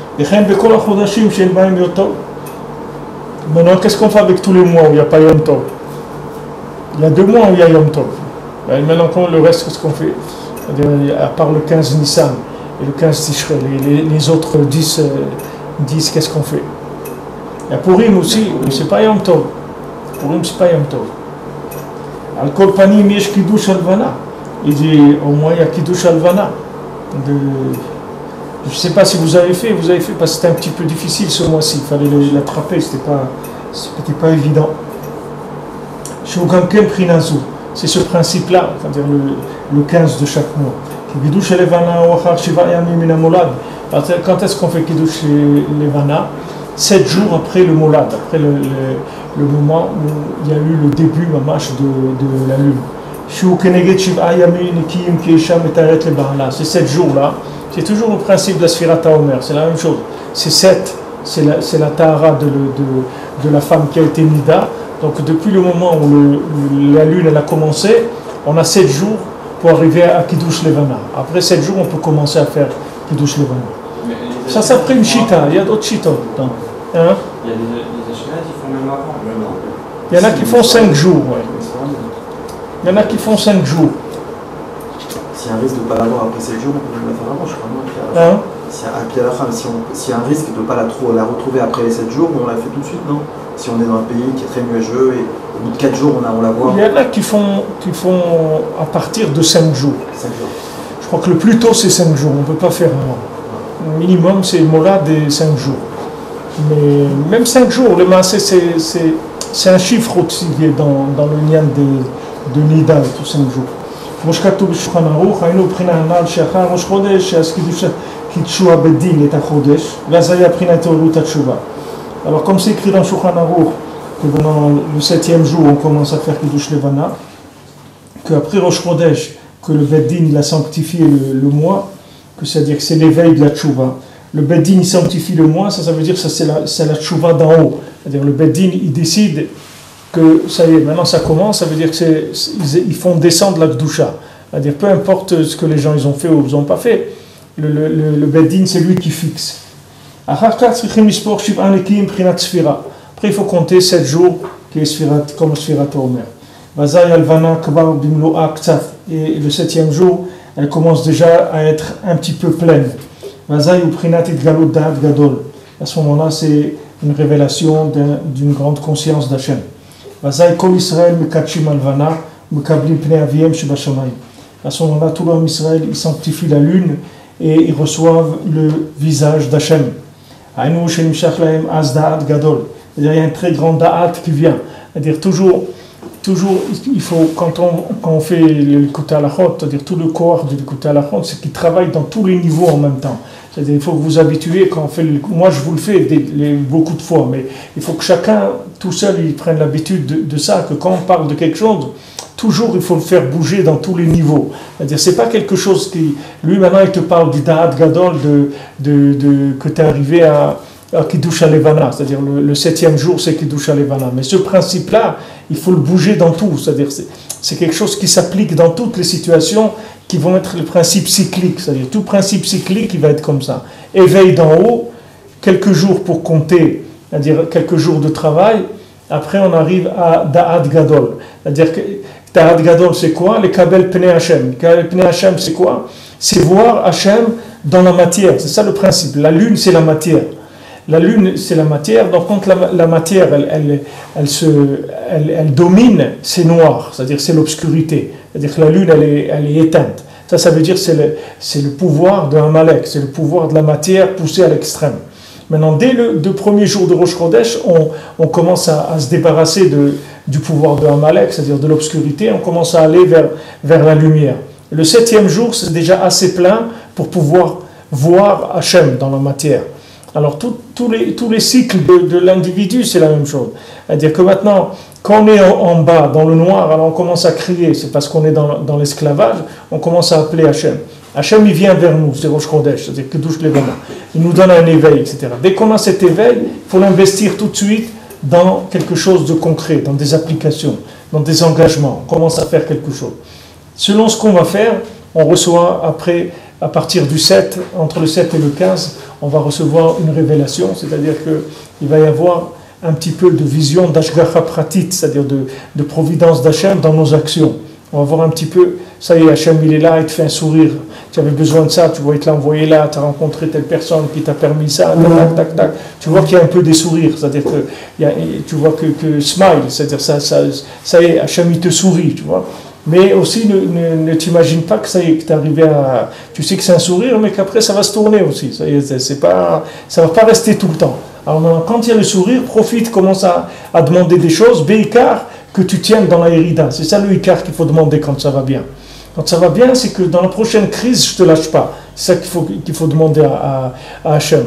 [SPEAKER 1] Maintenant, qu'est-ce qu'on fait avec tous les mois où il n'y a pas Yom Tov? Il y a 2 mois où il y a Yom Tov. Et maintenant, le reste, qu'est-ce qu'on fait? À part le 15 Nissan et le 15 Tishrei, les autres 10, qu'est-ce qu'on fait? Il y a Purim aussi, mais c'est pas Yom Tov. Purim, c'est pas Yom Tov. Al Kol Panim Yesh Kiddush Alvana. Il dit au moins il y a Kiddush Alvana. Je ne sais pas si vous avez fait parce que c'était un petit peu difficile ce mois-ci. Il fallait l'attraper, c'était pas évident. Shogankem Prinazu. C'est ce principe-là, c'est-à-dire le 15 de chaque mois. Quand est-ce qu'on fait Kiddush Levana? 7 jours après le Molad, après le moment où il y a eu le début mamash de la lune. Ces 7 jours-là, c'est toujours le principe de la Sfirat HaOmer, c'est la même chose. C'est 7, c'est la Tahara de la femme qui a été Nida. Donc depuis le moment où la lune elle a commencé, on a 7 jours pour arriver à Kiddush Levana. Après 7 jours, on peut commencer à faire Kiddush Levana. Ça s'appelle une chita, il y a d'autres chitas. Hein?
[SPEAKER 2] Il y a des Ashkenazes qui font même avant.
[SPEAKER 1] Il y en a qui font 5 jours. Ouais. Il y en a qui font 5 jours.
[SPEAKER 4] S'il y a un risque de ne pas l'avoir après 7 jours, on peut la faire avant, je crois.
[SPEAKER 1] Hein?
[SPEAKER 4] S'il y a un risque de ne pas la retrouver après les 7 jours, on la fait tout de suite, non? Si on est dans un pays qui est très nuageux et au bout de 4 jours, on la voit.
[SPEAKER 1] Il y en a qui font à partir de 5 jours. 5 jours. Je crois que le plus tôt, c'est 5 jours. On ne peut pas faire avant. Le minimum, c'est Molad et 5 jours. Mais même 5 jours, le Maaseh, c'est un chiffre aussi dans le lien de Nida, tous 5 jours. כמו שכתוב בשולחן ערוך, היינו בחינה הנ"ל שאחר ראש חודש, אז קידשו הבית-דין את החודש, ואז היה בחינת התעוררות התשובה. Alors comme c'est écrit dans Shulchan Aruch, que pendant le 7e jour, on commence à faire Kiddush Levana, qu'après Rosh Chodesh, que le Beit-Din il a sanctifié le mois, que c'est-à-dire que c'est l'éveil de la tchouva. Le Beit-Din il sanctifie le mois, ça veut dire que c'est la tchouva d'en haut. C'est-à-dire le Beit-Din il décide que ça y est, maintenant ça commence, ça veut dire qu'ils font descendre la Kedusha. C'est-à-dire peu importe ce que les gens ils ont fait ou ils n'ont pas fait, le Beit-Din c'est lui qui fixe. Après il faut compter 7 jours qui est comme Sfirat HaOmer. Et le 7e jour, elle commence déjà à être un petit peu pleine. À ce moment-là, c'est une révélation d'une grande conscience d'Hachem. À ce moment-là, tout l'homme Israël il sanctifie la lune et ils reçoivent le visage d'Hachem. Il y a un très grand da'at qui vient. C'est-à-dire toujours, il faut, quand on fait l'écoute à la chôte, c'est-à-dire tout le corps de l'écoute à la chôte, c'est qu'il travaille dans tous les niveaux en même temps. C'est-à-dire, il faut que vous habituez quand on fait moi je vous le fais beaucoup de fois, mais il faut que chacun, tout seul, il prenne l'habitude de ça, que quand on parle de quelque chose, toujours il faut le faire bouger dans tous les niveaux. C'est-à-dire, c'est pas quelque chose qui... Lui, maintenant, il te parle du Da'at Gadol, que tu es arrivé à Kiddush Levana, c'est-à-dire le 7e jour, c'est Kiddush Levana. Mais ce principe-là, il faut le bouger dans tout. C'est-à-dire, c'est quelque chose qui s'applique dans toutes les situations qui vont être le principe cyclique. C'est-à-dire, tout principe cyclique, il va être comme ça. Éveil d'en haut, quelques jours pour compter, c'est-à-dire quelques jours de travail. Après, on arrive à Da'at Gadol. C'est-à-dire que Da'at Gadol, c'est quoi? Les Kabel Pnei Hashem. Kabel Pnei Hashem, c'est quoi? C'est voir Hashem dans la matière. C'est ça le principe. La lune, c'est la matière. La lune, c'est la matière, donc quand la matière, elle domine, c'est noir, c'est-à-dire c'est l'obscurité. C'est-à-dire que la lune, elle est éteinte. Ça veut dire que c'est le pouvoir d'un Amalek, c'est le pouvoir de la matière poussé à l'extrême. Maintenant, dès le premier jour de Rosh Chodesh, on commence à se débarrasser du pouvoir de Amalek, c'est-à-dire de l'obscurité, on commence à aller vers la lumière. Le 7e jour, c'est déjà assez plein pour pouvoir voir Hachem dans la matière. Alors, tous les cycles de l'individu, c'est la même chose. C'est-à-dire que maintenant, quand on est en bas, dans le noir, alors on commence à crier, c'est parce qu'on est dans l'esclavage, on commence à appeler Hachem. Hachem, il vient vers nous, c'est Rosh Chodesh, c'est-à-dire que douche les venin. Il nous donne un éveil, etc. Dès qu'on a cet éveil, il faut l'investir tout de suite dans quelque chose de concret, dans des applications, dans des engagements. On commence à faire quelque chose. Selon ce qu'on va faire, on reçoit après, à partir du 7, entre le 7 et le 15, on va recevoir une révélation, c'est-à-dire qu'il va y avoir un petit peu de vision d'Ashgacha Pratit, c'est-à-dire de providence d'Hachem dans nos actions. On va voir un petit peu, ça y est, Hachem il est là, il te fait un sourire, tu avais besoin de ça, tu vois, il te l'a envoyé là, tu as rencontré telle personne qui t'a permis ça, tac, tac, tac. Tu vois qu'il y a un peu des sourires, c'est-à-dire que tu vois que smile, c'est-à-dire ça y est, Hachem il te sourit, tu vois. Mais aussi, ne t'imagine pas que ça y est, que tu es arrivé à... Tu sais que c'est un sourire, mais qu'après ça va se tourner aussi. Ça y est, ça va pas rester tout le temps. Alors maintenant, quand il y a le sourire, profite, commence à demander des choses, béikar, que tu tiennes dans la hérida. C'est ça le ikar qu'il faut demander quand ça va bien. Quand ça va bien, c'est que dans la prochaine crise, je ne te lâche pas. C'est ça qu'il faut demander à Hachem.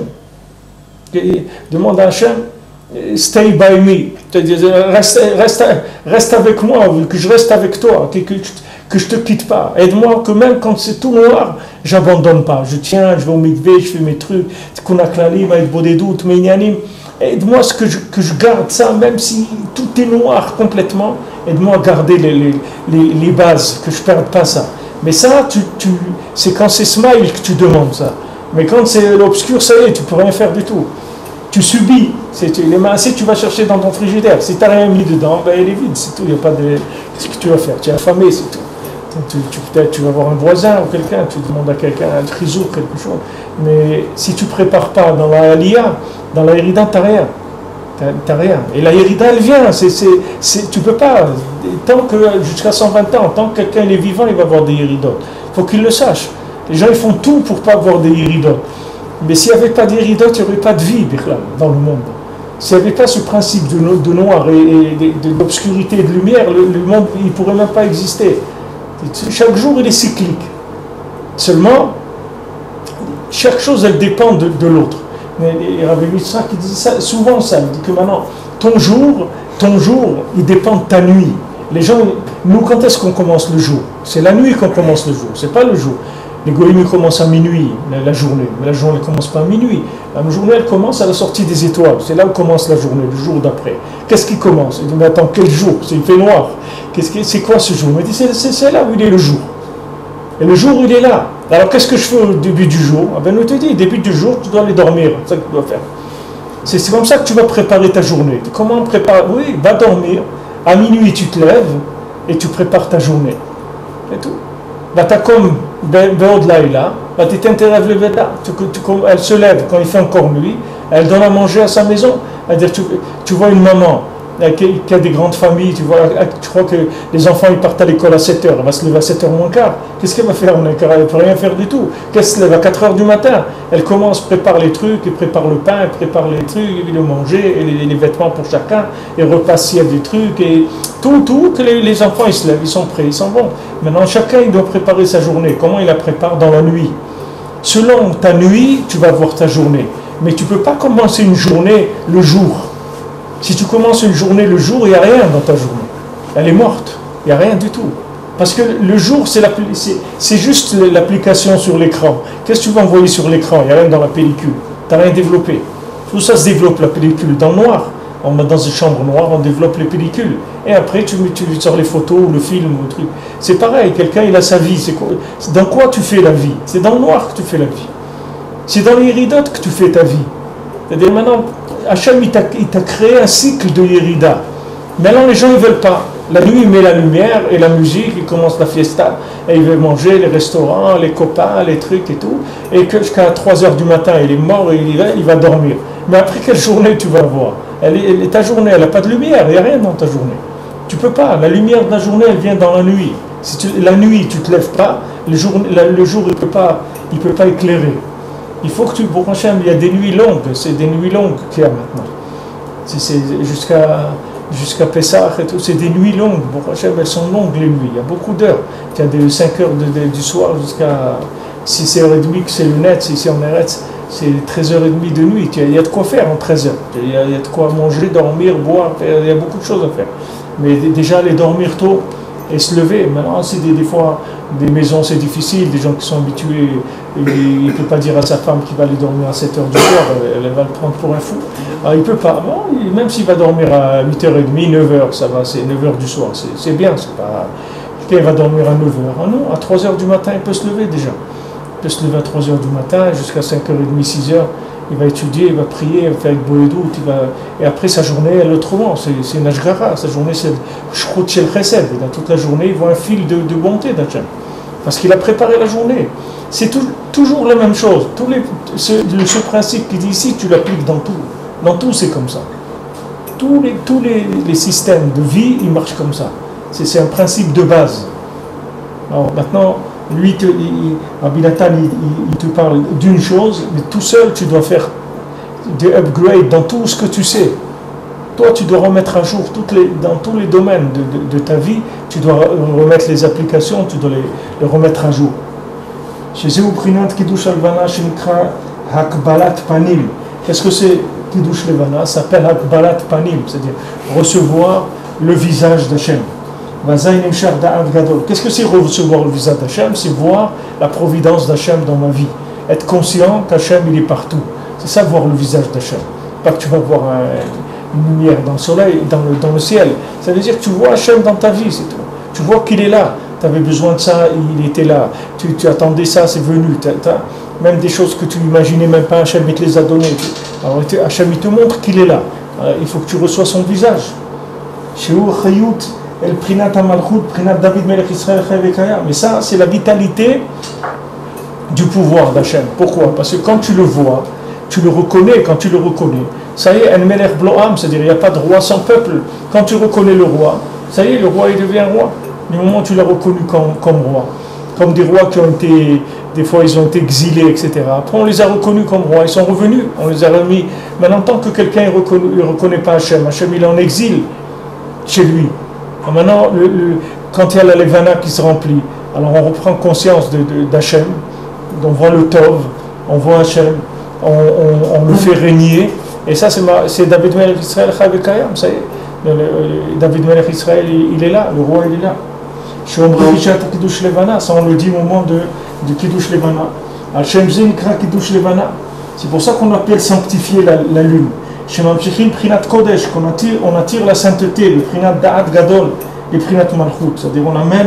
[SPEAKER 1] Demande à Hachem, stay by me, reste avec moi, que je reste avec toi, que je ne te quitte pas. Aide-moi que même quand c'est tout noir, je n'abandonne pas. Je tiens, je vais au mikvé, je fais mes trucs, kunaklalim, avec bodedut, meinyanim. Aide-moi que je garde ça, même si tout est noir complètement. Aide-moi à garder les bases, que je ne perde pas ça. Mais ça, c'est quand c'est smile que tu demandes ça. Mais quand c'est l'obscur, ça y est, tu ne peux rien faire du tout. Tu subis. Les massés, tu vas chercher dans ton frigidaire. Si tu n'as rien mis dedans, ben, elle est vide, c'est tout. Il y a pas de... Qu'est-ce que tu vas faire? Tu es affamé, c'est tout. Peut-être tu vas voir un voisin ou quelqu'un, tu demandes à quelqu'un un trisour, quelque chose. Mais si tu ne prépares pas dans la Aliyah, dans la Hérida, tu n'as rien. T'as rien. Et la Hérida, elle vient. Tu ne peux pas. Tant que, jusqu'à 120 ans, tant que quelqu'un est vivant, il va avoir des Héridot. Il faut qu'il le sache. Les gens, ils font tout pour ne pas avoir des Héridot. Mais s'il n'y avait pas d'Héridot, il n'y aurait pas de vie dans le monde. S'il n'y avait pas ce principe de noir et d'obscurité et de lumière, le monde, il ne pourrait même pas exister. Chaque jour, il est cyclique. Seulement, chaque chose, elle dépend de l'autre. Il y avait ça qui disait ça, souvent ça, il dit que maintenant, ton jour, il dépend de ta nuit. Les gens, nous, quand est-ce qu'on commence le jour? C'est la nuit qu'on commence le jour, c'est pas le jour. Les goïms commencent à minuit, la journée, mais la journée ne commence pas à minuit. La journée, elle commence à la sortie des étoiles, c'est là où commence la journée, le jour d'après. Qu'est-ce qui commence? Il dit, mais attends, quel jour? Il fait noir. C'est quoi ce jour? Il dit, c'est là où il est le jour. Et le jour, il est là. Alors, qu'est-ce que je fais au début du jour? Ah ben, on te dit, au début du jour, tu dois aller dormir. C'est ça que tu dois faire. C'est comme ça que tu vas préparer ta journée. Comment on prépare? Oui, va dormir. À minuit, tu te lèves et tu prépares ta journée. C'est tout. Batakom Beod Laïla, elle se lève quand il fait encore nuit, elle donne à manger à sa maison. C'est-à-dire, tu vois une maman qui a des grandes familles, tu crois que les enfants ils partent à l'école à 7h, elle va se lever à 7h moins quart. Qu'est-ce qu'elle va faire? Elle ne peut rien faire du tout. Qu'est-ce qu'elle se lève à 4h du matin? Elle commence, prépare les trucs, elle prépare le pain, elle prépare les trucs, le manger, et les vêtements pour chacun, et repas s'il y a des trucs, et tout que les enfants ils se lèvent, ils sont prêts, ils sont bons. Maintenant chacun il doit préparer sa journée. Comment il la prépare? Dans la nuit. Selon ta nuit, tu vas voir ta journée. Mais tu ne peux pas commencer une journée le jour. Si tu commences une journée le jour, il n'y a rien dans ta journée. Elle est morte. Il n'y a rien du tout. Parce que le jour, c'est juste l'application sur l'écran. Qu'est-ce que tu vas envoyer sur l'écran? Il n'y a rien dans la pellicule. Tu n'as rien développé. Tout ça se développe, la pellicule, dans le noir. On met dans une chambre noire, on développe les pellicules. Et après, tu sors les photos, le film, le truc. C'est pareil, quelqu'un, il a sa vie. C'est dans quoi tu fais la vie? C'est dans le noir que tu fais la vie. C'est dans les iridotes que tu fais ta vie. C'est-à-dire maintenant, Hachem, il t'a créé un cycle de irida. Maintenant, les gens, ils ne veulent pas. La nuit, il met la lumière et la musique, il commence la fiesta, et il veut manger, les restaurants, les copains, les trucs et tout. Et que jusqu'à 3h du matin, il est mort et il va dormir. Mais après, quelle journée tu vas avoir? Ta journée, elle n'a pas de lumière, il n'y a rien dans ta journée. Tu ne peux pas. La lumière de la journée, elle vient dans la nuit. La nuit, tu ne te lèves pas, le jour, il ne peut pas éclairer. Il faut que pour Hachem, il y a des nuits longues, c'est des nuits longues qu'il y a maintenant. C'est jusqu'à Pessah et tout, c'est des nuits longues. Pour Hachem, elles sont longues les nuits, il y a beaucoup d'heures. Il y a de 5h du soir jusqu'à 6h30 que c'est le net, ici en Eretz, c'est 13h30 de nuit. Il y a de quoi faire en 13h. Il y a de quoi manger, dormir, boire, il y a beaucoup de choses à faire. Mais déjà aller dormir tôt et se lever. Maintenant, c'est des fois, des maisons c'est difficile, des gens qui sont habitués, il ne peut pas dire à sa femme qu'il va aller dormir à 7h du soir, elle va le prendre pour un fou. Alors, il ne peut pas, bon, même s'il va dormir à 8h30, 9h, ça va, c'est 9h du soir, c'est bien, c'est pas... Quelqu'un va dormir à 9h, ah non, à 3h du matin, il peut se lever déjà. Il peut se lever à 3h du matin, jusqu'à 5h30, 6h, il va étudier, il va prier, il va faire avec Boédout, et après sa journée, elle est autrement, c'est une ashgara, sa journée c'est Shchut Shel Chesed, et dans toute la journée, il voit un fil de bonté d'Hachem, parce qu'il a préparé la journée. C'est toujours la même chose, ce principe qui dit ici, tu l'appliques dans tout. Dans tout, c'est comme ça. Tous les systèmes de vie, ils marchent comme ça. C'est un principe de base. Alors maintenant, lui, Rabbi Nathan, il te parle d'une chose, mais tout seul, tu dois faire des upgrades dans tout ce que tu sais. Toi, tu dois remettre à jour dans tous les domaines de ta vie, tu dois remettre les applications, tu dois les remettre à jour. Chez eux, Prinat Kiddush Alvana, Shinkra Hakbalat Panim. Qu'est-ce que c'est Kiddush Levana? Ça s'appelle Hakbalat Panim, c'est-à-dire recevoir le visage d'Hachem. Qu'est-ce que c'est recevoir le visage d'Hachem? C'est voir la providence d'Hachem dans ma vie. Être conscient qu'Hachem, il est partout. C'est ça, voir le visage d'Hachem. Pas que tu vas voir une lumière dans le soleil, dans le ciel. Ça veut dire que tu vois Hachem dans ta vie, c'est tout. Tu vois qu'il est là. Tu avais besoin de ça, il était là. Tu attendais ça, c'est venu. Même des choses que tu n'imaginais même pas, Hachem, il te les a données. Alors Hachem, il te montre qu'il est là. Alors, il faut que tu reçois son visage. Mais ça, c'est la vitalité du pouvoir d'Hachem. Pourquoi? Parce que quand tu le vois, tu le reconnais. Quand tu le reconnais, ça y est, un melech bloam, c'est-à-dire il n'y a pas de roi sans peuple. Quand tu reconnais le roi, ça y est, le roi il devient roi. Du moment où tu l'as reconnu comme roi, comme des rois qui ont été, des fois ils ont été exilés, etc. Après on les a reconnus comme rois, ils sont revenus, on les a remis. Maintenant tant que quelqu'un ne reconnaît pas Hachem, Hachem il est en exil chez lui. Alors maintenant, quand il y a la Levana qui se remplit, alors on reprend conscience d'Hachem, on voit le Tov, on voit Hachem, on le fait régner, et ça c'est David Melech Israël Chav Kayam, ça y est. David Melech Israël, il est là, le roi il est là. Ça on le dit au moment de Kiddush Levana. Hachem Zin Kra Kiddush Levana. C'est pour ça qu'on appelle sanctifier la lune. Shemamshechim Prinat Kodesh, on attire la sainteté, le Prinat Da'at Gadol, et Prinat Malchut. C'est-à-dire on amène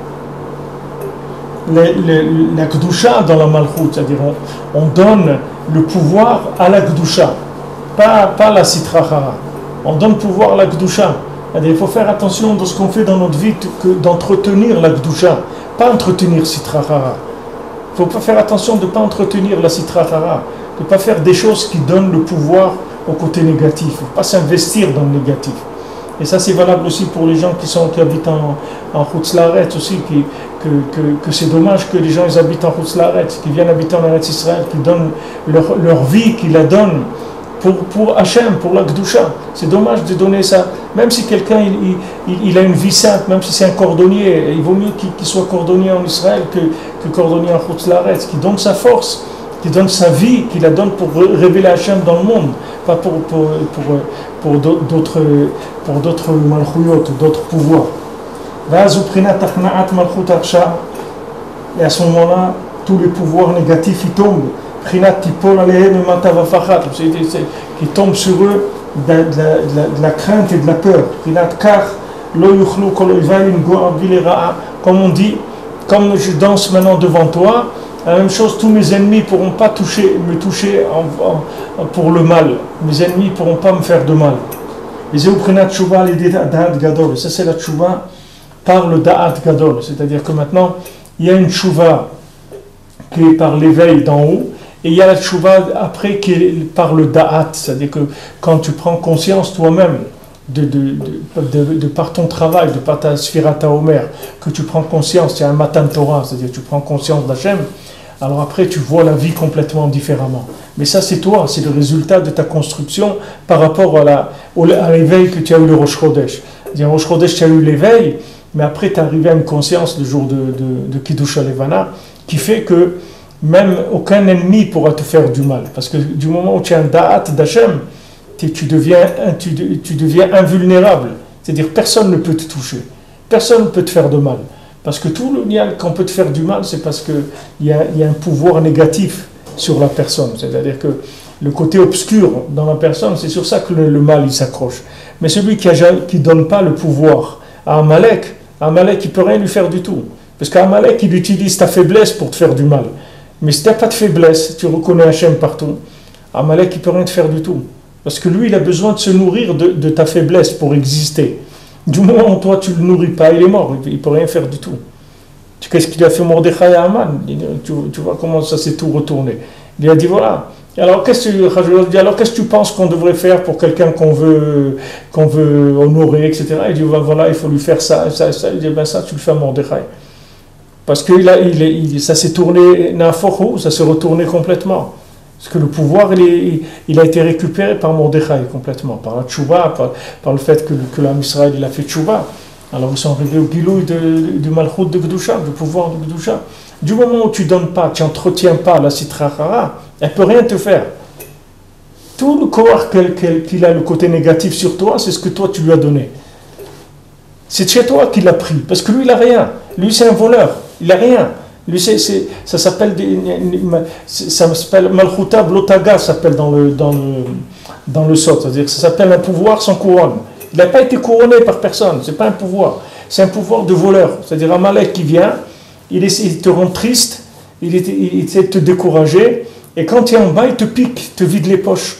[SPEAKER 1] la Kedusha dans la Malchut. C'est-à-dire on donne le pouvoir à la Kedusha, pas la Sitra Chara. On donne pouvoir à la Kedusha. Il faut faire attention dans ce qu'on fait dans notre vie d'entretenir la Kedusha, pas entretenir Sitra Chara. Il faut pas faire attention de ne pas entretenir la Sitra Chara, de ne pas faire des choses qui donnent le pouvoir au côté négatif. Il ne faut pas s'investir dans le négatif. Et ça c'est valable aussi pour les gens qui habitent en Chutz La'aretz aussi, que c'est dommage que les gens ils habitent en Chutz La'aretz, qui viennent habiter en Eretz Israël, qui donnent leur vie, qui la donnent pour Hachem, pour la Gdusha. C'est dommage de donner ça. Même si quelqu'un il a une vie sainte, même si c'est un cordonnier, il vaut mieux qu'il soit cordonnier en Israël que cordonnier en Chutz La'aretz, qui donne sa force, qui donne sa vie, qui la donne pour révéler Hachem dans le monde, pas pour d'autres malchuyot, d'autres pouvoirs. Et à ce moment-là, tous les pouvoirs négatifs ils tombent. Qui tombent sur eux de la crainte et de la peur. Comme on dit, comme je danse maintenant devant toi, la même chose, tous mes ennemis ne pourront pas me toucher pour le mal. Mes ennemis ne pourront pas me faire de mal. Et ça c'est la tchouva par le da'at gadol. C'est-à-dire que maintenant, il y a une tchouva qui est par l'éveil d'en haut, et il y a la tchouva après qui est par le da'at, c'est-à-dire que quand tu prends conscience toi-même de par ton travail, de par ta sphirata omer, que tu prends conscience, tu as un matan Torah, c'est-à-dire que tu prends conscience d'Hachem, alors après tu vois la vie complètement différemment. Mais ça c'est toi, c'est le résultat de ta construction par rapport à l'éveil que tu as eu le Rosh Chodesh. C'est-à-dire Rosh Chodesh tu as eu l'éveil, mais après tu es arrivé à une conscience le jour de Kiddush Levana, qui fait que même aucun ennemi pourra te faire du mal. Parce que du moment où tu as un da'at d'Hachem, tu deviens invulnérable. C'est-à-dire personne ne peut te toucher. Personne ne peut te faire de mal. Parce que tout le mal qu'on peut te faire du mal, c'est parce qu'il y a un pouvoir négatif sur la personne. C'est-à-dire que le côté obscur dans la personne, c'est sur ça que le mal il s'accroche. Mais celui qui ne donne pas le pouvoir à Amalek, il ne peut rien lui faire du tout. Parce qu'Amalek, il utilise ta faiblesse pour te faire du mal. Mais si tu n'as pas de faiblesse, tu reconnais Hachem partout, Amalek, il ne peut rien te faire du tout. Parce que lui, il a besoin de se nourrir de ta faiblesse pour exister. Du moment où toi, tu ne le nourris pas, il est mort, il ne peut rien faire du tout. Qu'est-ce qu'il a fait Mordechai à Haman? Tu vois comment ça s'est tout retourné. Il a dit, voilà, alors qu'est-ce que tu penses qu'on devrait faire pour quelqu'un qu'on veut honorer, etc. Il dit, voilà, il faut lui faire ça. Il dit, ben ça, tu le fais à Mordechai. Parce que ça s'est tourné, ça s'est retourné complètement. Parce que le pouvoir, il a été récupéré par Mordechai complètement, par la tchouva, par le fait que l'âme Israël il a fait tchouva. Alors ils sont arrivés au gilouï du malchut de Gdusha, du pouvoir de Gdusha. Du moment où tu donnes pas, tu n'entretiens pas la sitra hara, elle ne peut rien te faire. Tout le corps qu'il a le côté négatif sur toi, c'est ce que toi tu lui as donné. C'est chez toi qu'il l'a pris, parce que lui il n'a rien. Lui c'est un voleur, il n'a rien. Lui ça s'appelle Malchuta Blotaga, ça s'appelle dans le sot, c'est-à-dire que ça s'appelle un pouvoir sans couronne. Il n'a pas été couronné par personne, c'est pas un pouvoir, c'est un pouvoir de voleur. C'est-à-dire Amalek qui vient, il te rend triste, il essaie de te décourager, et quand tu es en bas, il te pique, te vide les poches.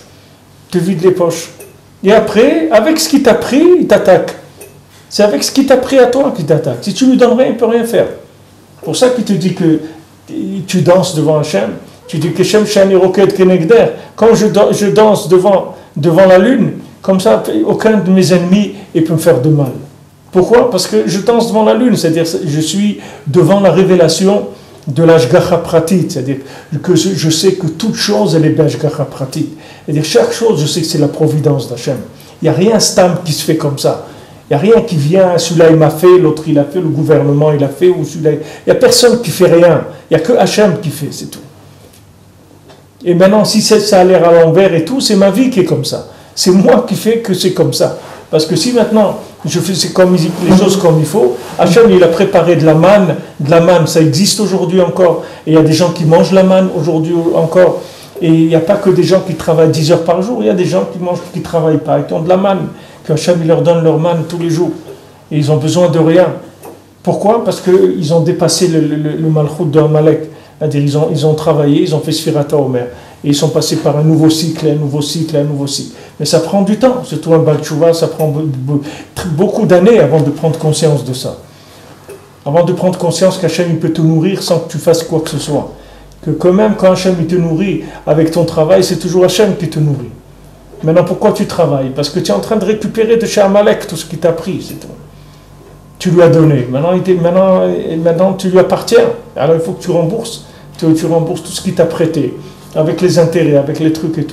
[SPEAKER 1] Et après, avec ce qu'il t'a pris, il t'attaque. C'est avec ce qu'il t'a pris à toi qu'il t'attaque. Si tu lui donnes rien, il ne peut rien faire. C'est pour ça qu'il te dit que tu danses devant Hachem. Tu dis que Hachem Shani Roket Kenegder. Quand je danse devant la lune, comme ça, aucun de mes ennemis ne peut me faire de mal. Pourquoi? Parce que je danse devant la lune, c'est-à-dire je suis devant la révélation de l'Ashgacha Pratit, c'est-à-dire que je sais que toute chose, elle est d'Ashgacha Pratit. C'est-à-dire chaque chose, je sais que c'est la providence d'Hachem. Il n'y a rien stam qui se fait comme ça. Il n'y a rien qui vient, celui-là il m'a fait, l'autre il a fait, le gouvernement il a fait, ou celui-là. Il n'y a personne qui fait rien. Il n'y a que Hachem qui fait, c'est tout. Et maintenant, si ça a l'air à l'envers et tout, c'est ma vie qui est comme ça. C'est moi qui fais que c'est comme ça. Parce que si maintenant, je fais les choses comme il faut, Hachem, il a préparé de la manne. De la manne, ça existe aujourd'hui encore. Et il y a des gens qui mangent la manne aujourd'hui encore. Et il n'y a pas que des gens qui travaillent 10 heures par jour. Il y a des gens qui ne travaillent pas, qui ont de la manne. Que Hachem, il leur donne leur manne tous les jours. Et ils ont besoin de rien. Pourquoi? Parce qu'ils ont dépassé le malchut de Amalek. C'est-à-dire, ils ont travaillé, ils ont fait Sfirata Omer. Et ils sont passés par un nouveau cycle, un nouveau cycle. Mais ça prend du temps, surtout un Baal Tshuva, ça prend beaucoup d'années avant de prendre conscience de ça. Avant de prendre conscience qu'Hachem il peut te nourrir sans que tu fasses quoi que ce soit. Que quand même, quand Hachem il te nourrit avec ton travail, c'est toujours Hachem qui te nourrit. Maintenant, pourquoi tu travailles? Parce que tu es en train de récupérer de chez Amalek tout ce qu'il t'a pris, c'est tout. Tu lui as donné. Maintenant, tu lui appartiens. Alors il faut que tu rembourses. Tu rembourses tout ce qu'il t'a prêté. Avec les intérêts, avec les trucs et tout.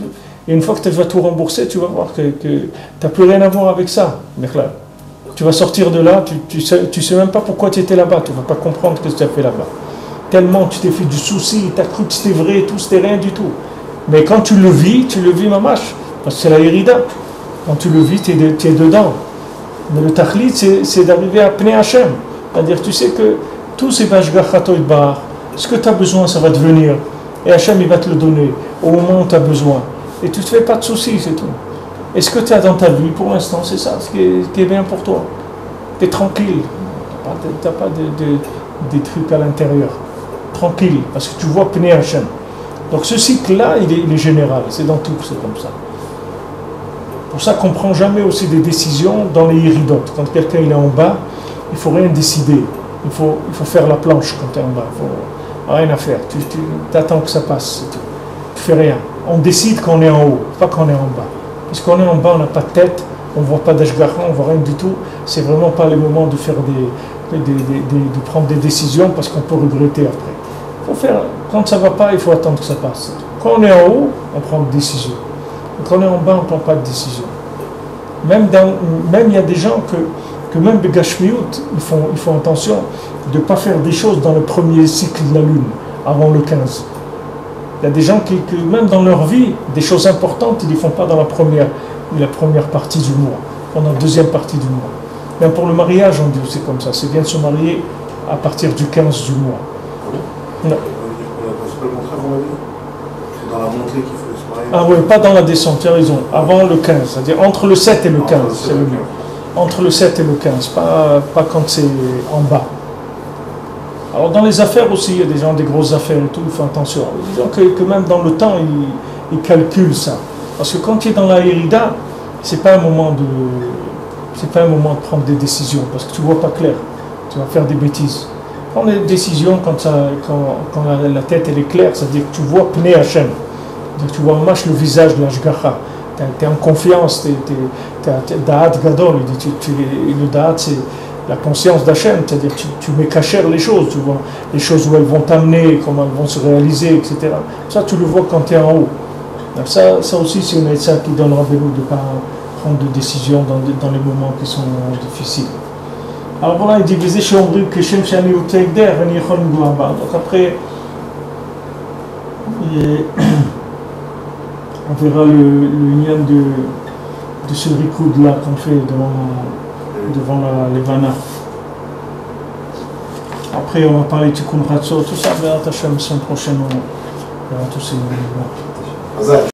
[SPEAKER 1] Et une fois que tu vas tout rembourser, tu vas voir que tu n'as plus rien à voir avec ça. Tu vas sortir de là, tu sais même pas pourquoi tu étais là-bas, tu ne vas pas comprendre ce que tu as fait là-bas. Tellement tu t'es fait du souci, tu as cru que c'était vrai et tout, c'était rien du tout. Mais quand tu le vis mamash, parce que c'est la hérida. Quand tu le vis, tu es dedans. Mais le tachlit, c'est d'arriver à Pnei Hashem. C'est-à-dire, tu sais que tous ces bashgachato idbar, ce que tu as besoin, ça va te venir. Et Hashem, il va te le donner au moment où tu as besoin. Et tu ne te fais pas de soucis, c'est tout. Et ce que tu as dans ta vie, pour l'instant, c'est ça, ce qui est bien pour toi. Tu es tranquille. Tu n'as pas des trucs à l'intérieur. Tranquille, parce que tu vois Pnei Hashem. Donc ce cycle-là, il est général. C'est dans tout, c'est comme ça. Pour ça qu'on ne prend jamais aussi des décisions dans les iridotes. Quand quelqu'un il est en bas, il ne faut rien décider. Il faut faire la planche quand tu es en bas. Il faut rien à faire. Tu attends que ça passe. Tu ne fais rien. On décide qu'on est en haut, pas qu'on est en bas. Parce qu'on est en bas, on n'a pas de tête, on ne voit pas d'ashgacha, on ne voit rien du tout. C'est vraiment pas le moment de faire de prendre des décisions parce qu'on peut regretter après. Faut faire, quand ça ne va pas, il faut attendre que ça passe. Quand on est en haut, on prend une décision. Quand on est en bas, on ne prend pas de décision. Même il y a des gens que même de Gashmiut, ils font attention de ne pas faire des choses dans le premier cycle de la lune, avant le 15. Il y a des gens qui même dans leur vie, des choses importantes, ils ne les font pas dans la première partie du mois, pendant la deuxième partie du mois. Même pour le mariage, on dit c'est comme ça, c'est bien de se marier à partir du 15 du mois. Non.
[SPEAKER 3] C'est pas le contraire, on va dire. C'est dans la montée qu'il faut se marier.
[SPEAKER 1] Ah oui, pas dans la descente, tu as raison. Avant le 15, c'est-à-dire entre le 7 et le 15, c'est le mieux. Entre le 7 et le 15, pas quand c'est en bas. Alors dans les affaires aussi, il y a des gens des grosses affaires et tout, il faut attention. Il y a des gens que même dans le temps, ils calculent ça. Parce que quand tu es dans la hérida, c'est pas un moment de prendre des décisions, parce que tu vois pas clair. Tu vas faire des bêtises. Prendre des décisions quand la tête elle est claire, c'est-à-dire que tu vois Pnei Hashem. Tu vois marche le visage de l'Ashgacha. Tu es en confiance, tu as Da'at Gadol. Le Da'at, c'est la conscience d'Hachem, c'est-à-dire que tu mets cachère les choses, tu vois les choses où elles vont t'amener, comment elles vont se réaliser, etc. Ça, tu le vois quand tu es en haut. Donc ça aussi, c'est une aide qui donne rendez-vous de ne pas prendre de décisions dans les moments qui sont difficiles. Alors voilà, il dit donc après, on verra le lien de ce rikoud là qu'on fait devant la Levana. Après, on va parler de Tikkun Ratzot, tout ça, vers Hachem, la semaine prochaine, on verra tous ces mots.